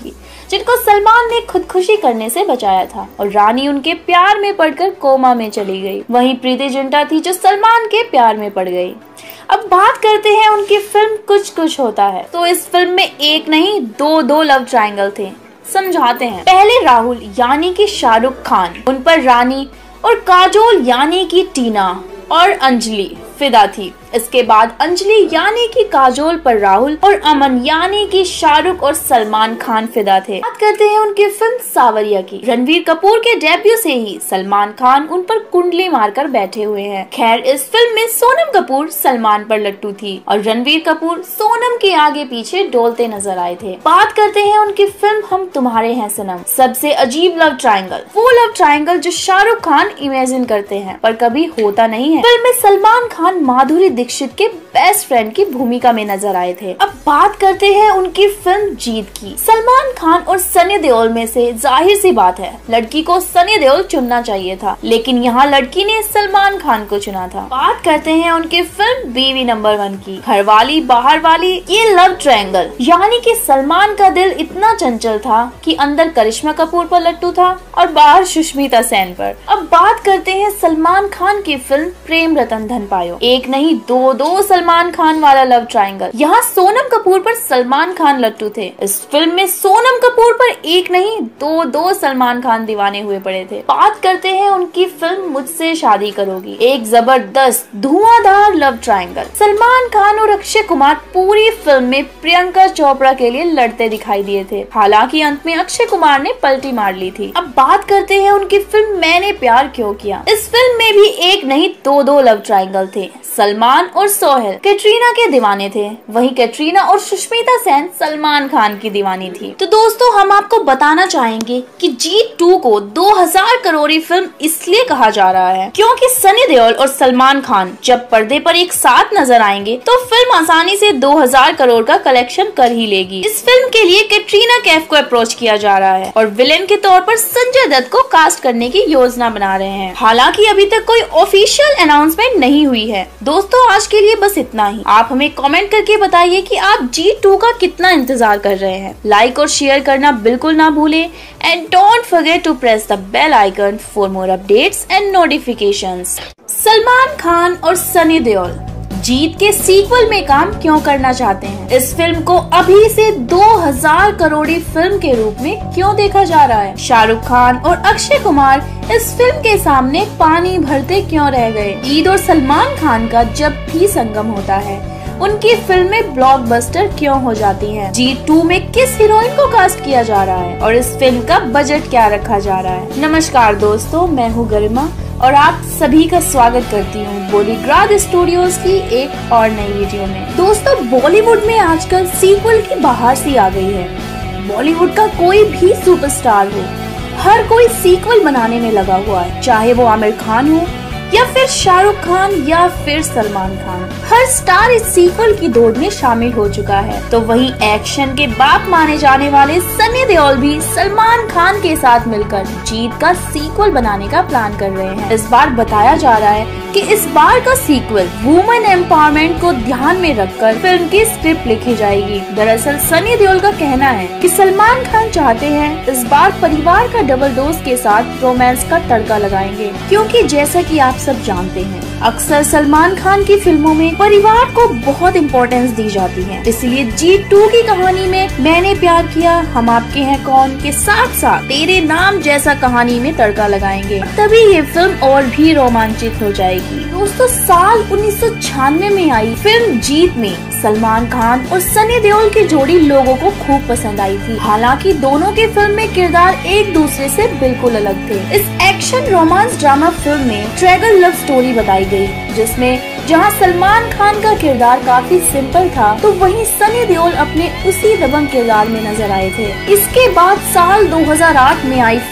जिनको सलमान ने खुदकुशी करने से बचाया था और रानी उनके प्यार में पड़कर कोमा में चली गई। वहीं प्रीति जिंटा थी जो सलमान के प्यार में पड़ गई। अब बात करते हैं उनकी फिल्म कुछ कुछ होता है। तो इस फिल्म में एक नहीं दो दो लव ट्रायंगल थे, समझाते हैं। पहले राहुल यानी कि शाहरुख खान, उन पर रानी, और काजोल यानी कि टीना और अंजलि फिदा थी। इसके बाद अंजलि यानी कि काजोल पर राहुल और अमन यानी कि शाहरुख और सलमान खान फिदा थे। बात करते हैं उनकी फिल्म सावरिया की। रणवीर कपूर के डेब्यू से ही सलमान खान उन पर कुंडली मारकर बैठे हुए हैं। खैर, इस फिल्म में सोनम कपूर सलमान पर लट्टू थी और रणवीर कपूर सोनम के आगे पीछे डोलते नजर आए थे। बात करते हैं उनकी फिल्म हम तुम्हारे हैं सनम। सबसे अजीब लव ट्रायंगल, वो लव ट्रायंगल जो शाहरुख खान इमेजिन करते हैं पर कभी होता नहीं है। फिल्म में सलमान खान माधुरी दीक्षित के बेस्ट फ्रेंड की भूमिका में नजर आए थे। अब बात करते हैं उनकी फिल्म जीत की। सलमान खान और सनी देओल में से जाहिर सी बात है लड़की को सनी देओल चुनना चाहिए था, लेकिन यहाँ लड़की ने सलमान खान को चुना था। बात करते हैं उनकी फिल्म बीवी नंबर वन की। घरवाली बाहर वाली, ये लव ट्रायंगल यानी कि सलमान का दिल इतना चंचल था कि अंदर करिश्मा कपूर पर लट्टू था और बाहर सुष्मिता सेन पर। अब बात करते हैं सलमान खान की फिल्म प्रेम रतन धन पायो। एक नहीं दो दो सलमान खान वाला लव ट्रायंगल। यहाँ सोनम कपूर पर सलमान खान लट्टू थे। इस फिल्म में सोनम कपूर पर एक नहीं दो दो सलमान खान दीवाने हुए पड़े थे। बात करते हैं उनकी फिल्म मुझसे शादी करोगी। एक जबरदस्त धुआंधार लव ट्रायंगल। सलमान खान और अक्षय कुमार पूरी फिल्म में प्रियंका चोपड़ा के लिए लड़ते दिखाई दिए थे। हालांकि अंत में अक्षय कुमार ने पलटी मार ली थी। अब बात करते हैं उनकी फिल्म मैंने प्यार क्यों किया। इस फिल्म में भी एक नहीं दो दो लव ट्रायंगल थे। सलमान और सोहेल कैटरीना के दीवाने थे, वहीं कैटरीना और सुष्मिता सेन सलमान खान की दीवानी थी। तो दोस्तों, हम आपको बताना चाहेंगे कि जीत टू को दो हज़ार करोड़ी फिल्म इसलिए कहा जा रहा है क्योंकि सनी देओल और सलमान खान जब पर्दे पर एक साथ नजर आएंगे तो फिल्म आसानी से दो हज़ार करोड़ का कलेक्शन कर ही लेगी। इस फिल्म के लिए कैटरीना कैफ को अप्रोच किया जा रहा है और विलेन के तौर पर संजय दत्त को कास्ट करने की योजना बना रहे हैं। हालांकि अभी तक कोई ऑफिशियल अनाउंसमेंट नहीं हुई है। दोस्तों, आज के लिए बस इतना ही। आप हमें कमेंट करके बताइए कि आप जी टू का कितना इंतजार कर रहे हैं। लाइक और शेयर करना बिल्कुल ना भूलें and don't forget to press the bell icon for more updates and notifications. Salman Khan और सनी देओल जीत के सीक्वल में काम क्यों करना चाहते हैं? इस फिल्म को अभी से दो हज़ार करोड़ी फिल्म के रूप में क्यों देखा जा रहा है? शाहरुख खान और अक्षय कुमार इस फिल्म के सामने पानी भरते क्यों रह गए? ईद और सलमान खान का जब भी संगम होता है उनकी फिल्में ब्लॉकबस्टर क्यों हो जाती हैं? जीत टू में किस हीरोइन को कास्ट किया जा रहा है और इस फिल्म का बजट क्या रखा जा रहा है? नमस्कार दोस्तों, मैं हूँ गरिमा और आप सभी का स्वागत करती हूँ बॉलीग्राड स्टूडियोज की एक और नई वीडियो में। दोस्तों, बॉलीवुड में आजकल सीक्वल की बहार सी आ गई है। बॉलीवुड का कोई भी सुपरस्टार हो, हर कोई सीक्वल बनाने में लगा हुआ है, चाहे वो आमिर खान हो या फिर शाहरुख खान या फिर सलमान खान। हर स्टार इस सीक्वल की दौड़ में शामिल हो चुका है। तो वहीं एक्शन के बाप माने जाने वाले सनी देओल भी सलमान खान के साथ मिलकर जीत का सीक्वल बनाने का प्लान कर रहे हैं। इस बार बताया जा रहा है कि इस बार का सीक्वल वुमेन एम्पावरमेंट को ध्यान में रखकर फिल्म की स्क्रिप्ट लिखी जाएगी। दरअसल सनी देओल का कहना है कि सलमान खान चाहते हैं इस बार परिवार का डबल डोज के साथ रोमांस का तड़का लगाएंगे, क्योंकि जैसा कि आप सब जानते हैं अक्सर सलमान खान की फिल्मों में परिवार को बहुत इम्पोर्टेंस दी जाती है। इसलिए जीत टू की कहानी में मैंने प्यार किया, हम आपके हैं कौन के साथ साथ तेरे नाम जैसा कहानी में तड़का लगाएंगे, तभी ये फिल्म और भी रोमांचित हो जाएगी। दोस्तों, साल उन्नीस सौ छियानवे में आई फिल्म जीत में सलमान खान और सनी देओल की जोड़ी लोगों को खूब पसंद आई थी। हालांकि दोनों के फिल्म में किरदार एक दूसरे से बिल्कुल अलग थे। इस एक्शन रोमांस ड्रामा फिल्म में ट्रैगल लव स्टोरी बताई गई, जिसमें जहां सलमान खान का किरदार काफी सिंपल था तो वहीं सनी देओल अपने उसी दबंग किरदार में नजर आए थे। इसके बाद साल दो हज़ार आठ में आई फिल्म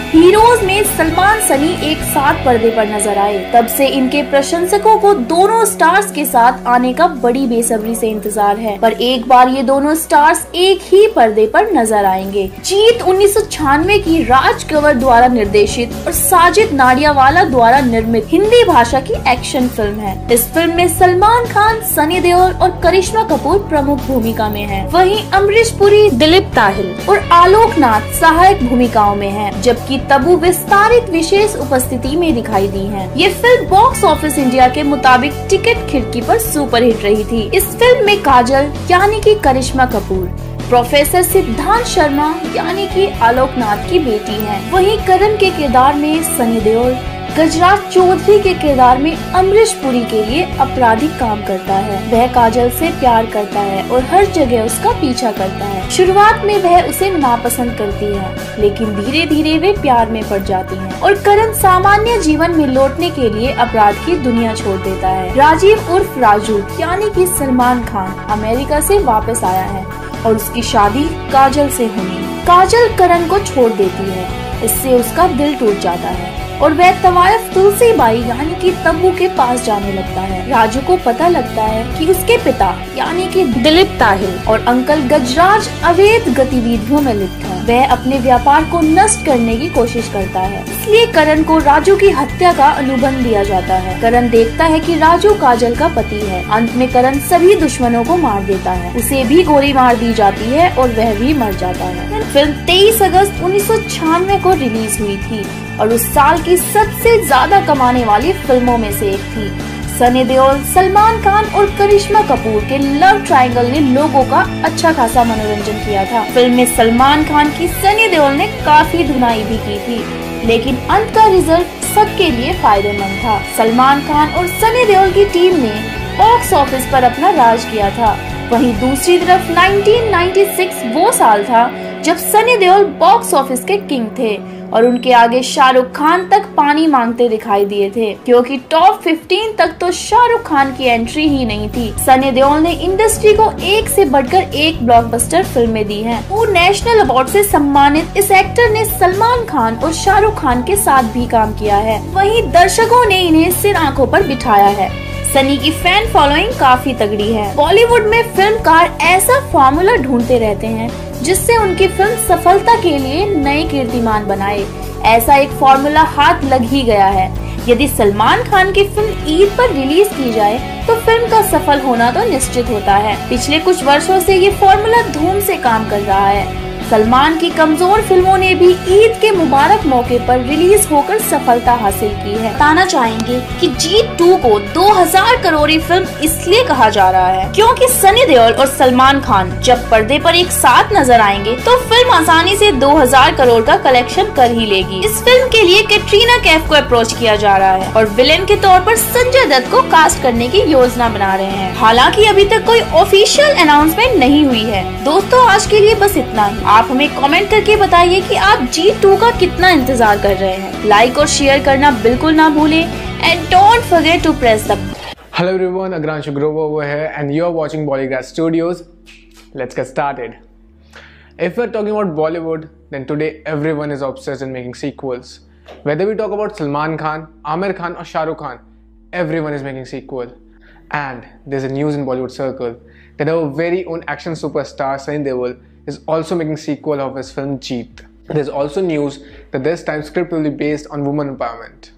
हीरोज में सलमान सनी एक साथ पर्दे पर नजर आए, तब से इनके प्रशंसकों को दोनों स्टार्स के साथ आने का बड़ी बेसब्री से इंतजार है। पर एक बार ये दोनों स्टार्स एक ही पर्दे पर नजर आएंगे। जीत उन्नीस सौ छियानवे की राज कंवर द्वारा निर्देशित और साजिद नाडियावाला द्वारा निर्मित हिंदी भाषा की एक्शन फिल्म है। इस फिल्म में सलमान खान, सनी देओल और करिश्मा कपूर प्रमुख भूमिका में हैं। वहीं अमरीश पुरी, दिलीप ताहिल और आलोक नाथ सहायक भूमिकाओं में हैं, जबकि तब्बू विस्तारित विशेष उपस्थिति में दिखाई दी हैं। ये फिल्म बॉक्स ऑफिस इंडिया के मुताबिक टिकट खिड़की पर सुपरहिट रही थी। इस फिल्म में काजल यानी कि करिश्मा कपूर, प्रोफेसर सिद्धांत शर्मा यानी कि आलोक नाथ की बेटी हैं। वहीं करण के किरदार में सनी देओल गजराज चौधरी के किरदार में अमरीश पुरी के लिए अपराधी काम करता है। वह काजल से प्यार करता है और हर जगह उसका पीछा करता है। शुरुआत में वह उसे नापसंद करती है, लेकिन धीरे धीरे वे प्यार में पड़ जाती हैं और करण सामान्य जीवन में लौटने के लिए अपराध की दुनिया छोड़ देता है। राजीव उर्फ राजू यानी कि सलमान खान अमेरिका से वापस आया है और उसकी शादी काजल से हुई। काजल करण को छोड़ देती है, इससे उसका दिल टूट जाता है और वह तवायफ तुलसी बाई यानी कि तब्बू के पास जाने लगता है। राजू को पता लगता है कि उसके पिता यानी कि दिलीप ताहिल और अंकल गजराज अवैध गतिविधियों में लिप्त हैं। वह अपने व्यापार को नष्ट करने की कोशिश करता है, इसलिए करण को राजू की हत्या का अनुबंध दिया जाता है। करण देखता है कि राजू काजल का पति है। अंत में करण सभी दुश्मनों को मार देता है, उसे भी गोली मार दी जाती है और वह भी मर जाता है। फिल्म तेईस अगस्त उन्नीस सौ छियानवे को रिलीज हुई थी और उस साल की सबसे ज्यादा कमाने वाली फिल्मों में से एक थी। सनी देओल, सलमान खान और करिश्मा कपूर के लव ट्रायंगल ने लोगों का अच्छा खासा मनोरंजन किया था। फिल्म में सलमान खान की सनी देओल ने काफी धुनाई भी की थी, लेकिन अंत का रिजल्ट सबके लिए फायदेमंद था। सलमान खान और सनी देओल की टीम ने बॉक्स ऑफिस पर अपना राज किया था। वहीं दूसरी तरफ उन्नीस सौ छियानवे वो साल था जब सनी देओल बॉक्स ऑफिस के किंग थे और उनके आगे शाहरुख खान तक पानी मांगते दिखाई दिए थे, क्योंकि टॉप पंद्रह तक तो शाहरुख खान की एंट्री ही नहीं थी। सनी देओल ने इंडस्ट्री को एक से बढ़कर एक ब्लॉकबस्टर फिल्में दी हैं। वो नेशनल अवार्ड से सम्मानित इस एक्टर ने सलमान खान और शाहरुख खान के साथ भी काम किया है। वहीं दर्शकों ने इन्हें सिर आंखों पर बिठाया है। सनी की फैन फॉलोइंग काफी तगड़ी है। बॉलीवुड में फिल्मकार ऐसा फॉर्मूला ढूंढते रहते हैं जिससे उनकी फिल्म सफलता के लिए नए कीर्तिमान बनाए। ऐसा एक फॉर्मूला हाथ लग ही गया है। यदि सलमान खान की फिल्म ईद पर रिलीज की जाए तो फिल्म का सफल होना तो निश्चित होता है। पिछले कुछ वर्षों से ये फॉर्मूला धूम से काम कर रहा है। सलमान की कमजोर फिल्मों ने भी ईद के मुबारक मौके पर रिलीज होकर सफलता हासिल की है। बताना चाहेंगे कि जीत टू को दो हज़ार करोड़ी फिल्म इसलिए कहा जा रहा है क्योंकि सनी देओल और सलमान खान जब पर्दे पर एक साथ नजर आएंगे तो फिल्म आसानी से दो हज़ार करोड़ का कलेक्शन कर ही लेगी। इस फिल्म के लिए कैटरीना कैफ को अप्रोच किया जा रहा है और विलेन के तौर पर संजय दत्त को कास्ट करने की योजना बना रहे हैं। हालांकि अभी तक कोई ऑफिशियल अनाउंसमेंट नहीं हुई है। दोस्तों, आज के लिए बस इतना ही। आप हमें कमेंट करके बताइए कि आप जीत टू का कितना इंतजार कर रहे हैं। लाइक और शेयर करना बिल्कुल ना भूलें and don't forget to press the Hello everyone, Agranshu Grover over here and you're watching Bollygrass Studios. Let's get started. If we're talking about Bollywood, then today everyone is obsessed in making sequels. Whether we talk about Salman Khan, Aamir Khan or Shah Rukh Khan, everyone is making sequel. And there's a news in Bollywood circle that our very own action superstar Sunny Deol is also making sequel of his film Jeet. There's also news that this time script will be based on women empowerment.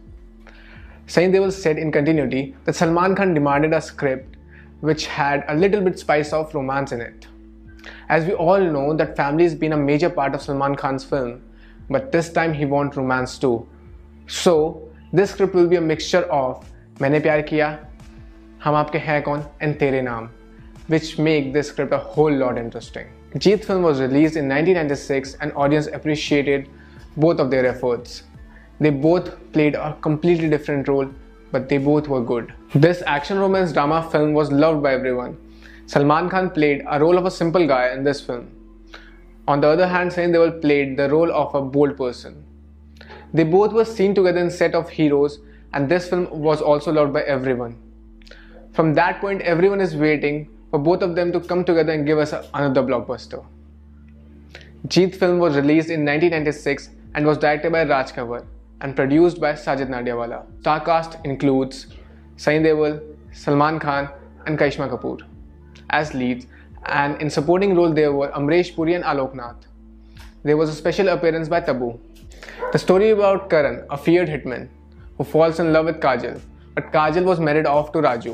Sunny Deol said in continuity that Salman Khan demanded a script which had a little bit spice of romance in it. As we all know that family has been a major part of Salman Khan's film, but this time he wants romance too. So this script will be a mixture of मैंने प्यार किया, हम आपके हैं कौन and तेरे नाम, which make this script a whole lot interesting. Jeet film was released in nineteen ninety-six and audience appreciated both of their efforts. They both played a completely different role, but they both were good. This action romance drama film was loved by everyone. Salman Khan played a role of a simple guy in this film. On the other hand, Sunny Deol played the role of a bold person. They both were seen together in set of heroes, and this film was also loved by everyone. From that point, everyone is waiting for both of them to come together and give us another blockbuster. Jeet film was released in nineteen ninety-six and was directed by Raj Kanwar and produced by Sajid Nadiawala. Star cast includes Sunny Deol, Salman Khan and Karishma Kapoor as leads, and in supporting role there were Amrish Puri and Alok Nath. There was a special appearance by Tabu. The story about Karan, a feared hitman who falls in love with Kajal, but Kajal was married off to Raju.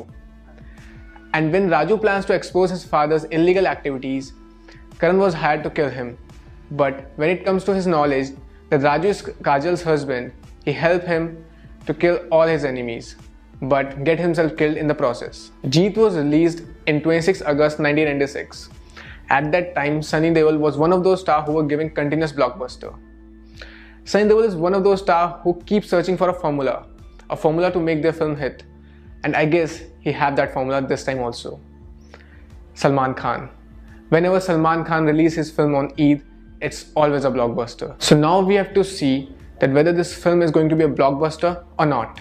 And when Raju plans to expose his father's illegal activities, Karan was hired to kill him. But when it comes to his knowledge that Raju is Kajal's husband, he helped him to kill all his enemies, but get himself killed in the process. Jeet was released in twenty-sixth of August nineteen ninety-six. At that time, Sunny Deol was one of those stars who were giving continuous blockbuster. Sunny Deol is one of those stars who keep searching for a formula, a formula to make their film hit. And I guess he had that formula this time also. Salman Khan. Whenever Salman Khan releases his film on Eid, it's always a blockbuster. So now we have to see that whether this film is going to be a blockbuster or not.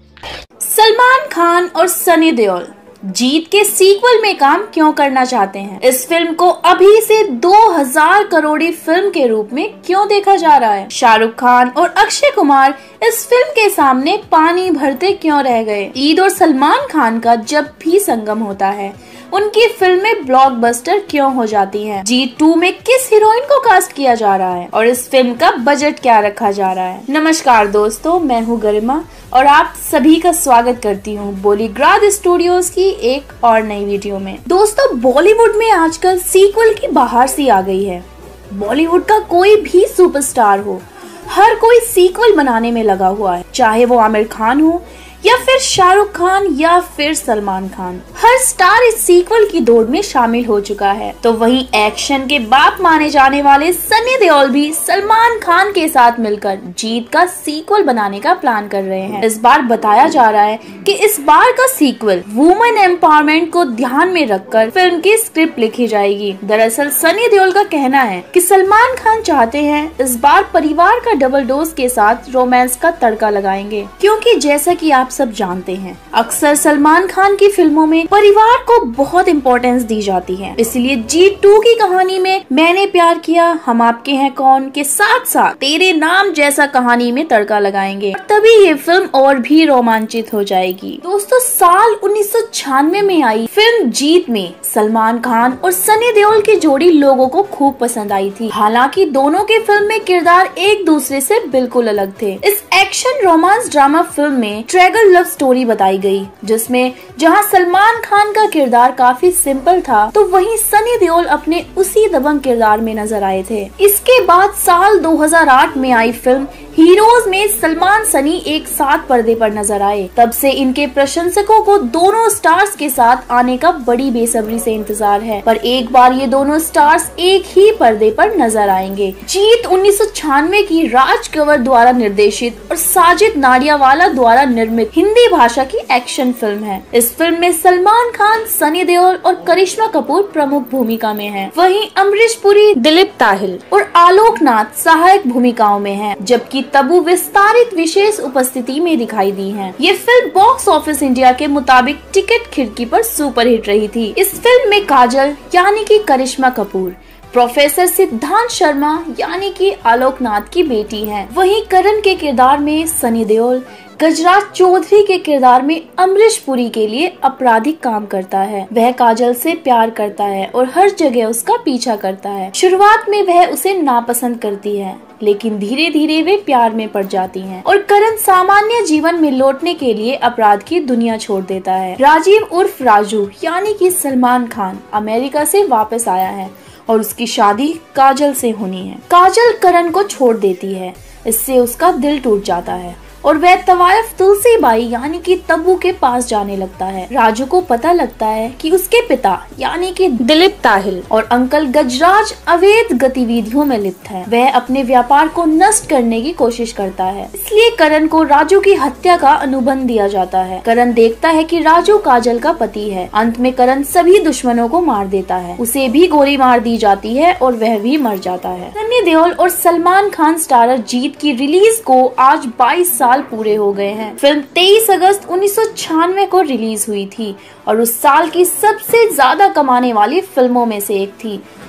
Salman Khan और सनी देओल जीत के sequel में काम क्यों करना चाहते हैं? इस film को अभी से दो हज़ार करोड़ी फिल्म के रूप में क्यों देखा जा रहा है? शाहरुख खान और अक्षय कुमार इस फिल्म के सामने पानी भरते क्यों रह गए? ईद और सलमान खान का जब भी संगम होता है, उनकी फिल्में ब्लॉकबस्टर क्यों हो जाती हैं? जीत टू में किस हीरोइन को कास्ट किया जा रहा है और इस फिल्म का बजट क्या रखा जा रहा है? नमस्कार दोस्तों, मैं हूँ गरिमा और आप सभी का स्वागत करती हूँ बॉलीग्राड स्टूडियोज की एक और नई वीडियो में। दोस्तों, बॉलीवुड में आजकल सीक्वल की बहार सी आ गई है। बॉलीवुड का कोई भी सुपरस्टार हो, हर कोई सीक्वल बनाने में लगा हुआ है, चाहे वो आमिर खान हो या फिर शाहरुख खान या फिर सलमान खान। हर स्टार इस सीक्वल की दौड़ में शामिल हो चुका है। तो वहीं एक्शन के बाप माने जाने वाले सनी देओल भी सलमान खान के साथ मिलकर जीत का सीक्वल बनाने का प्लान कर रहे हैं। इस बार बताया जा रहा है कि इस बार का सीक्वल वुमेन एम्पावरमेंट को ध्यान में रखकर फिल्म की स्क्रिप्ट लिखी जाएगी। दरअसल सनी देओल का कहना है कि सलमान खान चाहते हैं इस बार परिवार का डबल डोज के साथ रोमांस का तड़का लगाएंगे, क्योंकि जैसा कि आप सब जानते हैं, अक्सर सलमान खान की फिल्मों में परिवार को बहुत इम्पोर्टेंस दी जाती है। इसलिए जीत टू की कहानी में मैंने प्यार किया, हम आपके हैं कौन के साथ साथ तेरे नाम जैसा कहानी में तड़का लगाएंगे, तभी ये फिल्म और भी रोमांचित हो जाएगी। दोस्तों, साल उन्नीस सौ छियानवे में आई फिल्म जीत में सलमान खान और सनी देओल की जोड़ी लोगों को खूब पसंद आई थी। हालांकि दोनों के फिल्म में किरदार एक दूसरे से बिल्कुल अलग थे। इस एक्शन रोमांस ड्रामा फिल्म में ट्रैगल लव स्टोरी बताई गई, जिसमें जहां सलमान खान का किरदार काफी सिंपल था, तो वहीं सनी देओल अपने उसी दबंग किरदार में नजर आए थे। इसके बाद साल दो हज़ार आठ में आई फिल्म हीरोज में सलमान सनी एक साथ पर्दे पर नजर आए। तब से इनके प्रशंसकों को दोनों स्टार्स के साथ आने का बड़ी बेसब्री से इंतजार है, पर एक बार ये दोनों स्टार्स एक ही पर्दे पर नजर आएंगे। जीत उन्नीस सौ छियानवे की राज कंवर द्वारा निर्देशित और साजिद नाडियावाला द्वारा निर्मित हिंदी भाषा की एक्शन फिल्म है। इस फिल्म में सलमान खान, सनी देओल और करिश्मा कपूर प्रमुख भूमिका में हैं। वहीं अमरीश पुरी, दिलीप ताहिल और आलोक नाथ सहायक भूमिकाओं में हैं, जबकि तबू विस्तारित विशेष उपस्थिति में दिखाई दी हैं। ये फिल्म बॉक्स ऑफिस इंडिया के मुताबिक टिकट खिड़की पर सुपरहिट रही थी। इस फिल्म में काजल यानी कि करिश्मा कपूर, प्रोफेसर सिद्धांत शर्मा यानी कि आलोक नाथ की बेटी हैं। वहीं करण के किरदार में सनी देओल, गजराज चौधरी के किरदार में अमरीश पुरी के लिए आपराधिक काम करता है। वह काजल से प्यार करता है और हर जगह उसका पीछा करता है। शुरुआत में वह उसे नापसंद करती है, लेकिन धीरे धीरे वे प्यार में पड़ जाती हैं और करण सामान्य जीवन में लौटने के लिए अपराध की दुनिया छोड़ देता है। राजीव उर्फ राजू यानी कि सलमान खान अमेरिका से वापस आया है और उसकी शादी काजल से होनी है। काजल करण को छोड़ देती है, इससे उसका दिल टूट जाता है और वह तवायफ तुलसी बाई यानी कि तब्बू के पास जाने लगता है। राजू को पता लगता है कि उसके पिता यानी कि दिलीप ताहिल और अंकल गजराज अवैध गतिविधियों में लिप्त हैं। वह अपने व्यापार को नष्ट करने की कोशिश करता है, इसलिए करण को राजू की हत्या का अनुबंध दिया जाता है। करण देखता है कि राजू काजल का पति है। अंत में करण सभी दुश्मनों को मार देता है, उसे भी गोली मार दी जाती है और वह भी मर जाता है। सनी देओल और सलमान खान स्टारर जीत की रिलीज को आज बाईस साल पूरे हो गए हैं। फिल्म तेईस अगस्त उन्नीस सौ छियानवे को रिलीज हुई थी और उस साल की सबसे ज्यादा कमाने वाली फिल्मों में से एक थी।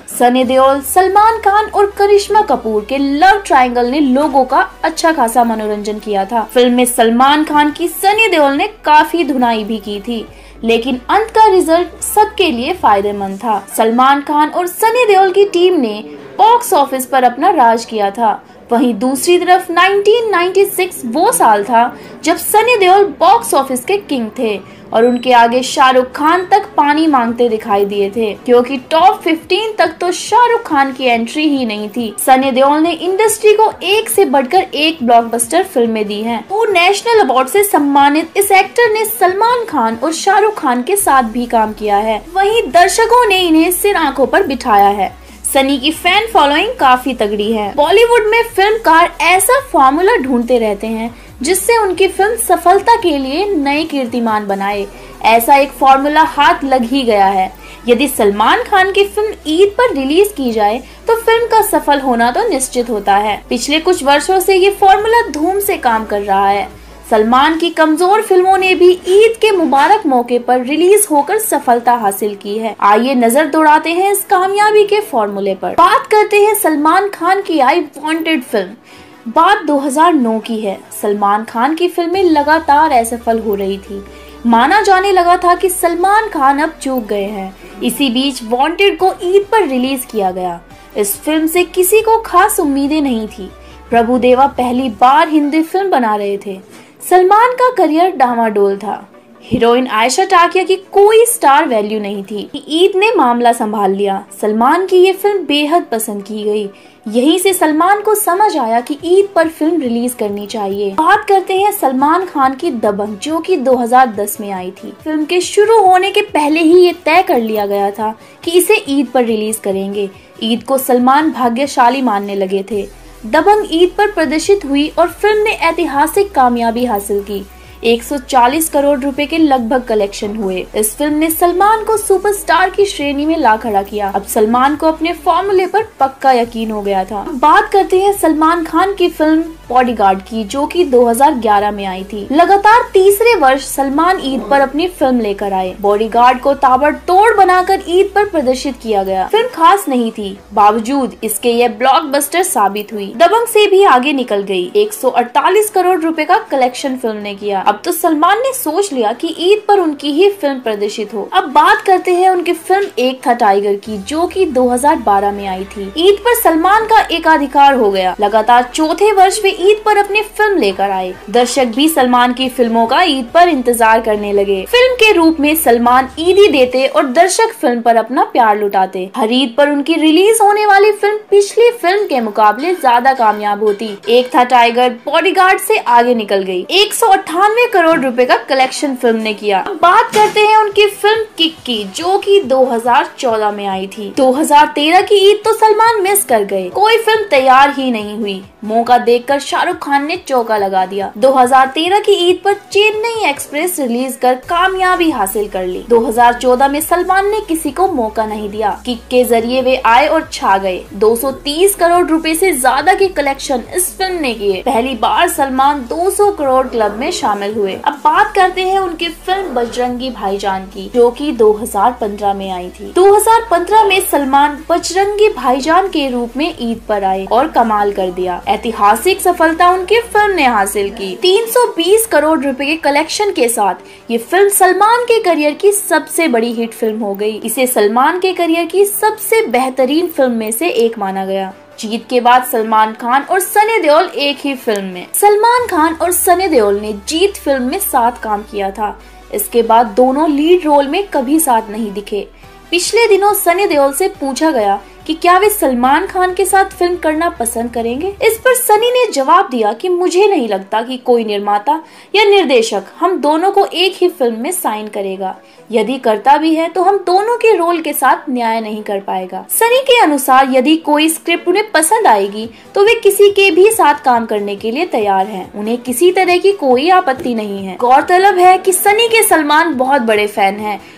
सनी देओल, सलमान खान और करिश्मा कपूर के लव ट्रायंगल ने लोगों का अच्छा खासा मनोरंजन किया था। फिल्म में सलमान खान की सनी देओल ने काफी धुनाई भी की थी, लेकिन अंत का रिजल्ट सबके लिए फायदेमंद था। सलमान खान और सनी देओल की टीम ने बॉक्स ऑफिस पर अपना राज किया था। वहीं दूसरी तरफ उन्नीस सौ छियानवे वो साल था जब सनी देओल बॉक्स ऑफिस के किंग थे और उनके आगे शाहरुख खान तक पानी मांगते दिखाई दिए थे, क्योंकि टॉप पंद्रह तक तो शाहरुख खान की एंट्री ही नहीं थी। सनी देओल ने इंडस्ट्री को एक से बढ़कर एक ब्लॉकबस्टर फिल्में दी हैं। वो नेशनल अवार्ड से सम्मानित इस एक्टर ने सलमान खान और शाहरुख खान के साथ भी काम किया है। वहीं दर्शकों ने इन्हें सिर आंखों पर बिठाया है। सनी की फैन फॉलोइंग काफी तगड़ी है। बॉलीवुड में फिल्मकार ऐसा फॉर्मूला ढूंढते रहते हैं जिससे उनकी फिल्म सफलता के लिए नए कीर्तिमान बनाए। ऐसा एक फॉर्मूला हाथ लग ही गया है। यदि सलमान खान की फिल्म ईद पर रिलीज की जाए तो फिल्म का सफल होना तो निश्चित होता है। पिछले कुछ वर्षों से ये फॉर्मूला धूम से काम कर रहा है। सलमान की कमजोर फिल्मों ने भी ईद के मुबारक मौके पर रिलीज होकर सफलता हासिल की है। आइए नजर दौड़ाते हैं इस कामयाबी के फॉर्मूले पर। बात करते हैं सलमान खान की आई वांटेड फिल्म। बात दो हज़ार नौ की है। सलमान खान की फिल्में लगातार असफल हो रही थी। माना जाने लगा था कि सलमान खान अब चूक गए हैं। इसी बीच वांटेड को ईद पर रिलीज किया गया। इस फिल्म से किसी को खास उम्मीदें नहीं थी। प्रभुदेवा पहली बार हिंदी फिल्म बना रहे थे। सलमान का करियर डामाडोल था। हीरोइन आयशा टाकिया की कोई स्टार वैल्यू नहीं थी। ईद ने मामला संभाल लिया। सलमान की ये फिल्म बेहद पसंद की गई। यहीं से सलमान को समझ आया कि ईद पर फिल्म रिलीज करनी चाहिए। बात करते हैं सलमान खान की दबंग, जो कि दो हज़ार दस में आई थी। फिल्म के शुरू होने के पहले ही ये तय कर लिया गया था कि इसे ईद पर रिलीज करेंगे। ईद को सलमान भाग्यशाली मानने लगे थे। दबंग ईद पर प्रदर्शित हुई और फिल्म ने ऐतिहासिक कामयाबी हासिल की। एक सौ चालीस करोड़ रुपए के लगभग कलेक्शन हुए। इस फिल्म ने सलमान को सुपरस्टार की श्रेणी में ला खड़ा किया। अब सलमान को अपने फॉर्मूले पर पक्का यकीन हो गया था। बात करते हैं सलमान खान की फिल्म बॉडीगार्ड की, जो कि दो हज़ार ग्यारह में आई थी। लगातार तीसरे वर्ष सलमान ईद पर अपनी फिल्म लेकर आए। बॉडीगार्ड को ताबड़तोड़ बनाकर ईद पर प्रदर्शित किया गया। फिल्म खास नहीं थी, बावजूद इसके यह ब्लॉकबस्टर साबित हुई। दबंग से भी आगे निकल गई। एक सौ अड़तालीस करोड़ रुपए का कलेक्शन फिल्म ने किया। अब तो सलमान ने सोच लिया कि ईद पर उनकी ही फिल्म प्रदर्शित हो। अब बात करते हैं उनकी फिल्म एक था टाइगर की, जो कि दो हज़ार बारह में आई थी। ईद पर सलमान का एकाधिकार हो गया। लगातार चौथे वर्ष वे ईद पर अपनी फिल्म लेकर आए। दर्शक भी सलमान की फिल्मों का ईद पर इंतजार करने लगे। फिल्म के रूप में सलमान ईदी देते और दर्शक फिल्म पर अपना प्यार लुटाते। हर ईद पर उनकी रिलीज होने वाली फिल्म पिछली फिल्म के मुकाबले ज्यादा कामयाब होती। एक था टाइगर बॉडीगार्ड से आगे निकल गई। एक सौ अट्ठानवे करोड़ रुपए का कलेक्शन फिल्म ने किया। अब बात करते हैं उनकी फिल्म किक की, जो कि दो हज़ार चौदह में आई थी। दो हज़ार तेरह की ईद तो सलमान मिस कर गए। कोई फिल्म तैयार ही नहीं हुई। मौका देखकर शाहरुख खान ने चौका लगा दिया। दो हज़ार तेरह की ईद पर चेन्नई एक्सप्रेस रिलीज कर कामयाबी हासिल कर ली। दो हज़ार चौदह में सलमान ने किसी को मौका नहीं दिया। किक के जरिए वे आए और छा गए। दो सौ तीस करोड़ रुपए से ज्यादा के कलेक्शन इस फिल्म ने किए। पहली बार सलमान दो सौ करोड़ क्लब में शामिल हुए। अब बात करते हैं उनकी फिल्म बजरंगी भाईजान की, जो कि दो हज़ार पंद्रह में आई थी। दो हज़ार पंद्रह में सलमान बजरंगी भाईजान के रूप में ईद पर आए और कमाल कर दिया। ऐतिहासिक सफलता उनकी फिल्म ने हासिल की। तीन सौ बीस करोड़ रुपए के कलेक्शन के साथ ये फिल्म सलमान के करियर की सबसे बड़ी हिट फिल्म हो गई। इसे सलमान के करियर की सबसे बेहतरीन फिल्म में से एक माना गया। जीत के बाद सलमान खान और सनी देओल एक ही फिल्म में। सलमान खान और सनी देओल ने जीत फिल्म में साथ काम किया था। इसके बाद दोनों लीड रोल में कभी साथ नहीं दिखे। पिछले दिनों सनी देओल से पूछा गया कि क्या वे सलमान खान के साथ फिल्म करना पसंद करेंगे। इस पर सनी ने जवाब दिया कि मुझे नहीं लगता कि कोई निर्माता या निर्देशक हम दोनों को एक ही फिल्म में साइन करेगा। यदि करता भी है तो हम दोनों के रोल के साथ न्याय नहीं कर पाएगा। सनी के अनुसार यदि कोई स्क्रिप्ट उन्हें पसंद आएगी तो वे किसी के भी साथ काम करने के लिए तैयार हैं। उन्हें किसी तरह की कोई आपत्ति नहीं है। गौरतलब है कि सनी के सलमान बहुत बड़े फैन हैं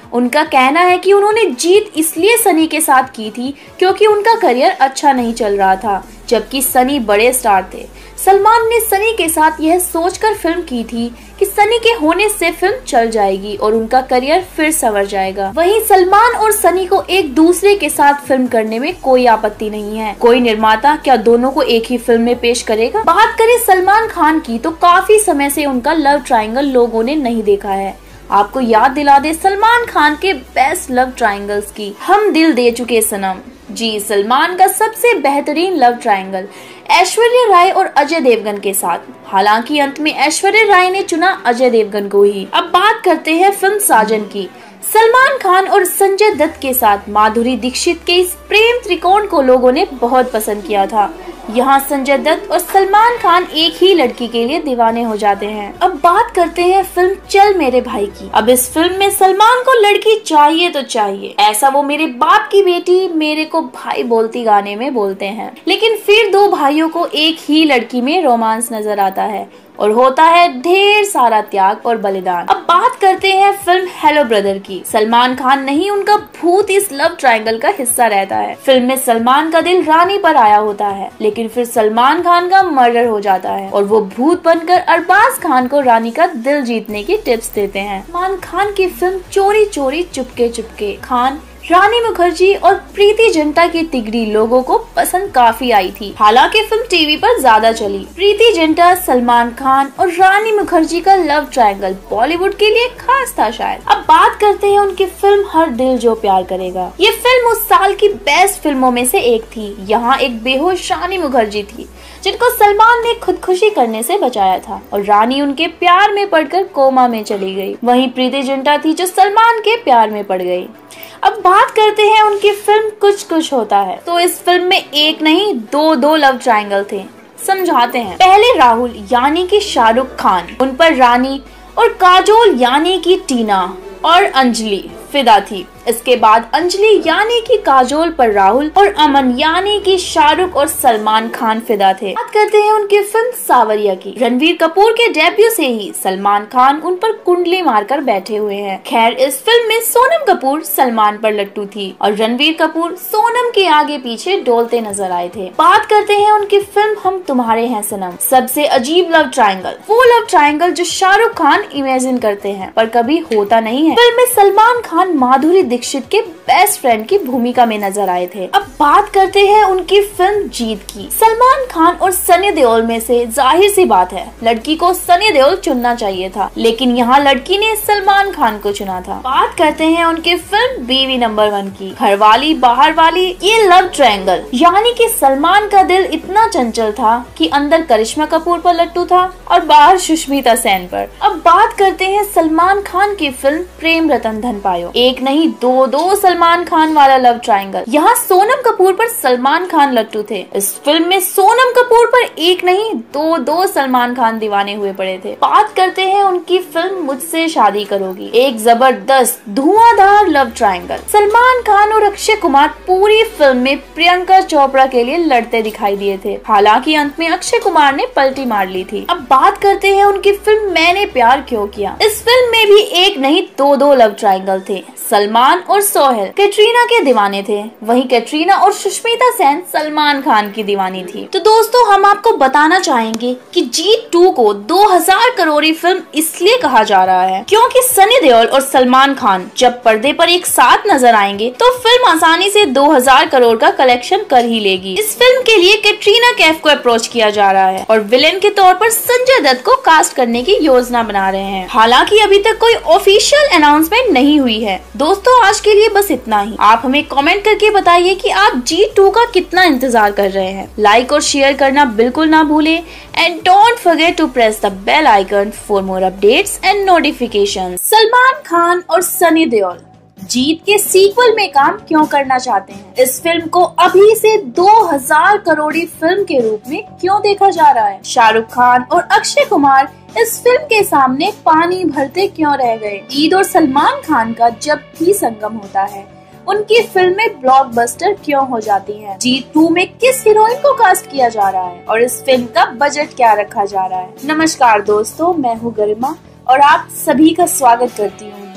उनका कहना है कि उन्होंने जीत इसलिए सनी के साथ की थी क्योंकि उनका करियर अच्छा नहीं चल रहा था, जबकि सनी बड़े स्टार थे। सलमान ने सनी के साथ यह सोचकर फिल्म की थी कि सनी के होने से फिल्म चल जाएगी और उनका करियर फिर संवर जाएगा। वहीं सलमान और सनी को एक दूसरे के साथ फिल्म करने में कोई आपत्ति नहीं है। कोई निर्माता क्या दोनों को एक ही फिल्म में पेश करेगा? बात करें सलमान खान की तो काफी समय से उनका लव ट्रायंगल लोगों ने नहीं देखा है। आपको याद दिला दे सलमान खान के बेस्ट लव ट्रायंगल्स की। हम दिल दे चुके सनम, जी सलमान का सबसे बेहतरीन लव ट्रायंगल ऐश्वर्या राय और अजय देवगन के साथ। हालांकि अंत में ऐश्वर्या राय ने चुना अजय देवगन को ही। अब बात करते हैं फिल्म साजन की। सलमान खान और संजय दत्त के साथ माधुरी दीक्षित के इस प्रेम त्रिकोण को लोगों ने बहुत पसंद किया था। यहाँ संजय दत्त और सलमान खान एक ही लड़की के लिए दीवाने हो जाते हैं। अब बात करते हैं फिल्म चल मेरे भाई की। अब इस फिल्म में सलमान को लड़की चाहिए तो चाहिए, ऐसा वो मेरे बाप की बेटी मेरे को भाई बोलती गाने में बोलते हैं। लेकिन फिर दो भाइयों को एक ही लड़की में रोमांस नजर आता है और होता है ढेर सारा त्याग और बलिदान। अब बात करते हैं फिल्म हेलो ब्रदर की। सलमान खान नहीं, उनका भूत इस लव ट्रायंगल का हिस्सा रहता है। फिल्म में सलमान का दिल रानी पर आया होता है, लेकिन फिर सलमान खान का मर्डर हो जाता है और वो भूत बनकर अरबाज खान को रानी का दिल जीतने की टिप्स देते हैं। सलमान खान की फिल्म चोरी चोरी चुपके चुपके खान, रानी मुखर्जी और प्रीति जिंटा की तिगड़ी लोगों को पसंद काफी आई थी। हालांकि फिल्म टीवी पर ज्यादा चली। प्रीति जिंटा, सलमान खान और रानी मुखर्जी का लव ट्रायंगल बॉलीवुड के लिए खास था शायद। अब बात करते हैं उनकी फिल्म हर दिल जो प्यार करेगा। ये फिल्म उस साल की बेस्ट फिल्मों में से एक थी। यहाँ एक बेहोश रानी मुखर्जी थी जिनको सलमान ने खुदकुशी करने से बचाया था और रानी उनके प्यार में पड़कर कोमा में चली गई। वहीं प्रीति जिंटा थी जो सलमान के प्यार में पड़ गई। अब बात करते हैं उनकी फिल्म कुछ कुछ होता है। तो इस फिल्म में एक नहीं दो दो लव ट्रायंगल थे, समझाते हैं। पहले राहुल यानी कि शाहरुख खान, उन पर रानी और काजोल यानी कि टीना और अंजलि फिदा थी। इसके बाद अंजलि यानी कि काजोल पर राहुल और अमन यानी कि शाहरुख और सलमान खान फिदा थे। बात करते हैं उनकी फिल्म सावरिया की। रणवीर कपूर के डेब्यू से ही सलमान खान उन पर कुंडली मारकर बैठे हुए हैं। खैर इस फिल्म में सोनम कपूर सलमान पर लट्टू थी और रणवीर कपूर सोनम के आगे पीछे डोलते नजर आए थे। बात करते हैं उनकी फिल्म हम तुम्हारे हैं सनम। सबसे अजीब लव ट्रायंगल, वो लव ट्रायंगल जो शाहरुख खान इमेजिन करते हैं पर कभी होता नहीं है। फिल्म में सलमान खान माधुरी दीक्षित के बेस्ट फ्रेंड की भूमिका में नजर आए थे। अब बात करते हैं उनकी फिल्म जीत की। सलमान खान और सनी देओल में से जाहिर सी बात है लड़की को सनी देओल चुनना चाहिए था, लेकिन यहाँ लड़की ने सलमान खान को चुना था। बात करते हैं उनकी फिल्म बीवी नंबर वन की। घर वाली बाहर वाली, ये लव ट्रायंगल यानी कि सलमान का दिल इतना चंचल था कि अंदर करिश्मा कपूर पर लट्टू था और बाहर सुष्मिता सेन पर। अब बात करते हैं सलमान खान की फिल्म प्रेम रतन धन पायो। एक नहीं दो दो सलमान खान वाला लव ट्रायंगल। यहाँ सोनम कपूर पर सलमान खान लट्टू थे। इस फिल्म में सोनम कपूर पर एक नहीं दो दो सलमान खान दीवाने हुए पड़े थे। बात करते हैं उनकी फिल्म मुझसे शादी करोगी। एक जबरदस्त धुआंधार लव ट्रायंगल। सलमान खान और अक्षय कुमार पूरी फिल्म में प्रियंका चोपड़ा के लिए लड़ते दिखाई दिए थे। हालांकि अंत में अक्षय कुमार ने पलटी मार ली थी। अब बात करते हैं उनकी फिल्म मैंने प्यार क्यों किया। इस फिल्म में भी एक नहीं दो दो लव ट्रायंगल थे। सलमान और सोहेल कैटरीना के दीवाने थे, वहीं कैटरीना और सुष्मिता सेन सलमान खान की दीवानी थी। तो दोस्तों हम आपको बताना चाहेंगे कि जीत टू को दो हज़ार करोड़ी फिल्म इसलिए कहा जा रहा है क्योंकि सनी देओल और सलमान खान जब पर्दे पर एक साथ नजर आएंगे तो फिल्म आसानी से दो हज़ार करोड़ का कलेक्शन कर ही लेगी। इस फिल्म के लिए कैटरीना कैफ को अप्रोच किया जा रहा है और विलेन के तौर पर संजय दत्त को कास्ट करने की योजना बना रहे हैं। हालांकि अभी तक कोई ऑफिशियल अनाउंसमेंट नहीं हुई है। दोस्तों आज के लिए बस इतना ही। आप हमें कमेंट करके बताइए कि आप जी टू का कितना इंतजार कर रहे हैं। लाइक और शेयर करना बिल्कुल ना भूले and don't forget to press the bell icon for more updates and notifications. Salman Khan और सनी देओल जीत के सीक्वल में काम क्यों करना चाहते हैं? इस फिल्म को अभी से दो हज़ार करोड़ी फिल्म के रूप में क्यों देखा जा रहा है? शाहरुख खान और अक्षय कुमार इस फिल्म के सामने पानी भरते क्यों रह गए? ईद और सलमान खान का जब भी संगम होता है उनकी फिल्में ब्लॉकबस्टर क्यों हो जाती हैं? जीत टू में किस हीरोइन को कास्ट किया जा रहा है और इस फिल्म का बजट क्या रखा जा रहा है? नमस्कार दोस्तों, मैं हूँ गरिमा और आप सभी का स्वागत करती हूँ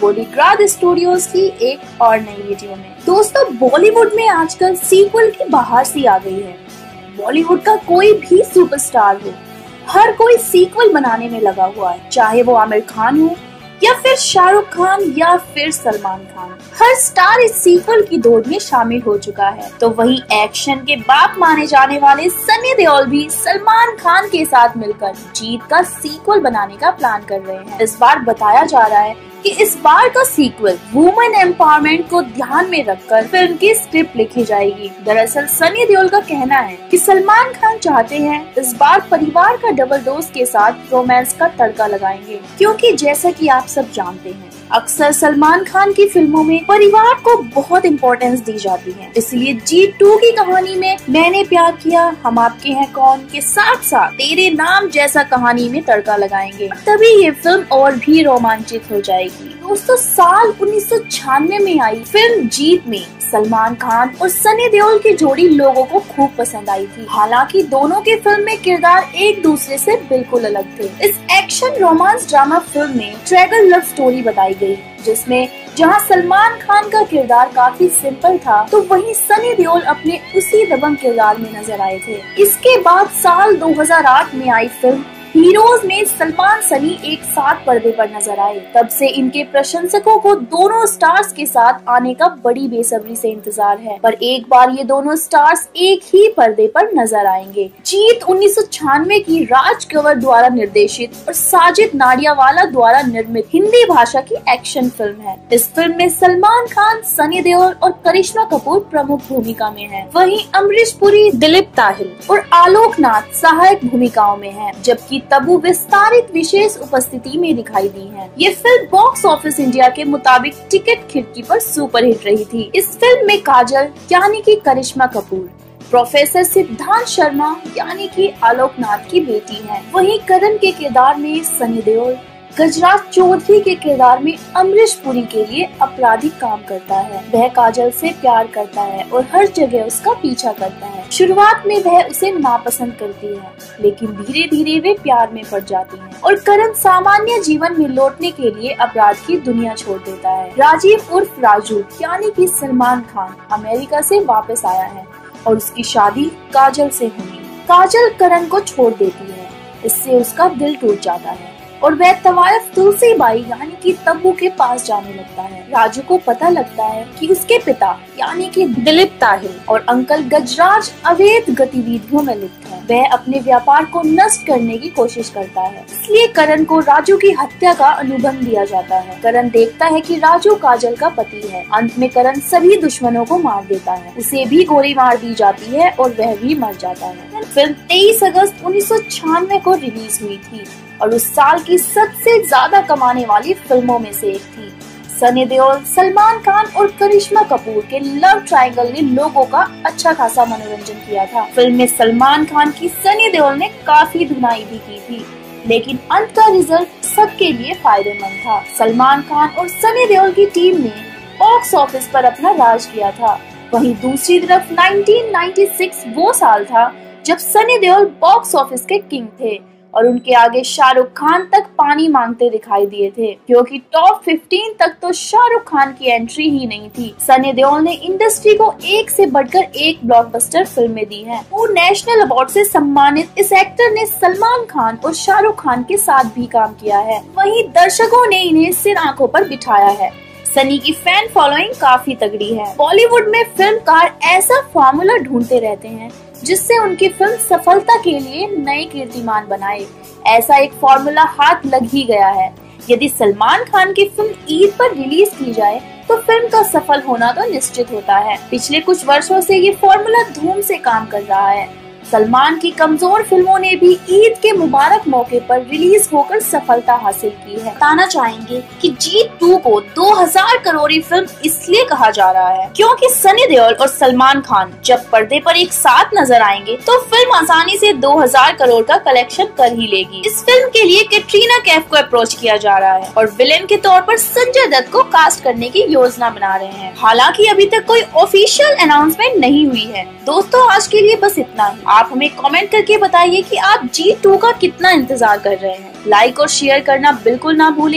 बॉलीग्राड स्टूडियोज की एक और नई वीडियो में। दोस्तों, बॉलीवुड में आजकल सीक्वल की बहार सी आ गई है। बॉलीवुड का कोई भी सुपरस्टार हो, हर कोई सीक्वल बनाने में लगा हुआ है, चाहे वो आमिर खान हो या फिर शाहरुख खान या फिर सलमान खान। हर स्टार इस सीक्वल की दौड़ में शामिल हो चुका है। तो वही एक्शन के बाप माने जाने वाले सनी देओल भी सलमान खान के साथ मिलकर जीत का सीक्वल बनाने का प्लान कर रहे हैं। इस बार बताया जा रहा है कि इस बार का सीक्वल वुमेन एम्पावरमेंट को ध्यान में रखकर फिल्म की स्क्रिप्ट लिखी जाएगी। दरअसल सनी देओल का कहना है कि सलमान खान चाहते हैं इस बार परिवार का डबल डोज के साथ रोमांस का तड़का लगाएंगे, क्योंकि जैसा कि आप सब जानते हैं अक्सर सलमान खान की फिल्मों में परिवार को बहुत इम्पोर्टेंस दी जाती है। इसलिए जी टू की कहानी में मैंने प्यार किया, हम आपके हैं कौन के साथ साथ तेरे नाम जैसा कहानी में तड़का लगाएंगे, तभी ये फिल्म और भी रोमांचित हो जाएगी। दोस्तों, साल उन्नीस सौ छियानवे में आई फिल्म जीत में सलमान खान और सनी देओल की जोड़ी लोगों को खूब पसंद आई थी। हालांकि दोनों के फिल्म में किरदार एक दूसरे से बिल्कुल अलग थे। इस एक्शन रोमांस ड्रामा फिल्म में ट्रैगल लव स्टोरी बताई गई, जिसमें जहां सलमान खान का किरदार काफी सिंपल था, तो वहीं सनी देओल अपने उसी दबंग किरदार में नजर आए थे। इसके बाद साल दो हज़ार आठ में आई फिल्म हीरोज में सलमान सनी एक साथ पर्दे पर नजर आए। तब से इनके प्रशंसकों को दोनों स्टार्स के साथ आने का बड़ी बेसब्री से इंतजार है, पर एक बार ये दोनों स्टार्स एक ही पर्दे पर नजर आएंगे। जीत उन्नीस सौ छियानवे की राज कंवर द्वारा निर्देशित और साजिद नाडियावाला द्वारा निर्मित हिंदी भाषा की एक्शन फिल्म है। इस फिल्म में सलमान खान, सनी देओल और करिश्मा कपूर प्रमुख भूमिका में है। वहीं अमरीश पुरी, दिलीप ताहिल और आलोक नाथ सहायक भूमिकाओं में है, जबकि तब्बू विस्तारित विशेष उपस्थिति में दिखाई दी है। ये फिल्म बॉक्स ऑफिस इंडिया के मुताबिक टिकट खिड़की पर सुपरहिट रही थी। इस फिल्म में काजल यानी कि करिश्मा कपूर, प्रोफेसर सिद्धांत शर्मा यानी कि आलोक नाथ की बेटी हैं। वहीं करण के किरदार में सनी देओल, गजराज चौधरी के किरदार में अमरीश पुरी के लिए अपराधिक काम करता है। वह काजल से प्यार करता है और हर जगह उसका पीछा करता है। शुरुआत में वह उसे नापसंद करती है, लेकिन धीरे धीरे वे प्यार में पड़ जाती है और करण सामान्य जीवन में लौटने के लिए अपराध की दुनिया छोड़ देता है। राजीव उर्फ राजू यानी कि सलमान खान अमेरिका से वापस आया है और उसकी शादी काजल से हुई। काजल करण को छोड़ देती है, इससे उसका दिल टूट जाता है और वह तवायफ तुलसी बाई यानी कि तब्बू के पास जाने लगता है। राजू को पता लगता है कि उसके पिता यानी कि दिलीप ताहिल और अंकल गजराज अवैध गतिविधियों में लिप्त हैं। वह अपने व्यापार को नष्ट करने की कोशिश करता है, इसलिए करण को राजू की हत्या का अनुबंध दिया जाता है। करण देखता है कि राजू काजल का पति है। अंत में करण सभी दुश्मनों को मार देता है, उसे भी गोली मार दी जाती है और वह भी मर जाता है। फिल्म तेईस अगस्त उन्नीस सौ छियानवे को रिलीज हुई थी और उस साल की सबसे ज्यादा कमाने वाली फिल्मों में से एक थी। सनी देओल, सलमान खान और करिश्मा कपूर के लव ट्रायंगल ने लोगों का अच्छा खासा मनोरंजन किया था। फिल्म में सलमान खान की सनी देओल ने काफी धुनाई भी की थी, लेकिन अंत का रिजल्ट सबके लिए फायदेमंद था। सलमान खान और सनी देओल की टीम ने बॉक्स ऑफिस पर अपना राज किया था। वहीं दूसरी तरफ उन्नीस सौ छियानवे वो साल था जब सनी देओल बॉक्स ऑफिस के किंग थे और उनके आगे शाहरुख खान तक पानी मांगते दिखाई दिए थे, क्योंकि टॉप पंद्रह तक तो शाहरुख खान की एंट्री ही नहीं थी। सनी देओल ने इंडस्ट्री को एक से बढ़कर एक ब्लॉकबस्टर फिल्में दी हैं। वो नेशनल अवार्ड से सम्मानित इस एक्टर ने सलमान खान और शाहरुख खान के साथ भी काम किया है। वहीं दर्शकों ने इन्हें सिर आंखों पर बिठाया है। सनी की फैन फॉलोइंग काफी तगड़ी है। बॉलीवुड में फिल्मकार ऐसा फॉर्मूला ढूंढते रहते हैं जिससे उनकी फिल्म सफलता के लिए नए कीर्तिमान बनाए। ऐसा एक फॉर्मूला हाथ लग ही गया है। यदि सलमान खान की फिल्म ईद पर रिलीज की जाए तो फिल्म का सफल होना तो निश्चित होता है। पिछले कुछ वर्षों से ये फॉर्मूला धूम से काम कर रहा है। सलमान की कमजोर फिल्मों ने भी ईद के मुबारक मौके पर रिलीज होकर सफलता हासिल की है। बताना चाहेंगे कि जीत टू को दो हज़ार करोड़ी फिल्म इसलिए कहा जा रहा है क्योंकि सनी देओल और सलमान खान जब पर्दे पर एक साथ नजर आएंगे तो फिल्म आसानी से दो हज़ार करोड़ का कलेक्शन कर ही लेगी। इस फिल्म के लिए कैटरीना कैफ को अप्रोच किया जा रहा है और विलेन के तौर पर संजय दत्त को कास्ट करने की योजना बना रहे हैं। हालांकि अभी तक कोई ऑफिशियल अनाउंसमेंट नहीं हुई है। दोस्तों, आज के लिए बस इतना ही। आप हमें कमेंट करके बताइए कि आप जी टू का कितना इंतजार कर रहे हैं। लाइक और शेयर करना बिल्कुल ना भूलें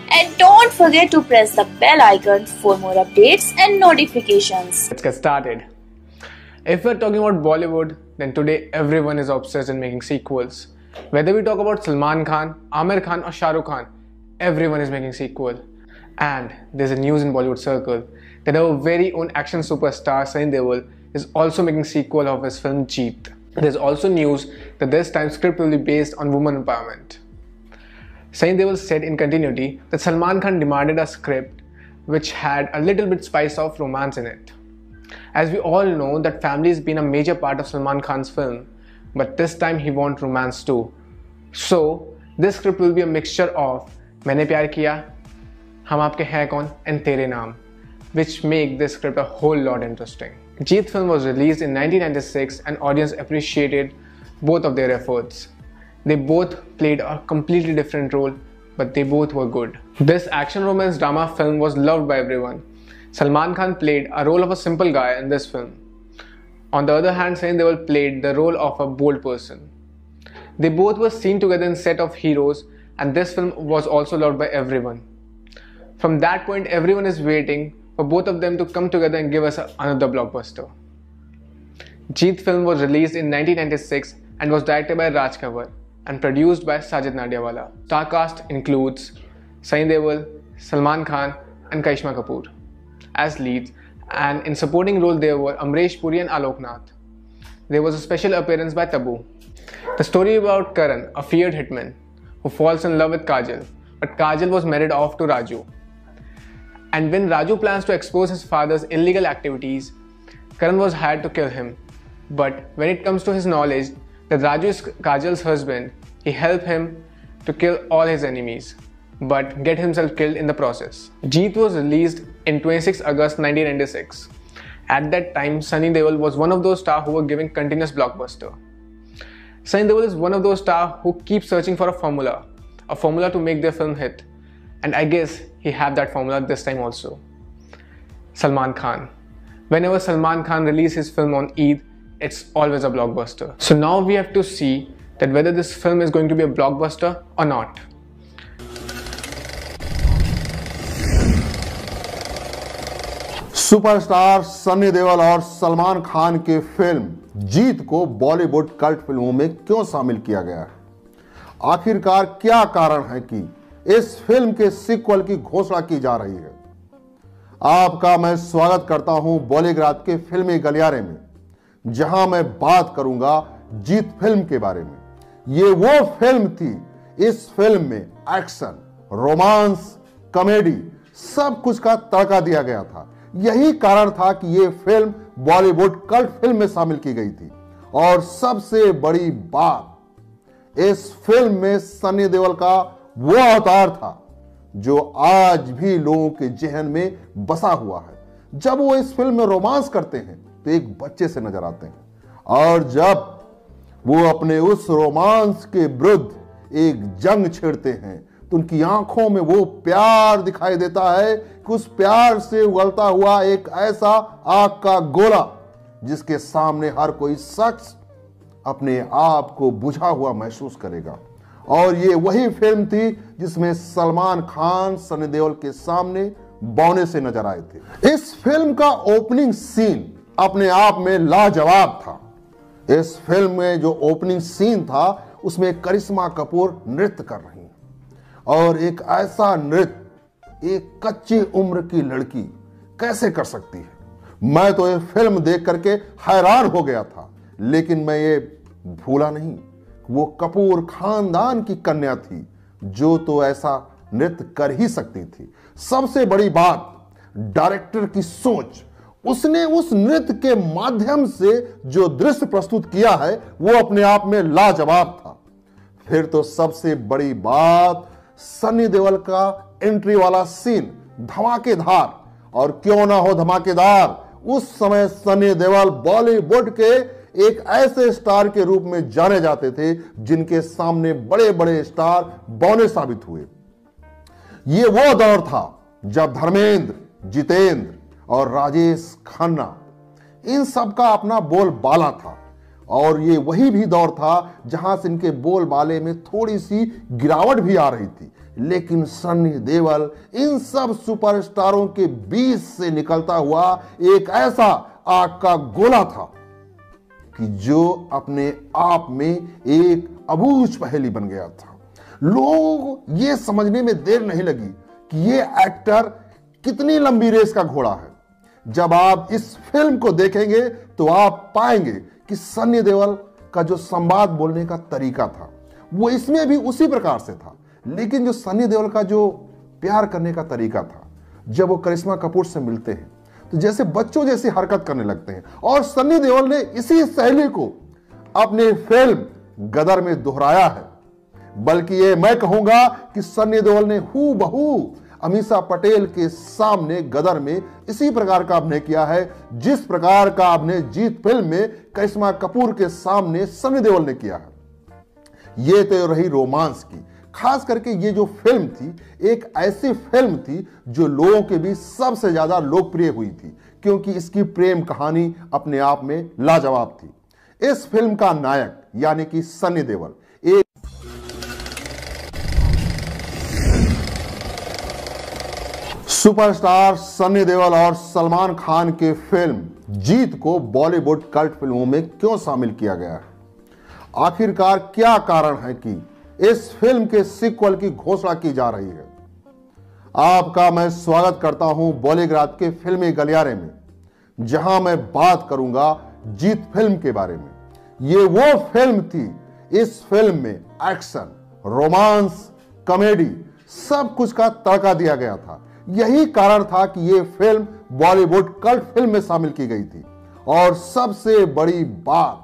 and don't forget to press the bell icon for more updates and notifications. Let's get started. If we're talking about Bollywood, then today everyone is obsessed in making sequels. Whether we talk about Salman Khan, Aamir Khan or Shah Rukh Khan, everyone is making sequel. And there's a news in Bollywood circle that our very own action superstar Sunny Deol is also making sequel of his film Jeet. There's also news that this time script will be based on women empowerment. Sunny Deol said in continuity that Salman Khan demanded a script which had a little bit spice of romance in it. As we all know that family has been a major part of Salman Khan's film, but this time he wants romance too. So this script will be a mixture of Maine Pyar Kiya, Hum Aapke Hain Kaun and Tere Naam, which make this script a whole lot interesting. Jeet film was released in nineteen ninety-six and audience appreciated both of their efforts. They both played a completely different role, but they both were good. This action romance drama film was loved by everyone. Salman Khan played a role of a simple guy in this film. On the other hand, Sunny Deol played the role of a bold person. They both were seen together in set of heroes, and this film was also loved by everyone. From that point, everyone is waiting for both of them to come together and give us another blockbuster. Jeet film was released in nineteen ninety-six and was directed by Raj Kanwar and produced by Sajid Nadiawala. Star cast includes Sunny Deol, Salman Khan and Karishma Kapoor as leads, and in supporting role there were Amresh Puri and Alok Nath. There was a special appearance by Tabu. The story about Karan, a feared hitman who falls in love with Kajal, but Kajal was married off to Raju. And when Raju plans to expose his father's illegal activities, Karan was hired to kill him. But when it comes to his knowledge that Raju is Kajal's husband, he helped him to kill all his enemies, but get himself killed in the process. Jeet was released in twenty-sixth August nineteen ninety-six. At that time, Sunny Deol was one of those stars who were giving continuous blockbuster. Sunny Deol is one of those stars who keep searching for a formula, a formula to make their film hit. And I guess he had that formula this time also. Salman Khan. Whenever Salman Khan releases his film on Eid, it's always a blockbuster. So now we have to see that whether this film is going to be a blockbuster or not. Superstar Sunny Deol और सलमान खान की film जीत को Bollywood cult फिल्मों में क्यों शामिल किया गया है? आखिरकार क्या कारण है कि इस फिल्म के सीक्वल की घोषणा की जा रही है? आपका मैं स्वागत करता हूं बॉलीग्राज के फिल्मी गलियारे में, जहां मैं बात करूंगा जीत फिल्म के बारे में। ये वो फिल्म थी, इस फिल्म में एक्शन, रोमांस, कॉमेडी सब कुछ का तड़का दिया गया था। यही कारण था कि ये फिल्म बॉलीवुड कल्ट फिल्म में शामिल की गई थी। और सबसे बड़ी बात, इस फिल्म में सनी देओल का वो अवतार था जो आज भी लोगों के जहन में बसा हुआ है। जब वो इस फिल्म में रोमांस करते हैं तो एक बच्चे से नजर आते हैं, और जब वो अपने उस रोमांस के विरुद्ध एक जंग छेड़ते हैं तो उनकी आंखों में वो प्यार दिखाई देता है कि उस प्यार से उगलता हुआ एक ऐसा आग का गोला जिसके सामने हर कोई शख्स अपने आप को बुझा हुआ महसूस करेगा। और ये वही फिल्म थी जिसमें सलमान खान सनी देओल के सामने बौने से नजर आए थे। इस फिल्म का ओपनिंग सीन अपने आप में लाजवाब था। इस फिल्म में जो ओपनिंग सीन था उसमें करिश्मा कपूर नृत्य कर रही हैं, और एक ऐसा नृत्य एक कच्ची उम्र की लड़की कैसे कर सकती है? मैं तो ये फिल्म देख करके हैरान हो गया था, लेकिन मैं ये भूला नहीं, वो कपूर खानदान की कन्या थी जो तो ऐसा नृत्य कर ही सकती थी। सबसे बड़ी बात, डायरेक्टर की सोच, उसने उस नृत्य के माध्यम से जो दृश्य प्रस्तुत किया है वो अपने आप में लाजवाब था। फिर तो सबसे बड़ी बात, सनी देओल का एंट्री वाला सीन धमाकेदार, और क्यों ना हो धमाकेदार, उस समय सनी देओल बॉलीवुड के एक ऐसे स्टार के रूप में जाने जाते थे जिनके सामने बड़े बड़े स्टार बौने साबित हुए। ये वो दौर था जब धर्मेंद्र, जितेंद्र और राजेश खन्ना, इन सब का अपना बोलबाला था, और ये वही भी दौर था जहां से इनके बोलबाले में थोड़ी सी गिरावट भी आ रही थी। लेकिन सन्नी देओल इन सब सुपरस्टारों के बीच से निकलता हुआ एक ऐसा आग का गोला था कि जो अपने आप में एक अबूझ पहेली बन गया था। लोग ये समझने में देर नहीं लगी कि ये एक्टर कितनी लंबी रेस का घोड़ा है। जब आप इस फिल्म को देखेंगे तो आप पाएंगे कि सन्नी देओल का जो संवाद बोलने का तरीका था वो इसमें भी उसी प्रकार से था, लेकिन जो सन्नी देओल का जो प्यार करने का तरीका था, जब वो करिश्मा कपूर से मिलते हैं तो जैसे बच्चों जैसी हरकत करने लगते हैं। और सन्नी देओल ने इसी शैली को अपने फिल्म गदर में दोहराया है। बल्कि ये मैं कहूंगा कि सन्नी देओल ने हूबहू अमीषा पटेल के सामने गदर में इसी प्रकार का अभिनय किया है, जिस प्रकार का अभिनय जीत फिल्म में करिश्मा कपूर के सामने सन्नी देओल ने किया है। ये तो रही रोमांस की। खास करके ये जो फिल्म थी एक ऐसी फिल्म थी जो लोगों के बीच सबसे ज्यादा लोकप्रिय हुई थी, क्योंकि इसकी प्रेम कहानी अपने आप में लाजवाब थी। इस फिल्म का नायक यानी कि सन्नी देओल एक सुपरस्टार सन्नी देओल और सलमान खान के फिल्म जीत को बॉलीवुड कल्ट फिल्मों में क्यों शामिल किया गया है? आखिरकार क्या कारण है कि इस फिल्म के सीक्वल की घोषणा की जा रही है? आपका मैं स्वागत करता हूं बॉलीग्राज के फिल्मी गलियारे में, जहां मैं बात करूंगा जीत फिल्म के बारे में। ये वो फिल्म थी, इस फिल्म में एक्शन, रोमांस, कॉमेडी सब कुछ का तड़का दिया गया था। यही कारण था कि ये फिल्म बॉलीवुड कल्ट फिल्म में शामिल की गई थी। और सबसे बड़ी बात,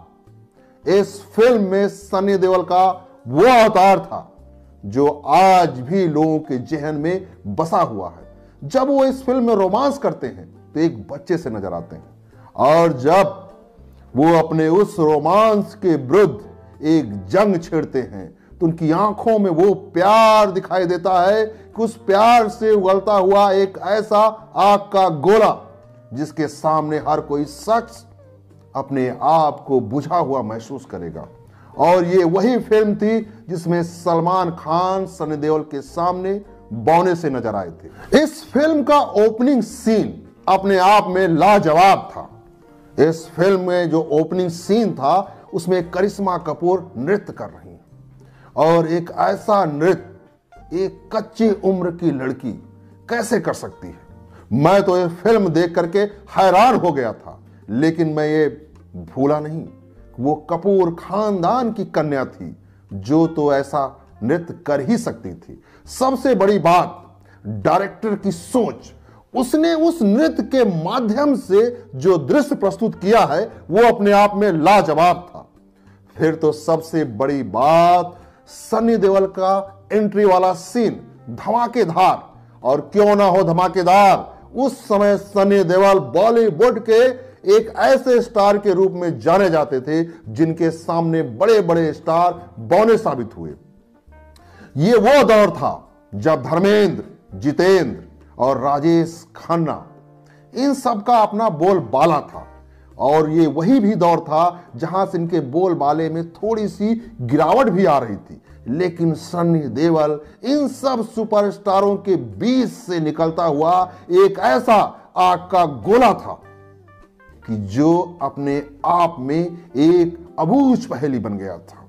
इस फिल्म में सन्नी देओल का वो अवतार था जो आज भी लोगों के जहन में बसा हुआ है। जब वो इस फिल्म में रोमांस करते हैं तो एक बच्चे से नजर आते हैं, और जब वो अपने उस रोमांस के विरुद्ध एक जंग छेड़ते हैं तो उनकी आंखों में वो प्यार दिखाई देता है कि उस प्यार से उगलता हुआ एक ऐसा आग का गोला जिसके सामने हर कोई शख्स अपने आप को बुझा हुआ महसूस करेगा। और ये वही फिल्म थी जिसमें सलमान खान सन्नी देओल के सामने बौने से नजर आए थे। इस फिल्म का ओपनिंग सीन अपने आप में लाजवाब था। इस फिल्म में जो ओपनिंग सीन था उसमें करिश्मा कपूर नृत्य कर रही हैं, और एक ऐसा नृत्य एक कच्ची उम्र की लड़की कैसे कर सकती है? मैं तो ये फिल्म देख करके हैरान हो गया था, लेकिन मैं ये भूला नहीं, वो कपूर खानदान की कन्या थी जो तो ऐसा नृत्य कर ही सकती थी। सबसे बड़ी बात, डायरेक्टर की सोच, उसने उस नृत्य के माध्यम से जो दृश्य प्रस्तुत किया है वो अपने आप में लाजवाब था। फिर तो सबसे बड़ी बात, सन्नी देओल का एंट्री वाला सीन धमाकेदार, और क्यों ना हो धमाकेदार, उस समय सन्नी देओल बॉलीवुड के एक ऐसे स्टार के रूप में जाने जाते थे जिनके सामने बड़े बड़े स्टार बौने साबित हुए। ये वो दौर था जब धर्मेंद्र, जितेंद्र और राजेश खन्ना, इन सब का अपना बोलबाला था, और ये वही भी दौर था जहां से इनके बोलबाले में थोड़ी सी गिरावट भी आ रही थी। लेकिन सन्नी देओल इन सब सुपरस्टारों के बीच से निकलता हुआ एक ऐसा आग का गोला था कि जो अपने आप में एक अबूझ पहेली बन गया था।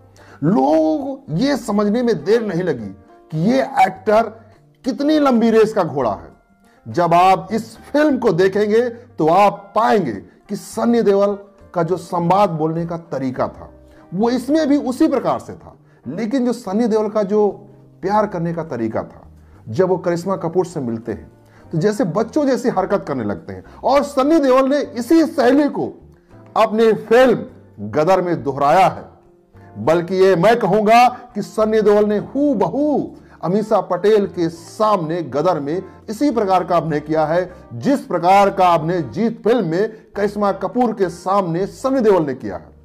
लोग ये समझने में देर नहीं लगी कि ये एक्टर कितनी लंबी रेस का घोड़ा है। जब आप इस फिल्म को देखेंगे तो आप पाएंगे कि सन्नी देओल का जो संवाद बोलने का तरीका था वो इसमें भी उसी प्रकार से था, लेकिन जो सन्नी देओल का जो प्यार करने का तरीका था, जब वो करिश्मा कपूर से मिलते हैं तो जैसे बच्चों जैसी हरकत करने लगते हैं। और सन्नी देओल ने इसी शैली को अपने फिल्म गदर में दोहराया है। बल्कि ये मैं कहूंगा कि सन्नी देओल ने हूबहू अमीषा पटेल के सामने गदर में इसी प्रकार का अभिनय किया है, जिस प्रकार का अभिनय जीत फिल्म में करिश्मा कपूर के सामने सन्नी देओल ने किया है।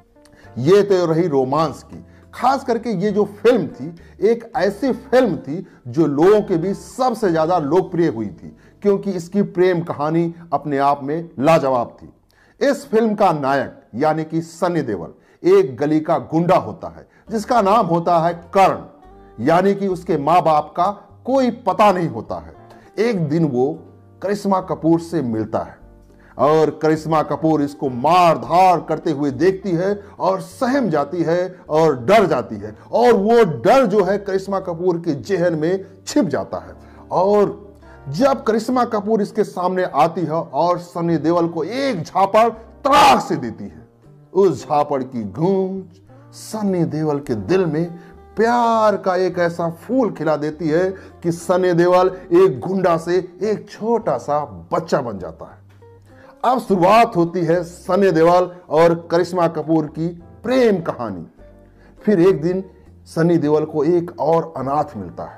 ये तो रही रोमांस की। खास करके ये जो फिल्म थी एक ऐसी फिल्म थी जो लोगों के बीच सबसे ज्यादा लोकप्रिय हुई थी, क्योंकि इसकी प्रेम कहानी अपने आप में लाजवाब थी। इस फिल्म का नायक यानी कि सन्नी देओल एक गली का गुंडा होता है जिसका नाम होता है कर्ण। यानी कि उसके माँ बाप का कोई पता नहीं होता है। एक दिन वो करिश्मा कपूर से मिलता है और करिश्मा कपूर इसको मार धार करते हुए देखती है और सहम जाती है और डर जाती है, और वो डर जो है करिश्मा कपूर के जेहन में छिप जाता है। और जब करिश्मा कपूर इसके सामने आती है और सनी देओल को एक झापड़ तड़ाक से देती है, उस झापड़ की गूंज सनी देओल के दिल में प्यार का एक ऐसा फूल खिला देती है कि सनी देओल एक गुंडा से एक छोटा सा बच्चा बन जाता है। अब शुरुआत होती है सनी देओल और करिश्मा कपूर की प्रेम कहानी। फिर एक दिन सनी देओल को एक और अनाथ मिलता है।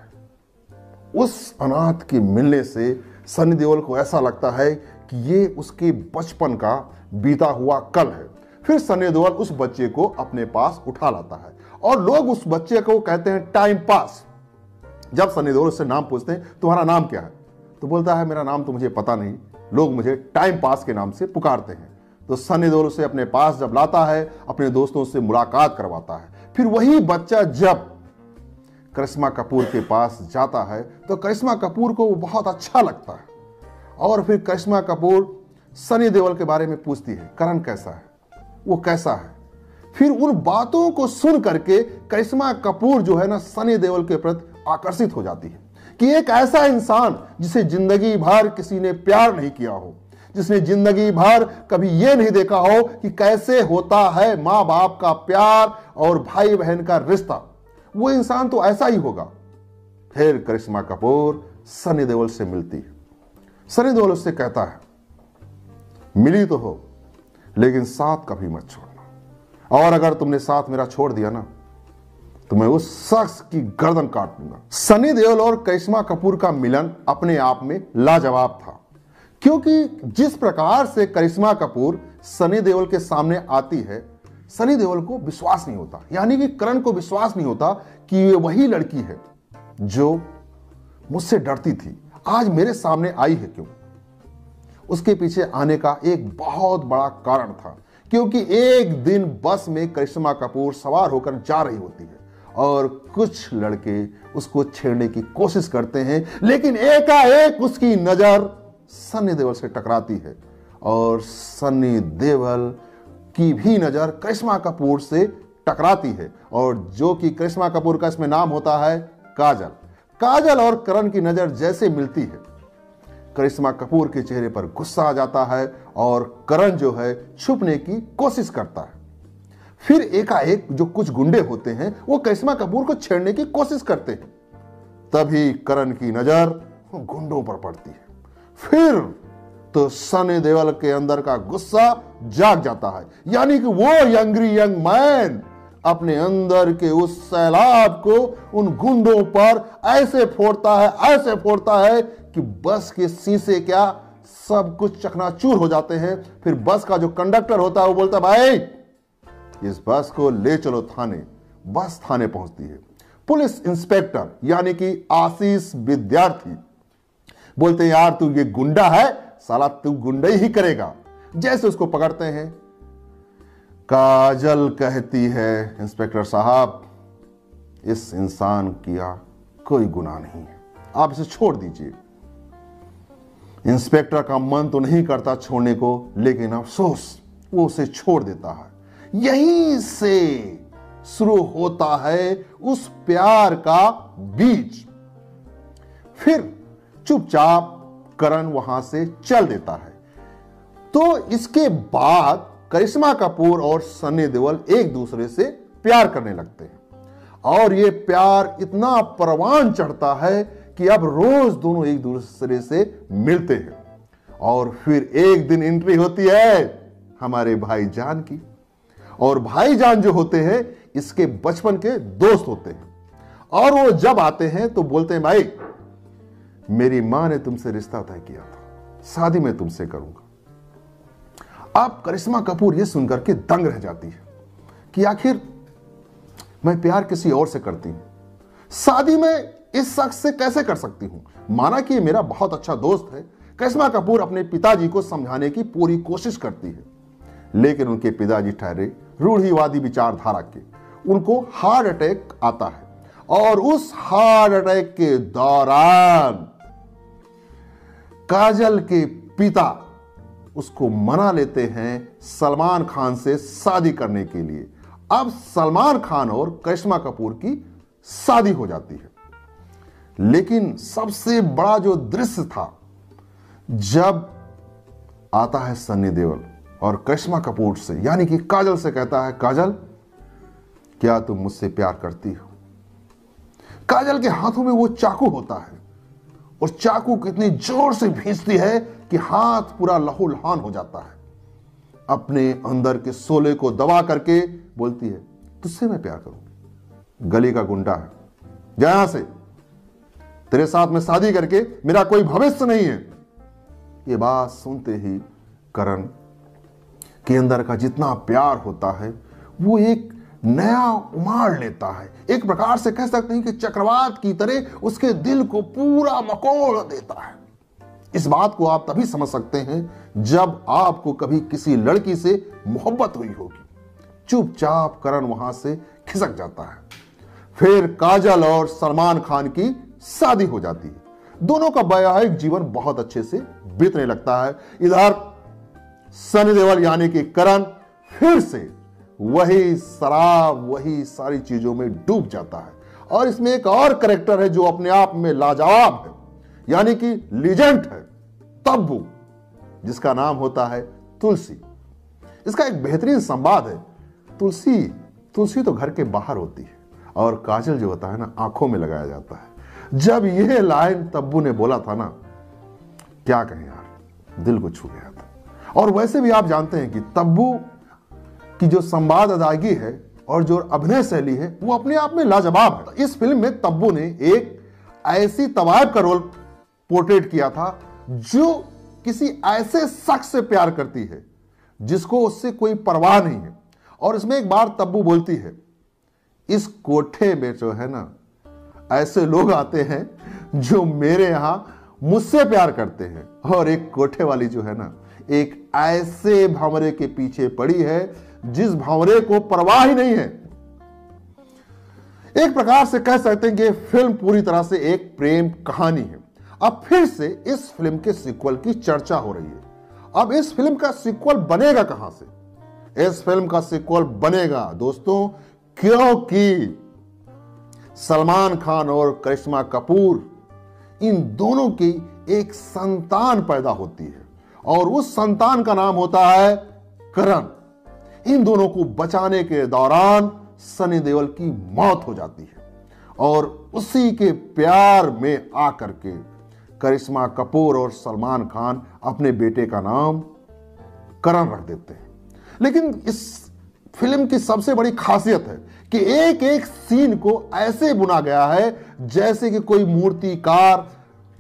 उस अनाथ के मिलने से सनी देओल को ऐसा लगता है कि ये उसके बचपन का बीता हुआ कल है। फिर सनी देओल उस बच्चे को अपने पास उठा लाता है और लोग उस बच्चे को कहते हैं टाइम पास। जब सनी देओल उससे नाम पूछते हैं तुम्हारा नाम क्या है, तो बोलता है मेरा नाम तो मुझे पता नहीं, लोग मुझे टाइम पास के नाम से पुकारते हैं। तो सनी देओल उसे अपने पास जब लाता है, अपने दोस्तों से मुलाकात करवाता है। फिर वही बच्चा जब करिश्मा कपूर के पास जाता है तो करिश्मा कपूर को वो बहुत अच्छा लगता है, और फिर करिश्मा कपूर सनी देओल के बारे में पूछती है करण कैसा है, वो कैसा है। फिर उन बातों को सुन करके करिश्मा कपूर जो है ना सनी देओल के प्रति आकर्षित हो जाती है कि एक ऐसा इंसान जिसे जिंदगी भर किसी ने प्यार नहीं किया हो, जिसने जिंदगी भर कभी यह नहीं देखा हो कि कैसे होता है माँ बाप का प्यार और भाई बहन का रिश्ता, वो इंसान तो ऐसा ही होगा। फिर करिश्मा कपूर सनी देओल से मिलती है। सनी देओल उससे कहता है मिली तो हो लेकिन साथ कभी मत छोड़ना, और अगर तुमने साथ मेरा छोड़ दिया ना तो मैं उस शख्स की गर्दन काट दूंगा। सनी देओल और करिश्मा कपूर का मिलन अपने आप में लाजवाब था, क्योंकि जिस प्रकार से करिश्मा कपूर सनी देओल के सामने आती है, सनी देओल को विश्वास नहीं होता, यानी कि करण को विश्वास नहीं होता कि ये वही लड़की है जो मुझसे डरती थी, आज मेरे सामने आई है क्यों। उसके पीछे आने का एक बहुत बड़ा कारण था, क्योंकि एक दिन बस में करिश्मा कपूर सवार होकर जा रही होती है और कुछ लड़के उसको छेड़ने की कोशिश करते हैं, लेकिन एकाएक उसकी नजर सनी देओल से टकराती है और सनी देओल की भी नजर करिश्मा कपूर से टकराती है, और जो कि करिश्मा कपूर का इसमें नाम होता है काजल। काजल और करण की नजर जैसे मिलती है, करिश्मा कपूर के चेहरे पर गुस्सा आ जाता है और करण जो है छुपने की कोशिश करता है। फिर एकाएक जो कुछ गुंडे होते हैं वो करिश्मा कपूर को छेड़ने की कोशिश करते हैं, तभी करण की नजर गुंडों पर पड़ती है। फिर तो सनी देओल के अंदर का गुस्सा जाग जाता है, यानी कि वो यंगरी यंग मैन अपने अंदर के उस सैलाब को उन गुंडों पर ऐसे फोड़ता है ऐसे फोड़ता है कि बस के शीशे क्या सब कुछ चकनाचूर हो जाते हैं। फिर बस का जो कंडक्टर होता है वो बोलता है भाई इस बस को ले चलो थाने। बस थाने पहुंचती है। पुलिस इंस्पेक्टर यानी कि आशीष विद्यार्थी बोलते हैं यार तू ये गुंडा है, साला तू गुंडा ही करेगा। जैसे उसको पकड़ते हैं, काजल कहती है इंस्पेक्टर साहब इस इंसान किया कोई गुनाह नहीं है, आप इसे छोड़ दीजिए। इंस्पेक्टर का मन तो नहीं करता छोड़ने को, लेकिन अफसोस वो उसे छोड़ देता है। यहीं से शुरू होता है उस प्यार का बीज। फिर चुपचाप करण वहां से चल देता है। तो इसके बाद करिश्मा कपूर और सनी देओल एक दूसरे से प्यार करने लगते हैं और ये प्यार इतना परवान चढ़ता है कि अब रोज दोनों एक दूसरे से मिलते हैं। और फिर एक दिन एंट्री होती है हमारे भाईजान की, और भाईजान जो होते हैं इसके बचपन के दोस्त होते हैं, और वो जब आते हैं तो बोलते हैं भाई मेरी मां ने तुमसे रिश्ता तय किया था, शादी मैं तुमसे करूंगा। अब करिश्मा कपूर यह सुनकर के दंग रह जाती है कि आखिर मैं प्यार किसी और से करती हूं, शादी में इस शख्स से कैसे कर सकती हूं। माना कि ये मेरा बहुत अच्छा दोस्त है। करिश्मा कपूर अपने पिताजी को समझाने की पूरी कोशिश करती है, लेकिन उनके पिताजी ठहरे रूढ़िवादी विचारधारा के। उनको हार्ट अटैक आता है और उस हार्ट अटैक के दौरान काजल के पिता उसको मना लेते हैं सलमान खान से शादी करने के लिए। अब सलमान खान और करिश्मा कपूर की शादी हो जाती है। लेकिन सबसे बड़ा जो दृश्य था, जब आता है सन्नी देओल और करिश्मा कपूर से यानी कि काजल से कहता है, काजल क्या तुम मुझसे प्यार करती हो? काजल के हाथों में वो चाकू होता है और चाकू कितनी जोर से भींचती है कि हाथ पूरा लहूलुहान हो जाता है। अपने अंदर के सोले को दबा करके बोलती है, तुझसे मैं प्यार करूंगी, गली का गुंडा है, जा यहां से, तेरे साथ में शादी करके मेरा कोई भविष्य नहीं है। ये बात सुनते ही करण के अंदर का जितना प्यार होता है वो एक नया उमाड़ लेता है। एक प्रकार से कह सकते हैं कि चक्रवात की तरह उसके दिल को पूरा मकोड़ देता है। इस बात को आप तभी समझ सकते हैं जब आपको कभी किसी लड़की से मोहब्बत हुई होगी। चुपचाप करण वहां से खिसक जाता है। फिर काजल और सलमान खान की शादी हो जाती है। दोनों का वैवाहिक जीवन बहुत अच्छे से बीतने लगता है। इधर सनी देओल यानी कि करण फिर से वही शराब, वही सारी चीजों में डूब जाता है। और इसमें एक और कैरेक्टर है जो अपने आप में लाजवाब है, यानी कि लीजेंड है, तब्बू, जिसका नाम होता है तुलसी। इसका एक बेहतरीन संवाद है, तुलसी तुलसी तो घर के बाहर होती है और काजल जो होता है ना, आंखों में लगाया जाता है। जब यह लाइन तब्बू ने बोला था ना, क्या कहें यार, दिल को छू गया था। और वैसे भी आप जानते हैं कि तब्बू की जो संवाद अदायगी है और जो अभिनय शैली है वो अपने आप में लाजवाब है। इस फिल्म में तब्बू ने एक ऐसी तवायब का रोल पोर्ट्रेट किया था जो किसी ऐसे शख्स से प्यार करती है जिसको उससे कोई परवाह नहीं है। और इसमें एक बार तब्बू बोलती है, इस कोठे में जो है ना, ऐसे लोग आते हैं जो मेरे यहां मुझसे प्यार करते हैं, और एक कोठे वाली जो है ना, एक ऐसे भंवरे के पीछे पड़ी है जिस भंवरे को परवाह ही नहीं है। एक प्रकार से कह सकते हैं कि फिल्म पूरी तरह से एक प्रेम कहानी है। अब फिर से इस फिल्म के सीक्वल की चर्चा हो रही है। अब इस फिल्म का सीक्वल बनेगा कहां से? इस फिल्म का सीक्वल बनेगा दोस्तों क्योंकि सलमान खान और करिश्मा कपूर, इन दोनों की एक संतान पैदा होती है और उस संतान का नाम होता है करण। इन दोनों को बचाने के दौरान सनी देओल की मौत हो जाती है और उसी के प्यार में आकर के करिश्मा कपूर और सलमान खान अपने बेटे का नाम करण रख देते हैं। लेकिन इस फिल्म की सबसे बड़ी खासियत है कि एक एक सीन को ऐसे बुना गया है जैसे कि कोई मूर्तिकार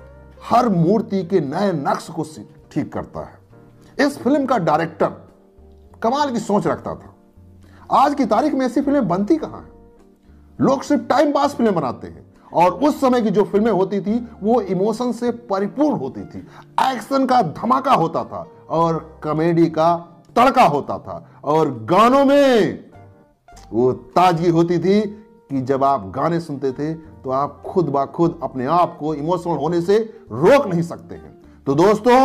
हर मूर्ति के नए नक्श को ठीक करता है। इस फिल्म का डायरेक्टर कमाल की सोच रखता था। आज की तारीख में ऐसी फिल्में बनती कहां हैं? लोग सिर्फ टाइम पास फिल्में बनाते हैं और उस समय की जो फिल्में होती थी वो इमोशन से परिपूर्ण होती थी। एक्शन का धमाका होता था और कॉमेडी का तड़का होता था और गानों में वो ताजगी होती थी कि जब आप गाने सुनते थे तो आप खुद ब खुद अपने आप को इमोशनल होने से रोक नहीं सकते हैं। तो दोस्तों,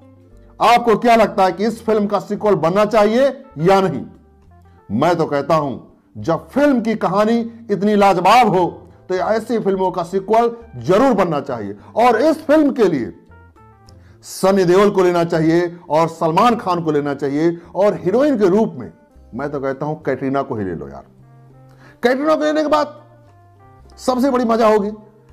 आपको क्या लगता है कि इस फिल्म का सीक्वल बनना चाहिए या नहीं? मैं तो कहता हूं जब फिल्म की कहानी इतनी लाजवाब हो तो ऐसी फिल्मों का सीक्वल जरूर बनना चाहिए। और इस फिल्म के लिए सनी देओल को लेना चाहिए और सलमान खान को लेना चाहिए और हीरोइन के रूप में मैं तो कहता हूं कैटरीना को ही ले लो यार। कैटरीना को लेने के बाद सबसे बड़ी मजा होगी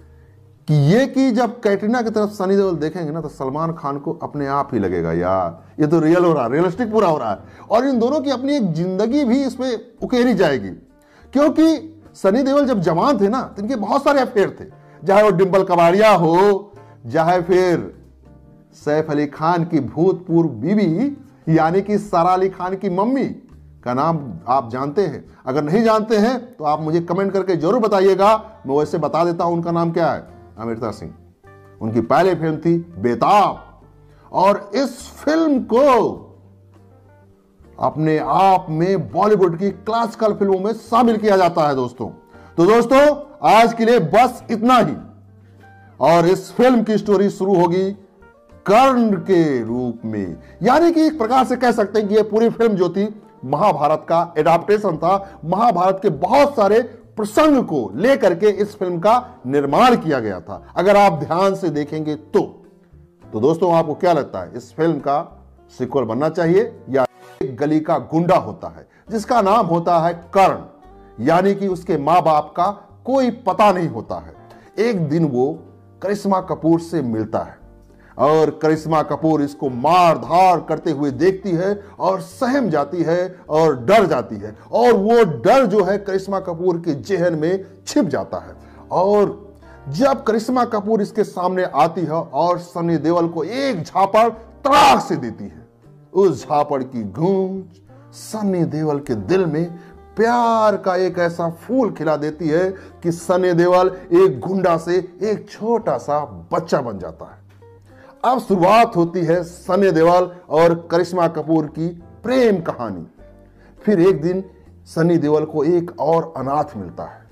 कि ये कि जब कैटरीना की तरफ सनी देओल देखेंगे ना तो सलमान खान को अपने आप ही लगेगा यार ये तो रियल हो रहा है, रियलिस्टिक पूरा हो रहा है। और इन दोनों की अपनी एक जिंदगी भी इसमें उकेरी जाएगी क्योंकि सनी देओल जब जवान थे ना तो इनके बहुत सारे अफेयर थे, चाहे वो डिंपल कबाड़िया हो, चाहे फिर सैफ अली खान की भूतपूर्व बीवी यानी कि सारा अली खान की मम्मी का नाम आप जानते हैं। अगर नहीं जानते हैं तो आप मुझे कमेंट करके जरूर बताइएगा, मैं वैसे बता देता हूं उनका नाम क्या है, अमृता सिंह। उनकी पहली फिल्म थी बेताब और इस फिल्म को अपने आप में बॉलीवुड की क्लासिकल फिल्मों में शामिल किया जाता है दोस्तों। तो दोस्तों आज के लिए बस इतना ही। और इस फिल्म की स्टोरी शुरू होगी कर्ण के रूप में, यानी कि एक प्रकार से कह सकते हैं कि यह पूरी फिल्म जो थी महाभारत का एडाप्टेशन था। महाभारत के बहुत सारे प्रसंग को लेकर के इस फिल्म का निर्माण किया गया था, अगर आप ध्यान से देखेंगे तो। तो दोस्तों, आपको क्या लगता है, इस फिल्म का सीक्वल बनना चाहिए या एक गली का गुंडा होता है जिसका नाम होता है कर्ण, यानी कि उसके मां बाप का कोई पता नहीं होता है। एक दिन वो करिश्मा कपूर से मिलता है और करिश्मा कपूर इसको मार धार करते हुए देखती है और सहम जाती है और डर जाती है, और वो डर जो है करिश्मा कपूर के जेहन में छिप जाता है। और जब करिश्मा कपूर इसके सामने आती है और सनी देओल को एक झापड़ तड़ाक से देती है, उस झापड़ की गूंज सनी देओल के दिल में प्यार का एक ऐसा फूल खिला देती है कि सनी देओल एक गुंडा से एक छोटा सा बच्चा बन जाता है। अब शुरुआत होती है सनी देओल और करिश्मा कपूर की प्रेम कहानी। फिर एक दिन सनी देओल को एक और अनाथ मिलता है।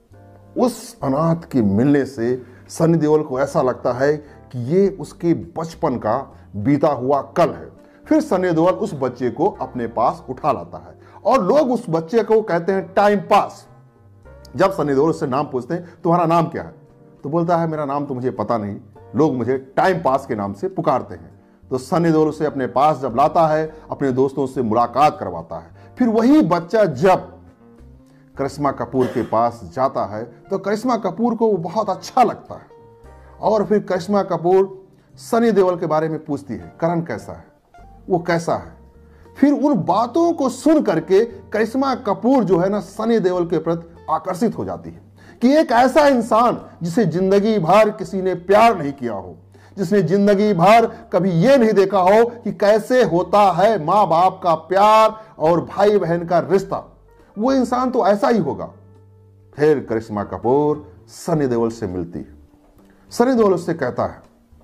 उस अनाथ के मिलने से सनी देओल को ऐसा लगता है कि ये उसके बचपन का बीता हुआ कल है। फिर सनी देओल उस बच्चे को अपने पास उठा लाता है और लोग उस बच्चे को कहते हैं टाइम पास। जब सनी देओल उससे नाम पूछते हैं, तुम्हारा नाम क्या है, तो बोलता है मेरा नाम तो मुझे पता नहीं, लोग मुझे टाइम पास के नाम से पुकारते हैं। तो सनी देओल उसे अपने पास जब लाता है, अपने दोस्तों से मुलाकात करवाता है। फिर वही बच्चा जब करिश्मा कपूर के पास जाता है तो करिश्मा कपूर को वो बहुत अच्छा लगता है, और फिर करिश्मा कपूर सनी देओल के बारे में पूछती है, करण कैसा है, वो कैसा है। फिर उन बातों को सुन करके करिश्मा कपूर जो है ना सनी देओल के प्रति आकर्षित हो जाती है कि एक ऐसा इंसान जिसे जिंदगी भर किसी ने प्यार नहीं किया हो, जिसने जिंदगी भर कभी यह नहीं देखा हो कि कैसे होता है माँ बाप का प्यार और भाई बहन का रिश्ता, वो इंसान तो ऐसा ही होगा। फिर करिश्मा कपूर सनी देओल से मिलती है। सनी देओल उससे कहता है,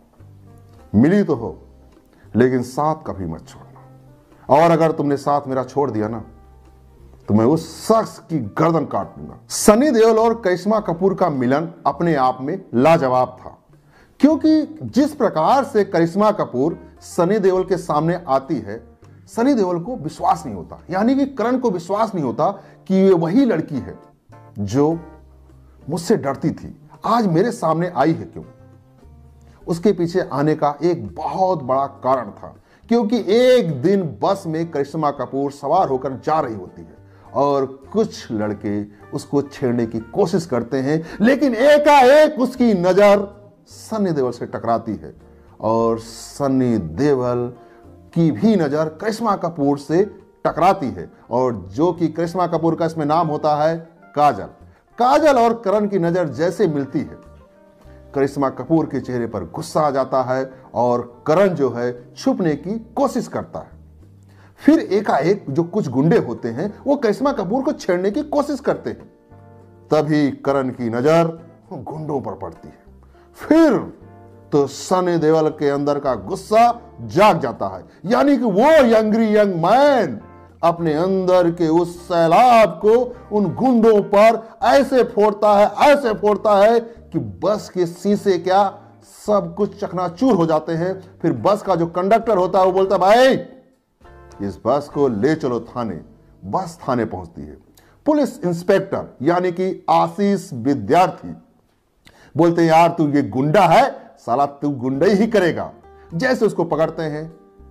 मिली तो हो लेकिन साथ कभी मत छोड़ना, और अगर तुमने साथ मेरा छोड़ दिया ना तो मैं उस शख्स की गर्दन काट दूंगा। सनी देओल और करिश्मा कपूर का मिलन अपने आप में लाजवाब था, क्योंकि जिस प्रकार से करिश्मा कपूर सनी देओल के सामने आती है, सनी देओल को विश्वास नहीं होता, यानी कि करण को विश्वास नहीं होता कि ये वही लड़की है जो मुझसे डरती थी, आज मेरे सामने आई है क्यों। उसके पीछे आने का एक बहुत बड़ा कारण था, क्योंकि एक दिन बस में करिश्मा कपूर सवार होकर जा रही होती है और कुछ लड़के उसको छेड़ने की कोशिश करते हैं, लेकिन एकाएक उसकी नजर सनी देओल से टकराती है और सनी देओल की भी नजर करिश्मा कपूर से टकराती है, और जो कि करिश्मा कपूर का इसमें नाम होता है काजल। काजल और करण की नजर जैसे मिलती है, करिश्मा कपूर के चेहरे पर गुस्सा आ जाता है और करण जो है छुपने की कोशिश करता है। फिर एकाएक जो कुछ गुंडे होते हैं वो करिश्मा कपूर को छेड़ने की कोशिश करते हैं, तभी करण की नजर गुंडों पर पड़ती है। फिर तो सनी देओल के अंदर का गुस्सा जाग जाता है, यानी कि वो यंगरी यंग मैन अपने अंदर के उस सैलाब को उन गुंडों पर ऐसे फोड़ता है ऐसे फोड़ता है कि बस के शीशे क्या सब कुछ चकनाचूर हो जाते हैं। फिर बस का जो कंडक्टर होता है वो बोलता है, भाई इस बस को ले चलो थाने। बस थाने पहुंचती है। पुलिस इंस्पेक्टर यानी कि आशीष विद्यार्थी बोलते हैं, यार तू ये गुंडा है, साला तू गुंडई ही करेगा। जैसे उसको पकड़ते हैं,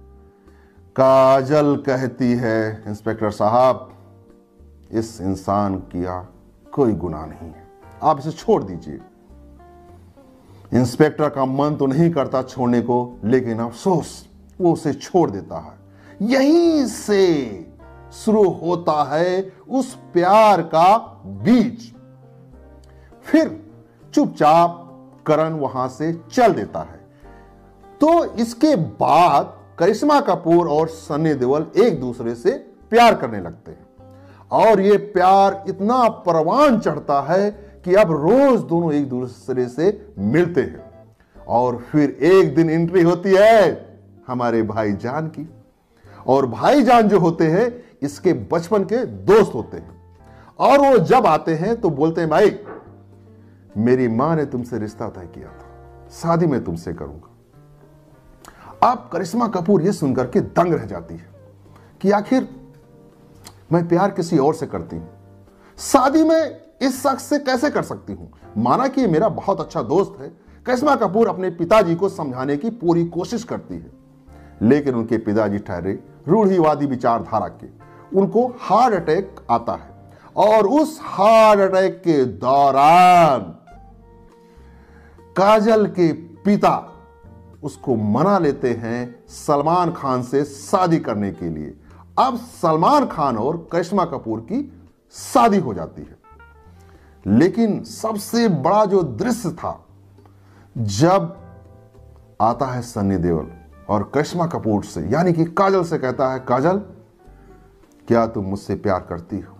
काजल कहती है, इंस्पेक्टर साहब इस इंसान किया कोई गुनाह नहीं है, आप इसे छोड़ दीजिए। इंस्पेक्टर का मन तो नहीं करता छोड़ने को, लेकिन अफसोस वो उसे छोड़ देता है। यहीं से शुरू होता है उस प्यार का बीज। फिर चुपचाप करण वहां से चल देता है। तो इसके बाद करिश्मा कपूर और सनी देओल एक दूसरे से प्यार करने लगते हैं, और ये प्यार इतना परवान चढ़ता है कि अब रोज दोनों एक दूसरे से मिलते हैं। और फिर एक दिन एंट्री होती है हमारे भाईजान की, और भाईजान जो होते हैं इसके बचपन के दोस्त होते हैं, और वो जब आते हैं तो बोलते हैं, भाई मेरी मां ने तुमसे रिश्ता तय किया था, शादी मैं तुमसे करूंगा। अब करिश्मा कपूर यह सुनकर के दंग रह जाती है कि आखिर मैं प्यार किसी और से करती हूं, शादी में इस शख्स से कैसे कर सकती हूं। माना कि मेरा बहुत अच्छा दोस्त है। करिश्मा कपूर अपने पिताजी को समझाने की पूरी कोशिश करती है, लेकिन उनके पिताजी ठहरे रूढ़िवादी विचारधारा के। उनको हार्ट अटैक आता है और उस हार्ट अटैक के दौरान काजल के पिता उसको मना लेते हैं सलमान खान से शादी करने के लिए। अब सलमान खान और करिश्मा कपूर की शादी हो जाती है। लेकिन सबसे बड़ा जो दृश्य था, जब आता है सन्नी देओल और करिश्मा कपूर से यानी कि काजल से कहता है, काजल क्या तुम मुझसे प्यार करती हो।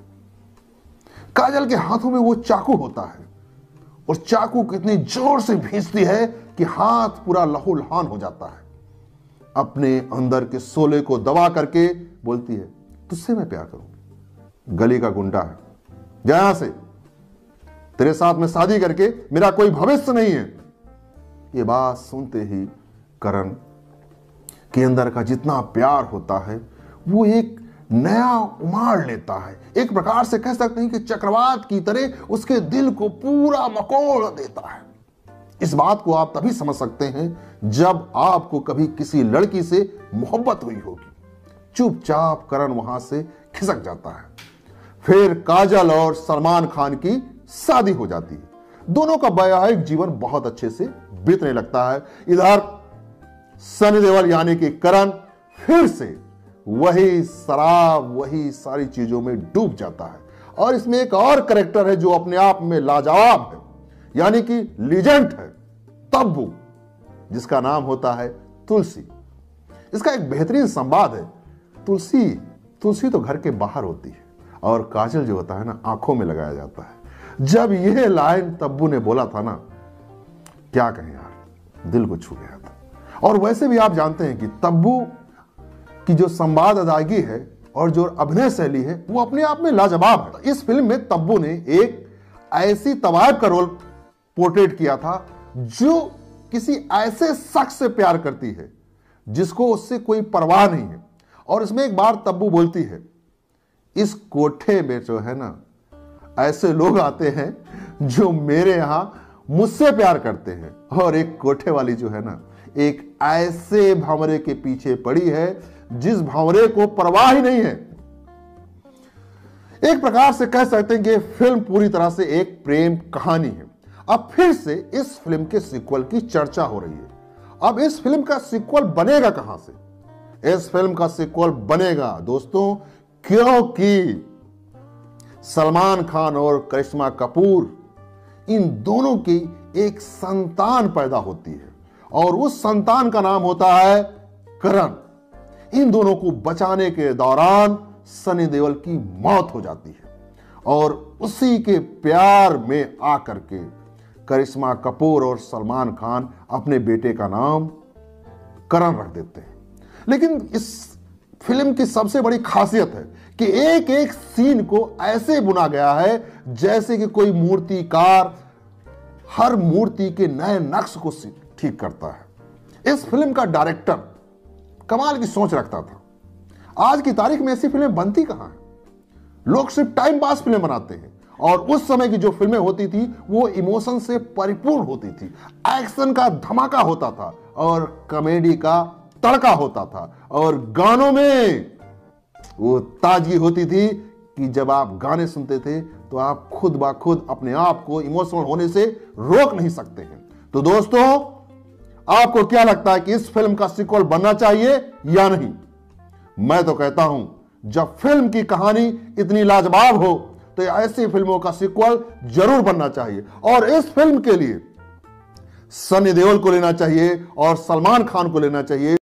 काजल के हाथों में वो चाकू होता है और चाकू कितनी जोर से भींचती है कि हाथ पूरा लहूलुहान हो जाता है। अपने अंदर के सोले को दबा करके बोलती है, तुझसे मैं प्यार करूंगी, गली का गुंडा है, जा यहां से, तेरे साथ में शादी करके मेरा कोई भविष्य नहीं है। ये बात सुनते ही करण के अंदर का जितना प्यार होता है वो एक नया उमाड़ लेता है। एक प्रकार से कह सकते हैं कि चक्रवात की तरह उसके दिल को पूरा मकोड़ देता है। इस बात को आप तभी समझ सकते हैं जब आपको कभी किसी लड़की से मोहब्बत हुई होगी। चुपचाप करण वहां से खिसक जाता है। फिर काजल और सलमान खान की शादी हो जाती है। दोनों का वैवाहिक जीवन बहुत अच्छे से बीतने लगता है। इधर सनी देओल यानी कि करण फिर से वही शराब, वही सारी चीजों में डूब जाता है। और इसमें एक और कैरेक्टर है जो अपने आप में लाजवाब है, यानी कि लीजेंड है, तब्बू, जिसका नाम होता है तुलसी। इसका एक बेहतरीन संवाद है, तुलसी तुलसी तो घर के बाहर होती है और काजल जो होता है ना, आंखों में लगाया जाता है। जब यह लाइन तब्बू ने बोला था ना, क्या कहें यार, दिल को छू गया था। और वैसे भी आप जानते हैं कि तब्बू की जो संवाद अदायगी है और जो अभिनय शैली है वो अपने आप में लाजवाब है। इस फिल्म में तब्बू ने एक ऐसी तवायब का रोल पोर्ट्रेट किया था जो किसी ऐसे शख्स से प्यार करती है जिसको उससे कोई परवाह नहीं है। और इसमें एक बार तब्बू बोलती है, इस कोठे में जो है ना, ऐसे लोग आते हैं जो मेरे यहां मुझसे प्यार करते हैं, और एक कोठे वाली जो है ना, एक ऐसे भंवरे के पीछे पड़ी है जिस भंवरे को परवाह ही नहीं है। एक प्रकार से कह सकते हैं कि फिल्म पूरी तरह से एक प्रेम कहानी है। अब फिर से इस फिल्म के सीक्वल की चर्चा हो रही है। अब इस फिल्म का सीक्वल बनेगा कहां से? इस फिल्म का सीक्वल बनेगा दोस्तों क्योंकि सलमान खान और करिश्मा कपूर, इन दोनों की एक संतान पैदा होती है और उस संतान का नाम होता है करण। इन दोनों को बचाने के दौरान सनी देओल की मौत हो जाती है और उसी के प्यार में आकर के करिश्मा कपूर और सलमान खान अपने बेटे का नाम करण रख देते हैं। लेकिन इस फिल्म की सबसे बड़ी खासियत है कि एक एक सीन को ऐसे बुना गया है जैसे कि कोई मूर्तिकार हर मूर्ति के नए नक्श को ठीक करता है। इस फिल्म का डायरेक्टर कमाल की सोच रखता था। आज की तारीख में ऐसी फिल्में बनती कहां हैं? लोग सिर्फ टाइम पास फिल्में बनाते हैं और उस समय की जो फिल्में होती थी वो इमोशन से परिपूर्ण होती थी। एक्शन का धमाका होता था और कॉमेडी का तड़का होता था और गानों में वो ताजगी होती थी कि जब आप गाने सुनते थे तो आप खुद ब खुद अपने आप को इमोशनल होने से रोक नहीं सकते हैं। तो दोस्तों, आपको क्या लगता है कि इस फिल्म का सीक्वल बनना चाहिए या नहीं? मैं तो कहता हूं जब फिल्म की कहानी इतनी लाजवाब हो तो ऐसी फिल्मों का सीक्वल जरूर बनना चाहिए। और इस फिल्म के लिए सनी देओल को लेना चाहिए और सलमान खान को लेना चाहिए।